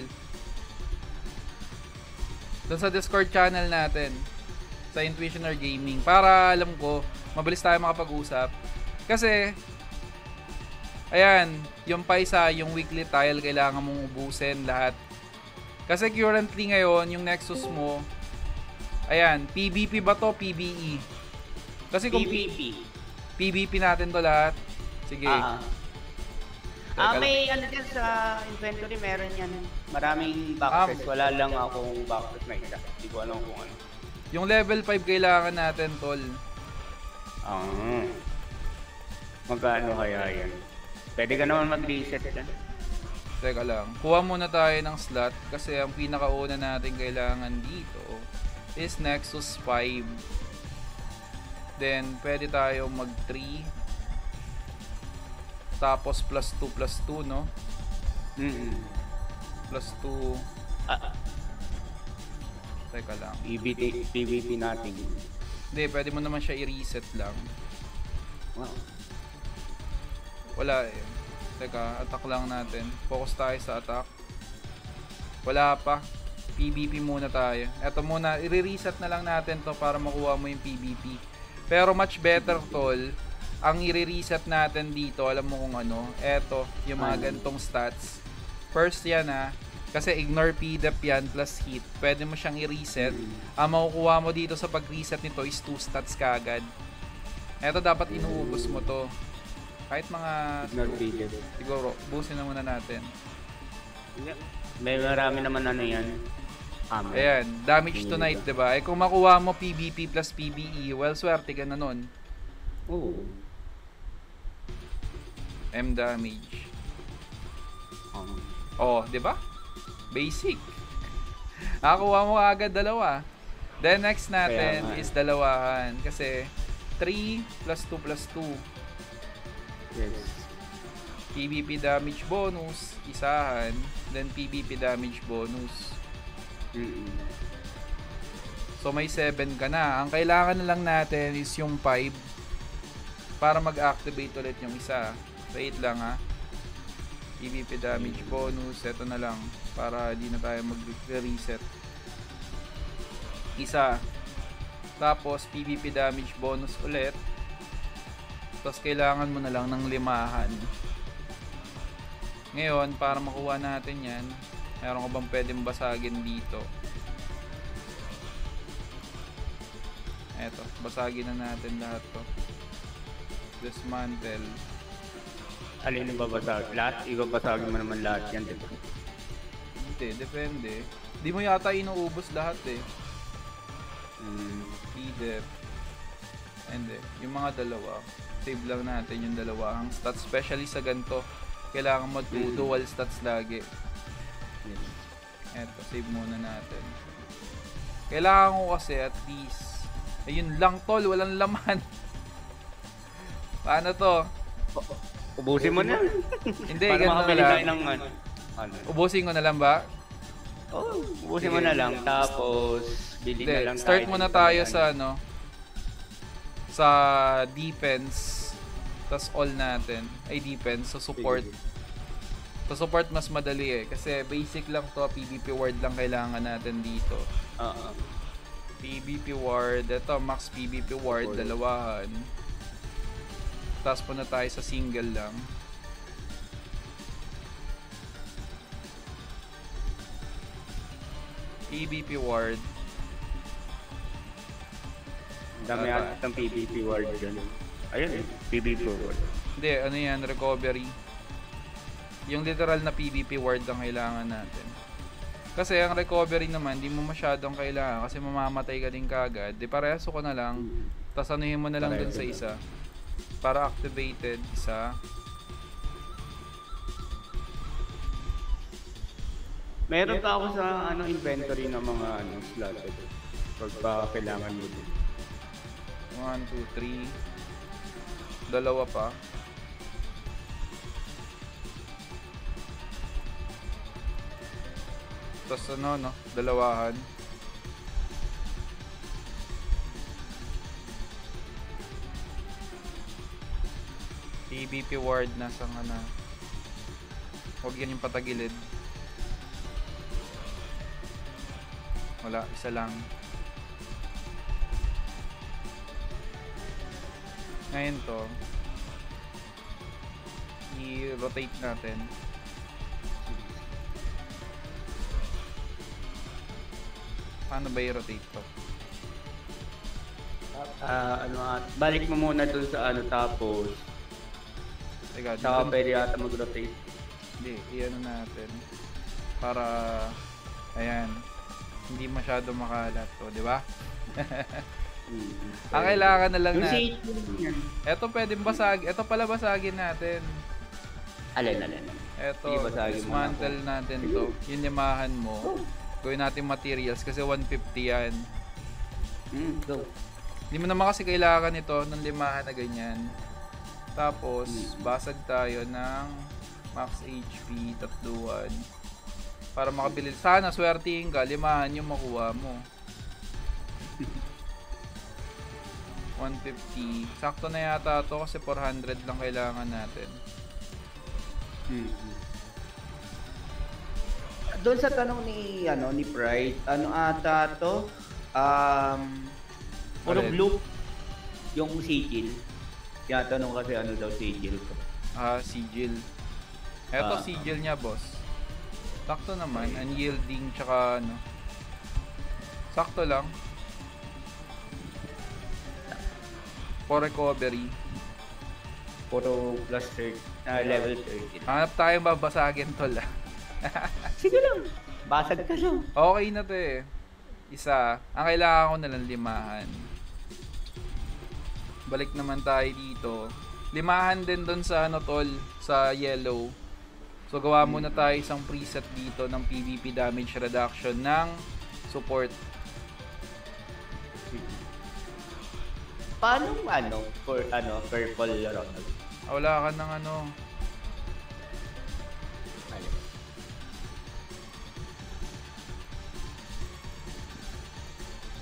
Doon sa Discord channel natin. Sa Intuitioner Gaming. Para alam ko, mabilis tayo makapag-usap. Kasi, ayan, yung paisa, yung weekly tile, kailangan mong ubusin lahat. Kasi currently ngayon, yung Nexus mo, ayan, P V P ba to? P V E? Kasi kung P V P. P V P natin to lahat. Sige. Ah, ah. May ano dyan sa inventory, meron yan. Maraming boxes. Um, Wala lang akong boxes na isa. Hindi ko alam kung ano. Yung level five kailangan natin, tol. Ah. Magkano kaya yan? Pwede ka naman mag-reset dyan. Teka lang. Kuha muna tayo ng slot kasi ang pinakauna natin kailangan dito is Nexus five. Then, pwede tayo mag three. Tapos plus two plus two, no? Mm-hmm. Plus two. Ah. Teka lang. P V P, P V P natin. Hindi, pwede mo naman siya i-reset lang. Wow. Wala eh. Teka, attack lang natin. Focus tayo sa attack. Wala pa. P V P muna tayo. Eto muna, i-reset na lang natin to para makuha mo yung P V P. Pero much better, tol. Ang i-reset natin dito, alam mo kung ano, eto, yung mga gantong stats. First yan ha, kasi ignore P D E P yan plus hit. Pwede mo siyang i-reset. Ang makukuha mo dito sa pag-reset nito is two stats kagad. Eto, dapat inuubos mo to. Kahit mga... Ignore P D E P. Siguro, busin na muna natin. May marami naman ano yan. Hammer. Ayan, damage tonight, diba? Eh kung makuha mo P V P plus P V E, well, swerte ka na nun. Oo. M damage. Um, Oh, 'di ba? Basic. Nakakuha mo agad dalawa. Then next natin Kaya, is dalawahan kasi three plus two plus two. yes. PvP damage bonus, isahan, then PvP damage bonus. Mm-mm. So may seven ka na. Ang kailangan na lang natin is yung five para mag-activate ulit yung isa. Wait lang ha. PvP damage bonus, ito na lang para di na tayo mag-reset. Isa. Tapos PvP damage bonus ulit. Tapos kailangan mo na lang ng limahan. Ngayon, para makuha natin yan, meron ka bang pwedeng basagin dito? Eto, basagin na natin lahat to. Dismantle. Alin yung babasag? Lahat? Ibabasagin mo naman lahat yan, diba? Hindi, depende. Di mo yata inuubos lahat eh. Mm. E-dep. Hindi, yung mga dalawa. Save lang natin yung dalawa. Ang stats, especially sa ganito, kailangan mag-dual stats lagi. Yes. Eto, save muna natin. Kailangan ko kasi at least, ayun lang tol, walang laman. Paano to? Ubusin mo na. Hindi, Para ganun na makabili lang. tayo ng ano. ano. Ubusin ko na lang ba? Oh, ubusin Sige. mo na lang. Tapos, bili Hindi, na lang start tayo. muna dito tayo ng sa ano. ano, sa defense, tas all natin. Ay, defense, so support. Sige. Sa support mas madali eh, kasi basic lang to, PvP ward lang kailangan natin dito. Oo. PvP ward, ito max PvP ward, dalawahan. Tapos punta tayo sa single lang. PvP ward. Ang dami Ah, ata ng PvP ward dyan. Ayun eh, PvP ward. Hindi, ano yan, recovery. Yung literal na PvP ward ang kailangan natin. Kasi ang recovery naman, di mo masyadong kailangan kasi mamamatay ka din kagad. Di pareso ko na lang, tapos anuhin mo na lang dun sa isa. Para activated, isa. Meron pa ako sa ano inventory ng mga ano slot pag pa kailangan mo din. one, two, three. Dalawa pa. Tapos ano, no? Dalawahan. PvP ward nasa nga na. Huwag yan yung patagilid. Wala, isa lang. Ngayon to, i-rotate natin. Paano ba i-rotate to? Ah, ano at balik mo muna dun sa ano tapos Teka, saka dito- pwede yata mag-rotate. Hindi, i-ano natin. Para, ayan, hindi masyado makalat to, di ba? Mm-hmm. Ang kailangan na lang Yung na, shade yan. eto pwedeng basag, eto pala basagin natin. Alin, alin. Eto, Sige, basagin mo na dismantle natin to. Yung limahan mo. Gawin natin materials kasi one fifty yan. Mm, go. Hindi mo naman kasi kailangan ito ng limahan na ganyan. Tapos, basag tayo ng max H P, tatluan. Para makabili. Sana, swertihin ka, limahan yung makuha mo. one fifty. Sakto na yata to kasi four hundred lang kailangan natin. Mm-hmm. Doon sa tanong ni ano ni Pride, ano ata to? Um puro Alin? blue yung sigil. Kaya tanong kasi ano daw sigil ko. Ah, sigil. Eto Ah. sigil niya, boss. Sakto naman, unyielding tsaka ano. Sakto lang. For recovery. Puro plus thirty, ah, level thirty. Hanap tayo babasagin tol. ah. Sige lang. Basag ka lang. Okay na to eh. Isa. Ang kailangan ko na lang limahan. Balik naman tayo dito. Limahan din doon sa ano tol, sa yellow. So gawa muna tayo isang preset dito ng PvP damage reduction ng support. Paano ano for ano purple Ronald? Ah, wala ka ng ano.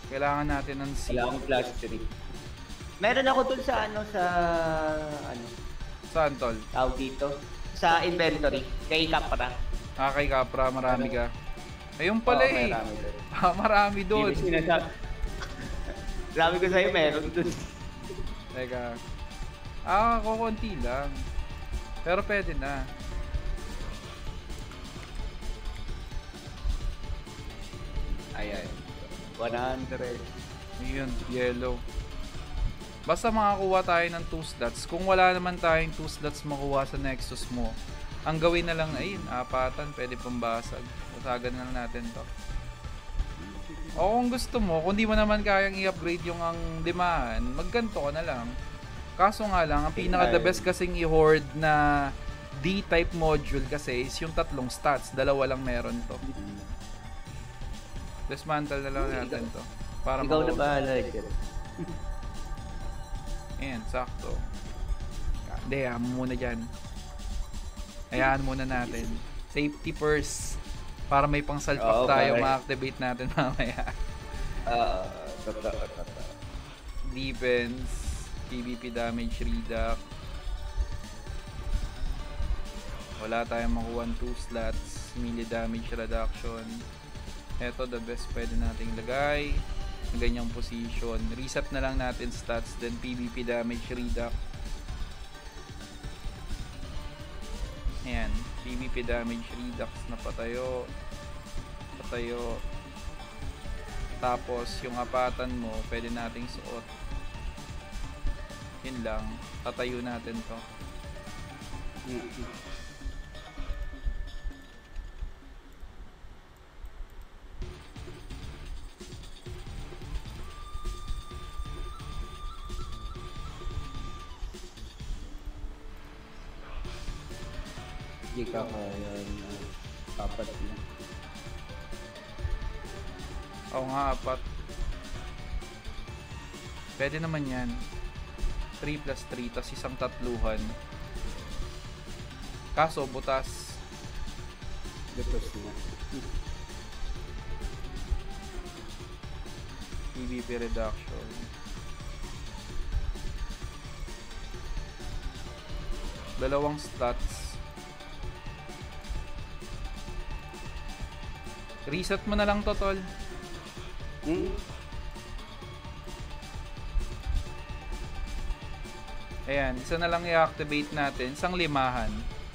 Kailangan natin ng seed. Kailangan class three. Meron ako dun sa ano, sa... ano, Saan, tol? tawag dito. Sa inventory. Kay Capra. Ah, kay Capra, marami ka. Ayun pala Oo, eh. marami dun. Ah, marami doon. Hindi sinasabi. Sabi ko sa'yo, meron dun. Teka. Ah, kukunti lang. Pero pwede na. Ayan. one hundred. Ayun, yellow. Basta makakuha tayo ng two slots. Kung wala naman tayong two slots makuha sa Nexus mo, ang gawin na lang, ayun, apatan, pwede pambasag. Basagan na lang natin to. O kung gusto mo, kung di mo naman kayang i-upgrade yung ang limahan, magganto ka na lang. Kaso nga lang, ang pinaka the best kasing i-hoard na D-type module kasi is yung tatlong stats. Dalawa lang meron to. Dismantle na lang natin to. Para Ikaw na makuha. bahala dyan. Ayan, sakto. Hindi, hayaan mo muna dyan. Hayaan muna natin. Safety first. Para may pang salpak Oo, tayo, correct. ma-activate natin mamaya. Ah, totoo, totoo. Defense, P V P damage reduct. Wala tayong makuha two slots. Melee damage reduction. Ito, the best pwede nating lagay. Ang ganyang position. Reset na lang natin stats, then P V P damage reduct. Ayan, P V P damage redux na patayo. Patayo. Tapos, yung apatan mo, pwede nating suot. Yun lang. Tatayo natin to. Hindi ka kaya na apat na. Oo nga, apat. Pwede naman yan. three plus three, tas isang tatluhan. Kaso, butas. Butos na. P V P reduction. Dalawang stats. Reset mo na lang to, tol. Hmm? Ayan, isa na lang i-activate natin. Isang limahan.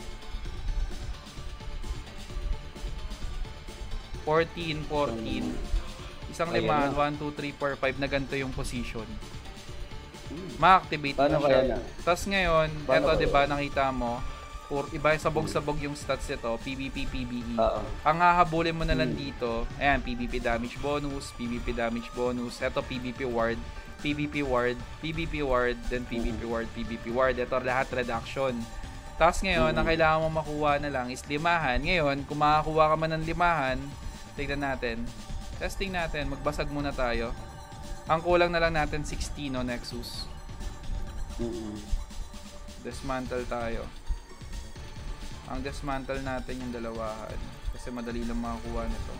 fourteen, fourteen. Isang Ayan limahan, na. one, two, three, four, five na ganito yung position. Ma-activate Paano mo siya. kaya na? Tapos ngayon, Paano eto kaya? 'di ba nakita mo, or iba sabog-sabog yung stats nito, P V P, P V E. Oo. Ang hahabulin mo na lang Hmm. dito, ayan, P V P damage bonus, P V P damage bonus, eto P V P ward, P V P ward, P V P ward, then P V P ward, P V P ward. Ito lahat reduction. Tapos ngayon, ang kailangan mo makuha na lang is limahan. Ngayon, kung makakuha ka man ng limahan, tignan natin. Testing natin, magbasag muna tayo. Ang kulang na lang natin sixteen, no, Nexus. Mm-mm. Dismantle tayo. Ang dismantle natin yung dalawahan. Kasi madali lang makakuha nito.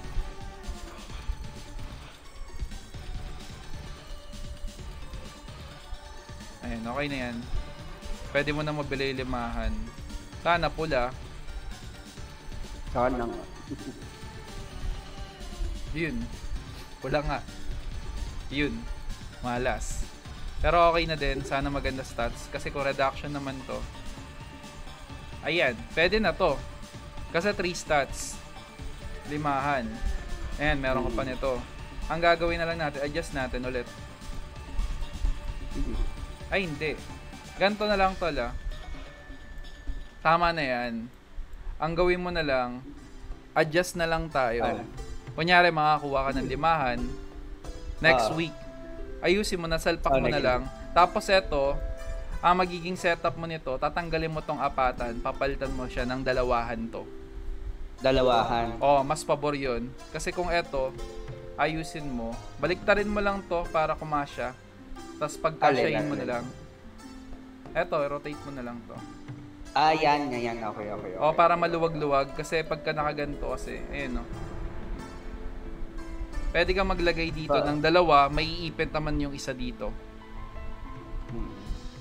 Ayan, okay na yan. Pwede mo na mabili yung limahan. Sana pula. Sana nga. Yun. Pula nga. Yun. Malas. Pero okay na din. Sana maganda stats. Kasi kung reduction naman to. Ayan. Pwede na to. Kasi three stats. Limahan. Ayan. Meron ka pa nito. Ang gagawin na lang natin. Adjust natin ulit. Ay, hindi. Ganto na lang tol, ah. Tama na yan. Ang gawin mo na lang, adjust na lang tayo. Ano? Kunyari, makakuha ka ng limahan. Next Ah. week, ayusin mo na, salpak Ah, mo na next lang. Tapos eto, ang magiging setup mo nito, tatanggalin mo tong apatan, papalitan mo siya ng dalawahan to. Dalawahan. Oh, mas pabor yun. Kasi kung eto, ayusin mo, baliktarin mo lang to para kumasya. Tapos pagkasyahin Alin, mo na alin. lang. Eto, rotate mo na lang to. Ah, yan, yan, yan. Okay, okay, okay. O, para maluwag-luwag. Kasi pagka nakaganto kasi, ayun o. pwede kang maglagay dito Ah. ng dalawa, may iipit naman yung isa dito. Hmm.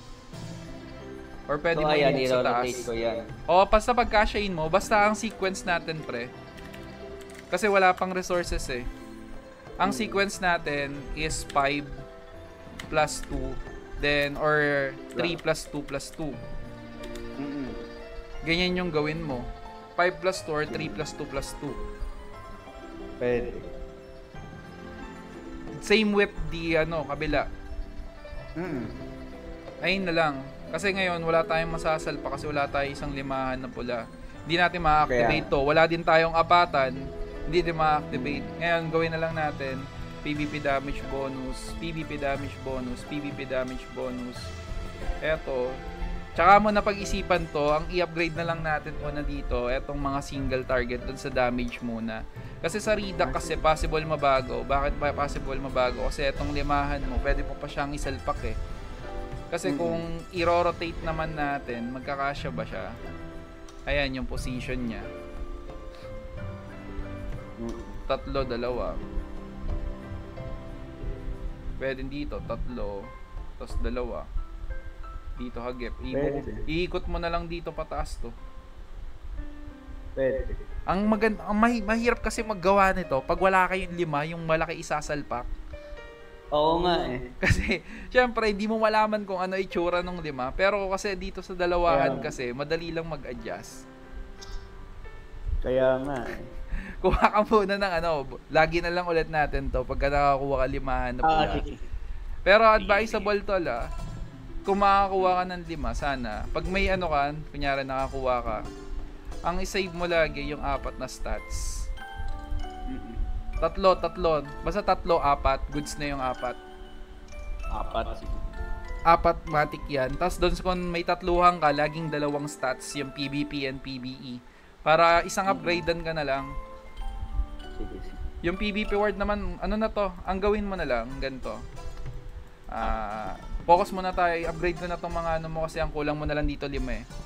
Or pwede So mo ayan, i-move sa taas. i-rotate ko yan. O, basta pagkasyain mo, basta ang sequence natin, pre. Kasi wala pang resources eh. Ang sequence natin is five plus two, then, or three plus two plus two. Mm-mm. Ganyan yung gawin mo. five plus two or three plus two plus two. Pwede. Same with the, ano, kabila. Mm-mm. Ayun na lang. Kasi ngayon, wala tayong masasalpa kasi wala tayong isang limahan na pula. Hindi natin ma-activate to. Wala din tayong apatan. Hindi din ma-activate. Ngayon, gawin na lang natin P V P damage bonus, P V P damage bonus, P V P damage bonus. Eto. Tsaka mo na pag-isipan to, ang i-upgrade na lang natin muna dito, etong mga single target dun sa damage muna. Kasi sa redact kasi possible mabago. Bakit ba possible mabago? Kasi etong limahan mo, pwede mo pa siyang isalpak eh. Kasi Mm-mm. kung i-rotate naman natin, magkakasya ba siya? Ayan yung position niya. Mm-mm. Tatlo, dalawa. Pwede dito, tatlo, tapos dalawa. Dito hagip. I- Pwede. iikot mo na lang dito pataas to. Pwede. Ang maganda, ang mahi- mahirap kasi maggawa nito pag wala kayong lima, yung malaki isasalpak. Oo nga eh. Kasi, syempre, hindi mo malaman kung ano itsura ng lima. Pero kasi dito sa dalawahan Kaya- kasi, madali lang mag-adjust. Kaya nga eh. Kuha ka muna ng ano, lagi na lang ulit natin to pagka nakakuha ka limahan na Ah, pula. sige. Pero advisable to la, kung makakuha ka ng lima, sana, pag may ano ka, kunyari nakakuha ka, ang isave mo lagi yung apat na stats. Mm-mm. Tatlo, tatlo. Basta tatlo, apat. Goods na yung apat. Apat. Sige. Apat matic yan. Tapos doon kung may tatluhan ka, laging dalawang stats, yung P V P and P V E. Para isang upgradean ka na lang. Sige, sige. Yung P V P ward naman, ano na to? Ang gawin mo na lang, ganito. Ah, focus muna tayo. I-upgrade ko na tong mga ano mo kasi ang kulang mo na lang dito lima eh.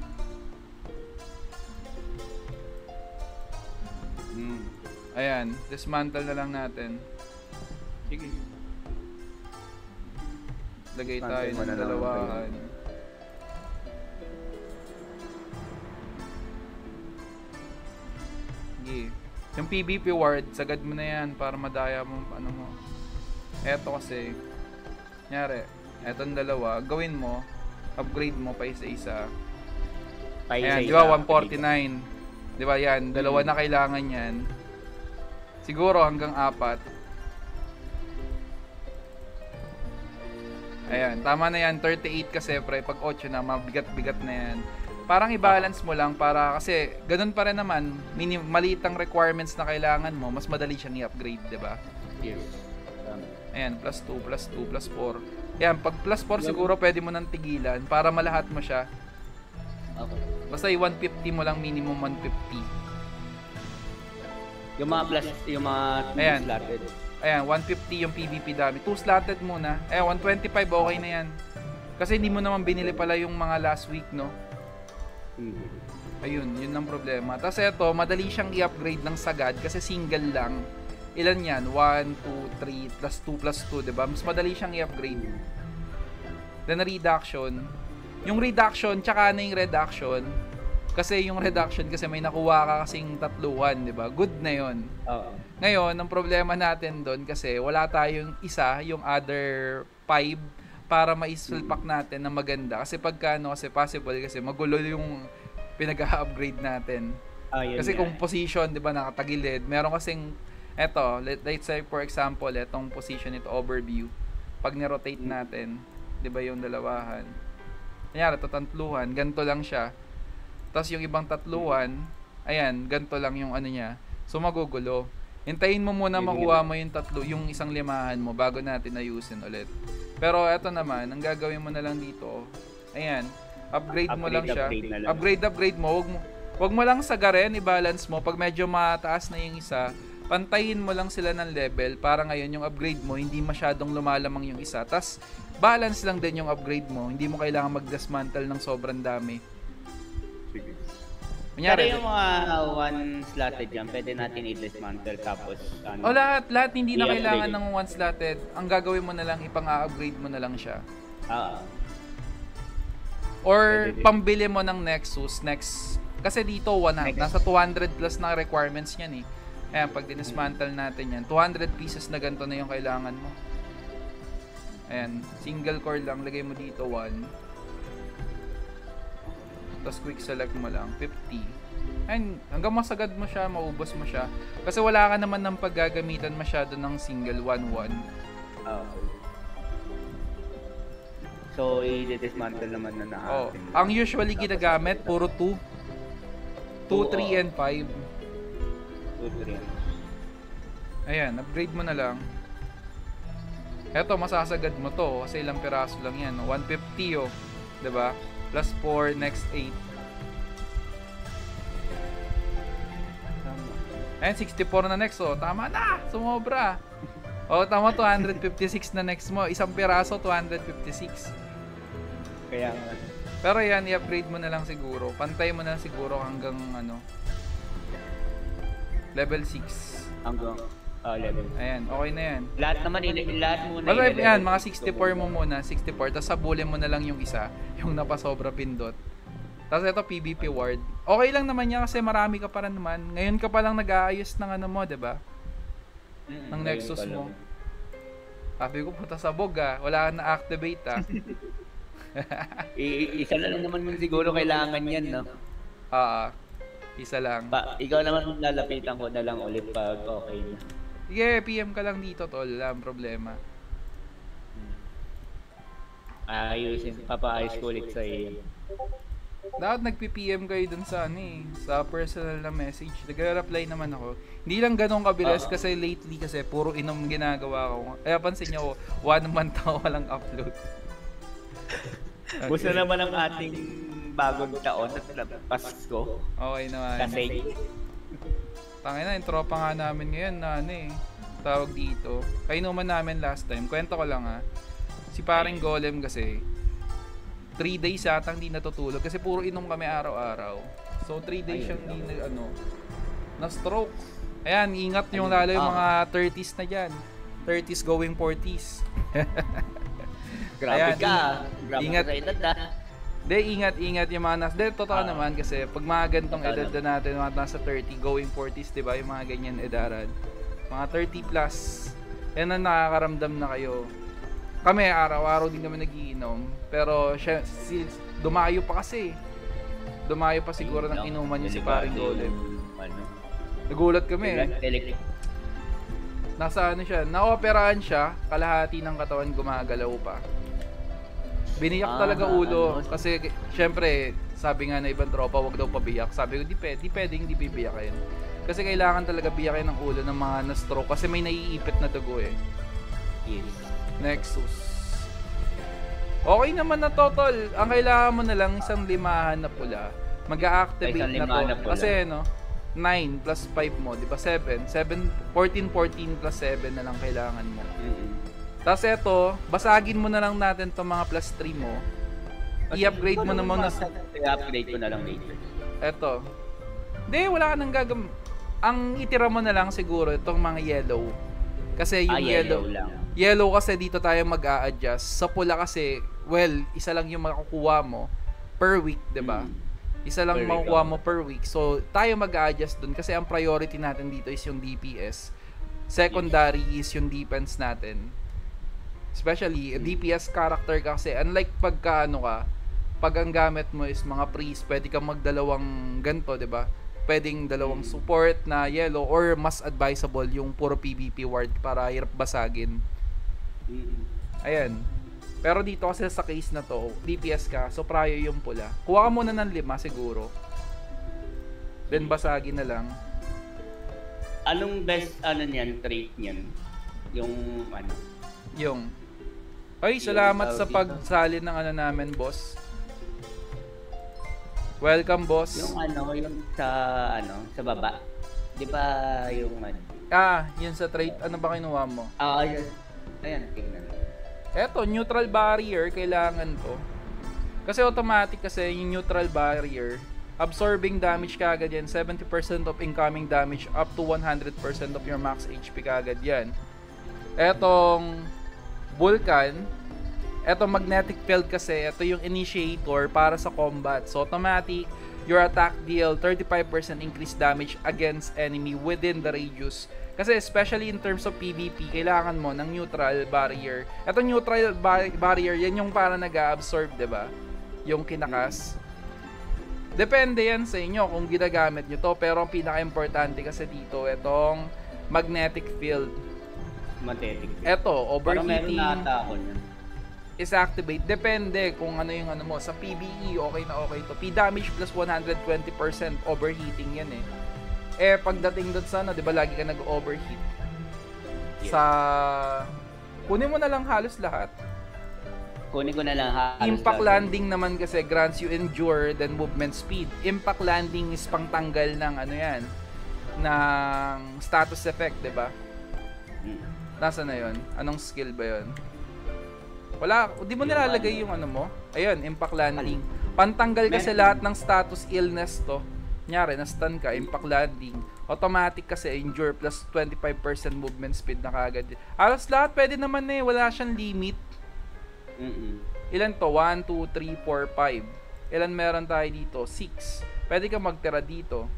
Mm. Ayan, dismantle na lang natin. Sige. Lagay Dismantle tayo mo ng na lang dalawahan. Sige. Yung P V P ward, sagad mo na yan para madaya mo ano mo. Eto kasi, nyari, etong dalawa, gawin mo, upgrade mo pa isa-isa. Ayan, di ba, one forty-nine. Di ba yan, dalawa na kailangan yan. Siguro hanggang apat. Ayan, tama na yan, thirty-eight kasi pre, pag eight na, mabigat-bigat na yan. Parang i-balance mo lang para, kasi ganun pa rin naman, minim, maliit ang requirements na kailangan mo, mas madali siyang i-upgrade, di ba? Yes. Tama. Ayan, plus two, plus two, plus four. Ayan, pag plus four siguro pwede mo nang tigilan para malahat mo siya. Okay. Basta i-one fifty mo lang, minimum one fifty. Yung mga plus, yung mga Ayan. slotted. Ayan, one fifty yung P V P dami. two slotted muna. Ayan, one twenty-five okay na yan. Kasi hindi mo naman binili pala yung mga last week, no? Mm. Ayun, yun ang problema. Tapos eto, madali siyang i-upgrade ng sagad kasi single lang. Ilan yan? one, two, three, plus two, plus two, diba? Mas madali siyang i-upgrade. Then reduction. Yung reduction, tsaka na yung reduction. Kasi yung reduction, kasi may nakuha ka kasing tatluhan, diba? Good na yun. Oo. Ngayon, ang problema natin doon kasi wala tayong isa, yung other five, para maisulpak natin na maganda. Kasi pagka, no, kasi possible, kasi magulo yung pinag-upgrade natin. Ah, yun Kasi nga. kung position, di ba, nakatagilid, meron kasing, eto, let, let's say for example, etong position ito, overview. Pag ni-rotate natin, di ba yung dalawahan, kanyari, ito tantluhan, ganito lang siya. Tapos yung ibang tatluhan, ayan, ganito lang yung ano niya. So magugulo. Hintayin mo muna makuha mo yung tatlo, yung isang limahan mo bago natin ayusin ulit. Pero eto naman, ang gagawin mo na lang dito, ayan, upgrade, mo lang Upgrade, siya. upgrade na lang. Upgrade, upgrade mo. Wag mo, wag mo lang sagarin, i-balance mo. Pag medyo mataas na yung isa, pantayin mo lang sila ng level para ngayon yung upgrade mo, hindi masyadong lumalamang yung isa. Tas balance lang din yung upgrade mo. Hindi mo kailangan mag-dismantle ng sobrang dami. Sige. Pero Kunyari, yung mga one slotted dyan, pwede natin i-dismantle tapos ano. o lahat, lahat hindi na I-upgrade. kailangan ng one slotted. Ang gagawin mo na lang, ipang-upgrade mo na lang siya. Ah, Or Pwede din. pambili mo ng Nexus, next. Kasi dito, one, Next. nasa two hundred plus na requirements niyan eh. Ayan, pag dinismantle natin yan, two hundred pieces na ganito na yung kailangan mo. Ayan, single core lang, lagay mo dito one. Tapos quick select mo lang, fifty. Ayan, hanggang masagad mo siya, maubos mo siya. Kasi wala ka naman ng paggagamitan masyado ng single one one. ah, okay. So, i-dismantle naman na Oh, natin. ang usually ginagamit, puro two. two, three, and five. two, three. Ayan, upgrade mo na lang. Eto, masasagad mo to kasi ilang piraso lang yan. one fifty oh. Diba? Plus four, next eight. Ayan, sixty-four na next oh. Tama na! Sumobra! Oh, tama, two fifty-six na next mo. Isang piraso, two fifty-six. Kaya nga. Pero yan, i-upgrade mo na lang siguro. Pantay mo na lang siguro hanggang ano, level six. Hanggang ah, level. Ayan, okay na yan. Lahat naman, in- lahat muna. Basta i-level. yan, mga sixty-four mo muna, sixty-four, tapos sabulin mo na lang yung isa, yung napasobra pindot. Tapos ito, PvP ward. Okay lang naman yan kasi marami ka pa rin naman. Ngayon ka pa lang nag-aayos ng ano mo, diba? Mm, Ng ayun Nexus pala. mo. Sabi ko, puta sa bog ah. Wala ka na-activate ah. I- isa na lang naman mun siguro kailangan yan, no? Ah, isa lang. Pa, ikaw naman lalapitan ko na lang ulit pag okay na. Sige, P M ka lang dito, tol. Wala ang problema. Ayusin, papaayos ko ulit sa iyo. Dapat nagpi-P M kayo dun sa ano eh, sa personal na message. Nagre-reply naman ako. Hindi lang ganun kabilis Oo. kasi lately kasi puro inom ginagawa ko. Kaya pansin nyo, one month ako walang upload. Gusto naman ang ating bagong taon at Pasko. Okay naman. Kasi Tangina, yung tropa nga namin ngayon na ano eh, tawag dito. Kainuman namin last time. Kwento ko lang ha. Si paring Golem kasi, three days yata hindi natutulog kasi puro inom kami araw-araw. So three days siyang hindi na, ano, na stroke. Ayan, ingat yung lalo yung mga thirties na dyan. thirties going forties. grabe Ayan, ka. ingat- Grabe ingat. ka sa edad, ah. De, ingat-ingat yung mga nas... De, totoo Ah. naman kasi pag mga gantong Totoo edad na natin, mga nasa thirty, going forties, di ba? Yung mga ganyan edaran. Mga thirty plus, yan ang nakakaramdam na kayo. Kami, araw-araw din kami nagiinom. Pero, siya, si, dumayo pa kasi. Dumayo pa siguro ng inuman yung si paring Golem. Ano? Nagulat kami. eh. Elect- Nasa ano siya, naoperahan siya, kalahati ng katawan gumagalaw pa. Biniyak Ah, talaga ulo ano? kasi syempre sabi nga na ibang tropa wag daw pabiyak. Sabi ko di pwede, di pwedeng di bibiyakin. Kasi kailangan talaga biyakin ng ulo ng mga na-stroke kasi may naiipit na dugo eh. Yes. Nexus. Okay naman na total. Ang kailangan mo na lang isang limahan na pula. Mag-a-activate Isang na to. limahan na pula. Kasi no, nine plus five mo, di ba seven? seven, fourteen, fourteen plus seven na lang kailangan mo. Mm-hmm. Tapos eto, basagin mo na lang natin itong mga plus three mo. I-upgrade mo naman na... I-upgrade ko na lang later. Eto. Hindi, wala ka nang gagam... Ang itira mo na lang siguro itong mga yellow. Kasi yung Ah, yellow... yellow lang. Yellow kasi dito tayo mag-a-adjust. Sa pula kasi, well, isa lang yung makukuha mo per week, 'di ba? Mm. Isa lang Per week, makukuha oh. mo per week. So, tayo mag-a-adjust dun kasi ang priority natin dito is yung D P S. Secondary is yung defense natin. Especially, Mm. D P S character ka kasi, unlike pagka ano ka, pag ang gamit mo is mga priest, pwede kang magdalawang ganto, 'di ba? Pwedeng dalawang Mm. support na yellow or mas advisable yung puro PvP ward para hirap basagin. Mm-hmm. Ayan. Pero dito kasi sa case na to, D P S ka, so prayo yung pula. Kuha ka muna ng lima siguro. Then basagin na lang. Anong best ano niyan, trait niyan? Yung ano? Yung Ay, Yung salamat sa tawag dito. pagsali ng ano namin, boss. Welcome, boss. Yung ano, yung sa ano, sa baba. 'Di ba yung ano? Ah, yun sa trait. Ano ba kinuha mo? Ah, ayun. Ayan, tingnan. Eto, neutral barrier, kailangan to. Kasi automatic kasi yung neutral barrier, absorbing damage kagad yan. seventy percent of incoming damage up to one hundred percent of your max H P kagad yan. Etong Vulcan, etong magnetic field kasi, ito yung initiator para sa combat. So automatic, your attack deal thirty-five percent increased damage against enemy within the radius. Kasi especially in terms of PvP, kailangan mo ng neutral barrier. Etong neutral bar- barrier, yan yung para nag-absorb, 'di ba? Yung kinakas. Depende yan sa inyo kung ginagamit nyo to. Pero ang pinaka-importante kasi dito, etong magnetic field. Magnetic. Eto, Parang meron overheating na ata ako niyan. is activate. Depende kung ano yung ano mo. Sa P V E, okay na okay to. P-damage plus one hundred twenty percent overheating yan eh. Eh, pagdating doon sa ano, di ba lagi ka nag-overheat? Yeah. Sa... Kunin mo na lang halos lahat. Kunin ko na lang halos Impact lahat. landing naman kasi grants you endure then movement speed. Impact landing is pangtanggal ng ano yan, ng status effect, di ba? Hmm. Nasaan na yun? Anong skill ba yun? Wala, di mo nilalagay yung ano mo? Ayun, impact landing. Pantanggal kasi Meron. lahat ng status illness to. Kunyari, na-stun ka, impact landing. Automatic kasi, endure plus twenty-five percent movement speed na kagad. Alas lahat pwede naman eh, wala siyang limit. Mm-mm. Ilan to? one, two, three, four, five. Ilan meron tayo dito? six. Pwede ka magtira dito.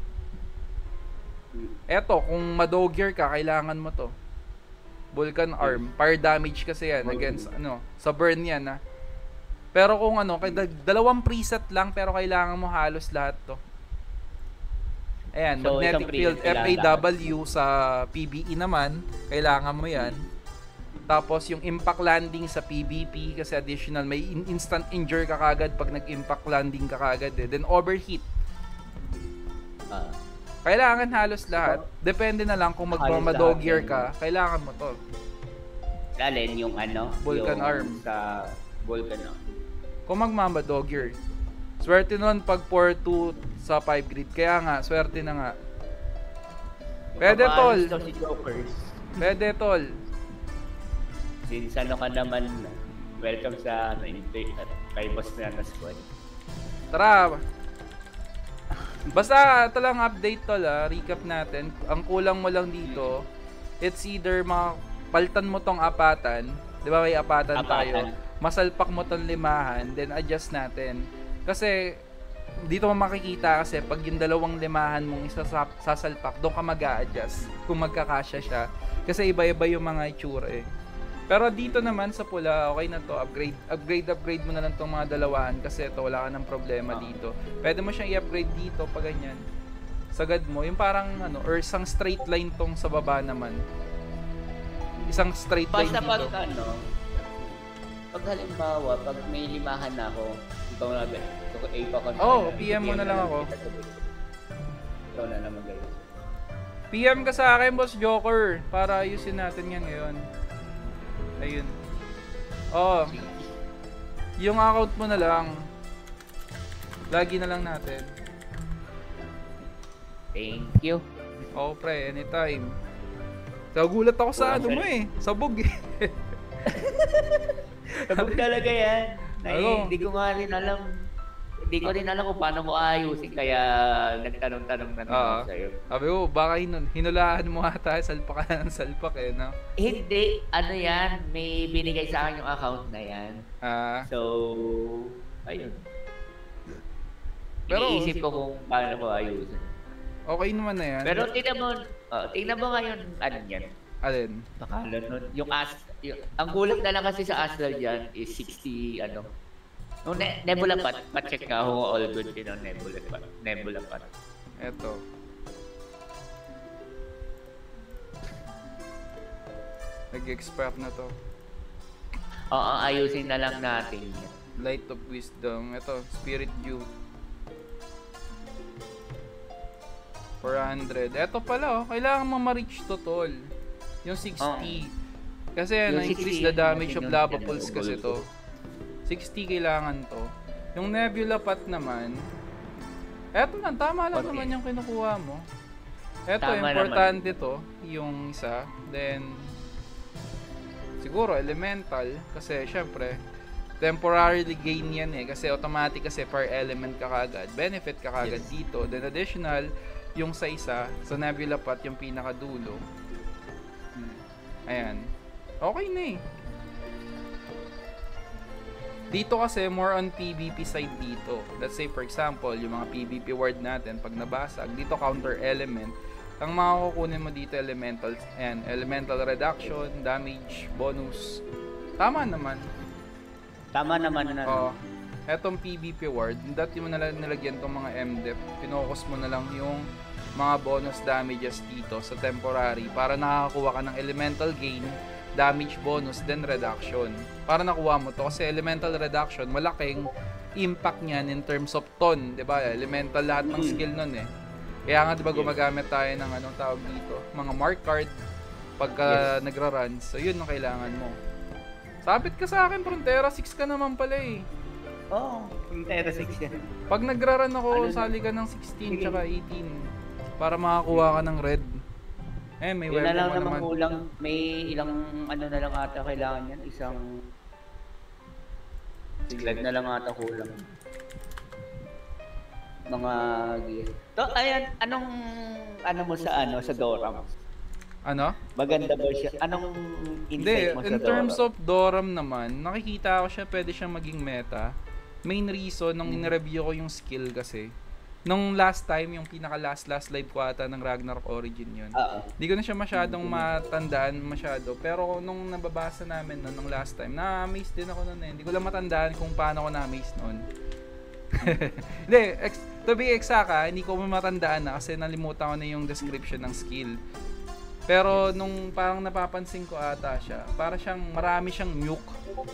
Eto, kung madogger ka, kailangan mo to. Vulcan Arm. Fire damage kasi yan against, ano, sa burn yan ha. Pero kung ano, kay dalawang preset lang pero kailangan mo halos lahat to. Ayan, So, magnetic isang field preset F A kailangan W sa P V E naman, kailangan mo yan. Tapos yung impact landing sa P V P kasi additional, may in- instant injure ka kagad pag nag-impact landing ka kagad eh. Then overheat. Ah. Kailangan halos lahat. Depende na lang kung Halos magmamadog lahat gear yan. ka, kailangan mo to. Alin yung ano? Vulcan yung Arm. Sa Vulcan Arm. Kung magmamadog gear. Swerte nun pag four two sa five grid. Kaya nga, swerte na nga. Pwede, tol. Papaalis daw si Jokers. Pwede, tol. Since ano ka naman, welcome sa ano, kay Boss na na squad. Tara. Basta ito lang update tol ah. Recap natin. Ang kulang mo lang dito, it's either mapalitan mo tong apatan. Di ba may apatan, Apatan. tayo? Masalpak mo tong limahan, then adjust natin. Kasi dito mo makikita kasi pag yung dalawang limahan mong isa sasalpak, doon ka mag-a-adjust kung magkakasya siya. Kasi iba-iba yung mga itsura eh. Pero dito naman sa pula, okay na to. Upgrade, upgrade, upgrade mo na lang tong mga dalawahan kasi ito wala ka ng problema dito. Pwede mo siyang i-upgrade dito pag ganyan. Sagad mo, yung parang ano, or isang straight line tong sa baba naman. Isang straight line Basta pag dito. ano, pag halimbawa, pag may limahan na ako, ikaw na ba? Ikaw ka na. Oo, P M mo na lang ako. Ikaw na naman guys. P M ka sa akin, Boss Joker, para ayusin natin yan ngayon. Ayun. Oo. Yung account mo na lang. Lagi na lang natin. Thank you. Oo, pre, anytime. Nagulat ako sa ano mo eh. Sabog eh. Sabog talaga yan. Na, Ano? hindi ko nga rin alam. Hindi ko rin alam kung paano mo ayusin. Kaya nagtanong-tanong na Oo. naman sa'yo. Sabi ko, baka hinul- hinulaan mo ata, salpak ka ng salpak eh, no? Hindi. Ano yan? May binigay sa akin yung account na yan. Ah, So, ayun. Pero- Iniisip ko kung paano ko ayusin. okay naman na yan. Pero tingnan mo, uh, tingnan mo ngayon, ano yan? Alin? Nakala nun, yung as, yung, ang kulang na lang kasi sa Astral dyan is sixty, ano, no, ne, Nebula Pat, pa-check nga kung all good din ang Nebula Pat. Nebula Pat. Eto. Nag-expire na to. Oo, ayusin na lang natin yan. Light of Wisdom. Ito, Spirit Dew. four hundred. Ito pala, oh. Kailangan mo ma-reach to, tol. Yung sixty. Kasi Yung na-increase sixty, the damage yun of yung- lava yun yung pulse kasi goal to. sixty kailangan to. Yung Nebula Pot naman, eto na, tama lang Okay. naman yung kinukuha mo. Eto, Tama importante to. Yung isa. Then, siguro elemental. Kasi, syempre, temporarily gain yan eh. Kasi automatic kasi per element ka kagad. Benefit ka kagad Yes. dito. Then additional, yung sa isa, sa Nebula Pot, yung pinakadulo. Ayan. Okay na eh. Dito kasi, more on PvP side dito. Let's say, for example, yung mga PvP word natin, pag nabasag, dito counter element. Ang mga kukunin mo dito, elementals, and elemental reduction, damage, bonus. Tama naman. Tama naman na. Oo. Etong PvP word, dati mo nalang nilagyan tong mga M D E P, pinocus mo na lang yung mga bonus damages dito sa temporary para nakakakuha ka ng elemental gain, damage bonus, then reduction. Para nakuha mo to kasi elemental reduction, malaking impact niyan in terms of ton, 'di ba? Elemental lahat ng skill nun eh. Kaya nga 'di ba gumagamit tayo ng anong tawag dito, mga mark card pagka Yes. nagra-run. So yun ang kailangan mo. Sabit ka sa akin, Frontera six ka naman pala eh. Oo, yung Terra six yan. Pag nagra-run ako, Ano na- sali ka ng sixteen Sige. tsaka eighteen para makakuha ka ng red. Eh, may Yun na weapon lang mo naman naman. kulang. May ilang ano na lang ata kailangan yan. Isang slide na lang ata kulang. Mga gear. To, ayan, anong ano mo sa ano sa Doram? Ano? Maganda ba siya? Anong Hindi, insight mo sa in Doram? terms of Doram naman, nakikita ko siya, pwede siyang maging meta. Main reason, nung in-review ko yung skill kasi, nung last time, yung pinaka last last live ko ata ng Ragnarok Origin yun. Oo. Hindi ko na siya masyadong matandaan masyado. Pero nung nababasa namin nun, nung last time, na-amaze din ako nun eh. Hindi ko lang matandaan kung paano ko na-amaze nun. Hindi, ex- to be exact ha, hindi ko matandaan na kasi nalimutan ko na yung description ng skill. Pero nung parang napapansin ko ata siya, para siyang marami siyang nuke.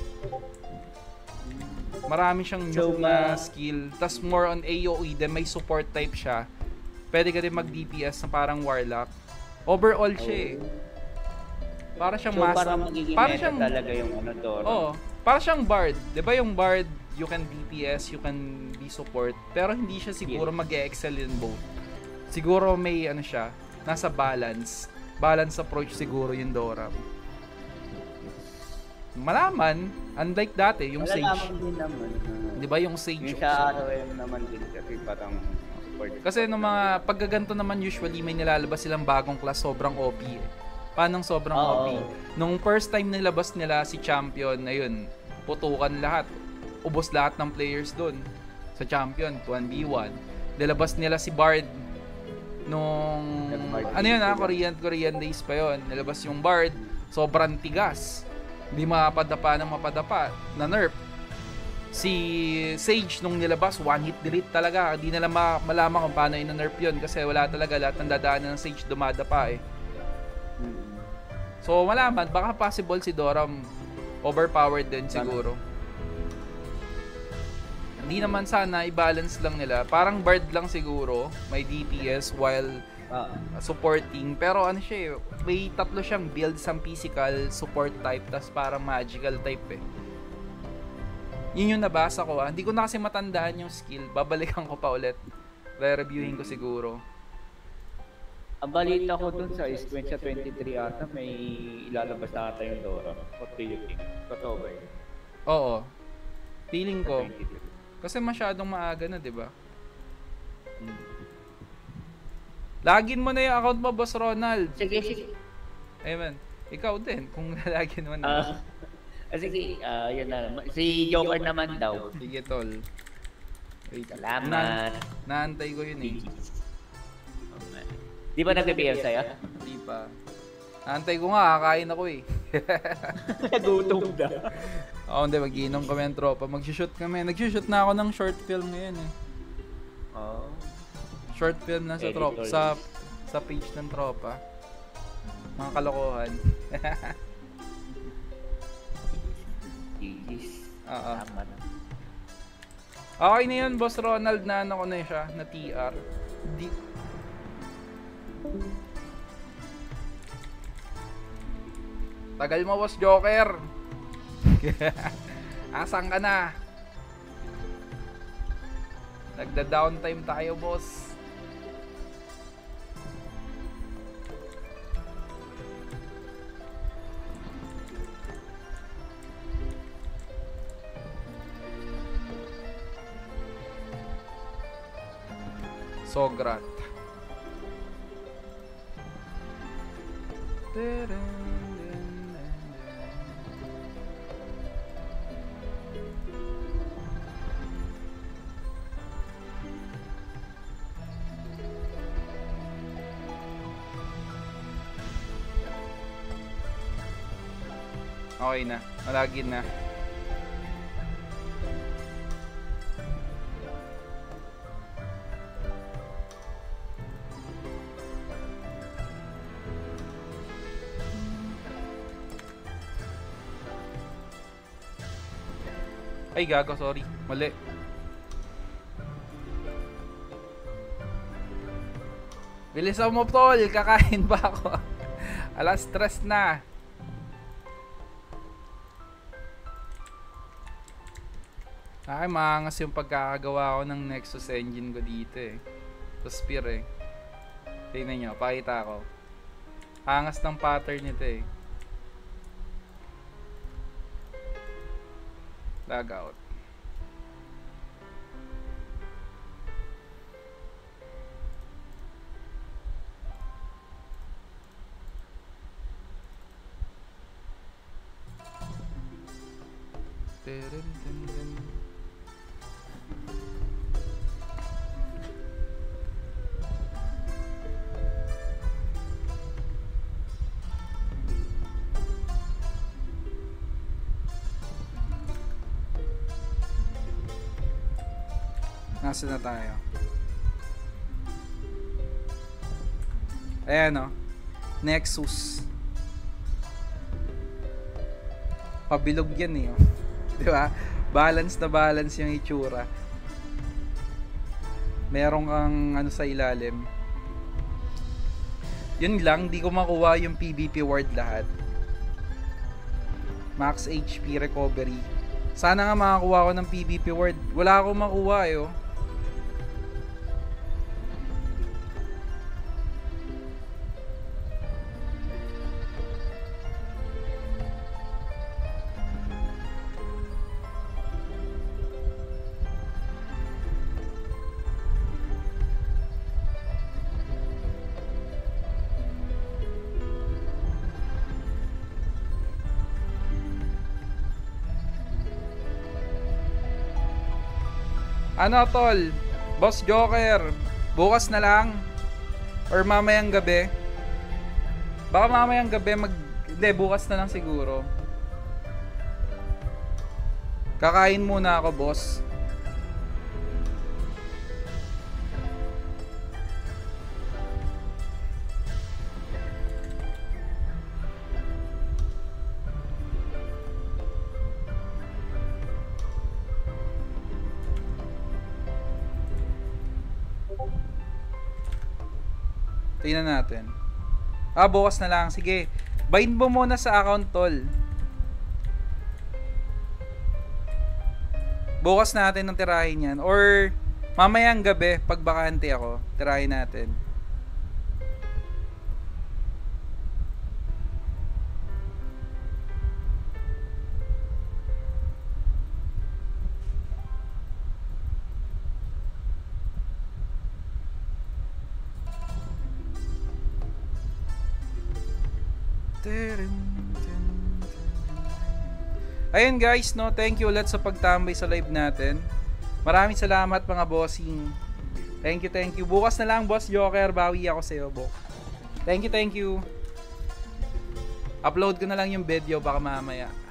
Marami siyang nuke So, na ma- skill. Tas more on A O E, then may support type siya. Pwede ka rin mag-D P S na parang Warlock. Overall siya eh. Para siyang So, mas... parang magiging para meta siyang... talaga yung ano Doram. Oo. Para siyang Bard. 'Di ba yung Bard, you can D P S, you can be support, pero hindi siya siguro mag-excel in both. Siguro may ano siya, nasa balance. Balance approach siguro yung Doram. Malaman, unlike dati, yung Sage. Malalaman din naman. ah, 'Di ba yung Sage? Yung sa R O M naman din kasi parang support. Kasi nung mga paggaganto naman usually may nilalabas silang bagong class sobrang O P eh. Paano sobrang Oo. O P? Nung first time nilabas nila si Champion, ayun, putukan lahat. Ubos lahat ng players doon sa Champion, one v one. Nilabas nila si Bard nung Nag-Bard ano yun days ah, sila. Korean Korean days pa yon. Nilabas yung Bard, sobrang tigas. Hindi mapadapa ng mapadapa, na nerf. Si Sage nung nilabas, one hit delete talaga. Hindi nila ma- malaman kung paano ina-nerf yun kasi wala talaga lahat ng dadaanan ng Sage dumadapa eh. So malaman, baka possible si Doram overpowered din siguro. Hindi naman sana i-balance lang nila. Parang Bard lang siguro, may D P S while ah, supporting. Pero ano siya eh, may tatlo siyang build, some physical, support type, tas parang magical type eh. Yun yung nabasa ko ah. Hindi ko na kasi matandaan yung skill. Babalikan ko pa ulit. Re-reviewin ko siguro. ang balita ko dun sa Squint sa twenty-three ata may ilalabas na ata yung Doram. What do you think? Totoo ba yun? Oo. Feeling ko. twenty-three. Kasi masyadong maaga na, di ba? Lagin mo na yung account mo, Boss Ronald. Sige, sige. Ayun, ikaw din, kung lalagin mo na. Ah, ah, sige, ah, yun na naman. Si Joker naman daw. Sige, tol. Wait. Salamat. Na, naantay ko yun eh. Di ba nag-P M sa'yo? Hindi pa. Naantay ko nga, kakain ako eh. Nagutom na. Oo, hindi, mag-iinom kami ng tropa. Mag-shoot kami. Nag-shoot na ako ng short film ngayon eh. Oh. Short film na sa Editor. tropa. Sa, sa page ng tropa. Mga kalokohan. Gigis. Oo. Tama na. Okay na yun, Boss Ronald, na ano ko na siya, na T R. Di... Tagal mo, Boss Joker. Asan ka na? Nagda-downtime tayo, boss. Sograt. Okay na. Malagin na. Ay, gago, sorry. Mali. Bilisan mo, tol. Kakain ba ako? Alas stress na. Ay, maangas yung pagkakagawa ko ng Nexus engine ko dito eh. Suspire eh. Tingnan nyo, pakita ko. Angas ng pattern nito eh. Log out. Dun, dun, dun. Nasa na tayo? Ayan o. Nexus. Pabilog yan eh. Oh. Diba? Balance na balance yung itsura. Meron kang ano sa ilalim. Yun lang, di ko makuha yung P V P ward lahat. Max H P recovery. Sana nga makakuha ko ng P V P ward. Wala akong makuha eh oh. Ano tol? Boss Joker, bukas na lang? Or mamayang gabi? Baka mamayang gabi mag... Hindi, bukas na lang siguro. Kakain muna ako, boss. Tingnan natin. Ah, bukas na lang. Sige. Bind mo muna sa account, tol. Bukas natin ang tirahin yan. Or, mamayang gabi, pag bakante ako, tirahin natin. Ayun guys, no, thank you ulit sa pagtambay sa live natin. Maraming salamat mga bossing. Thank you, thank you. Bukas na lang, Boss Joker, bawi ako sa iyo, Bok. Thank you, thank you. Upload ko na lang yung video baka mamaya.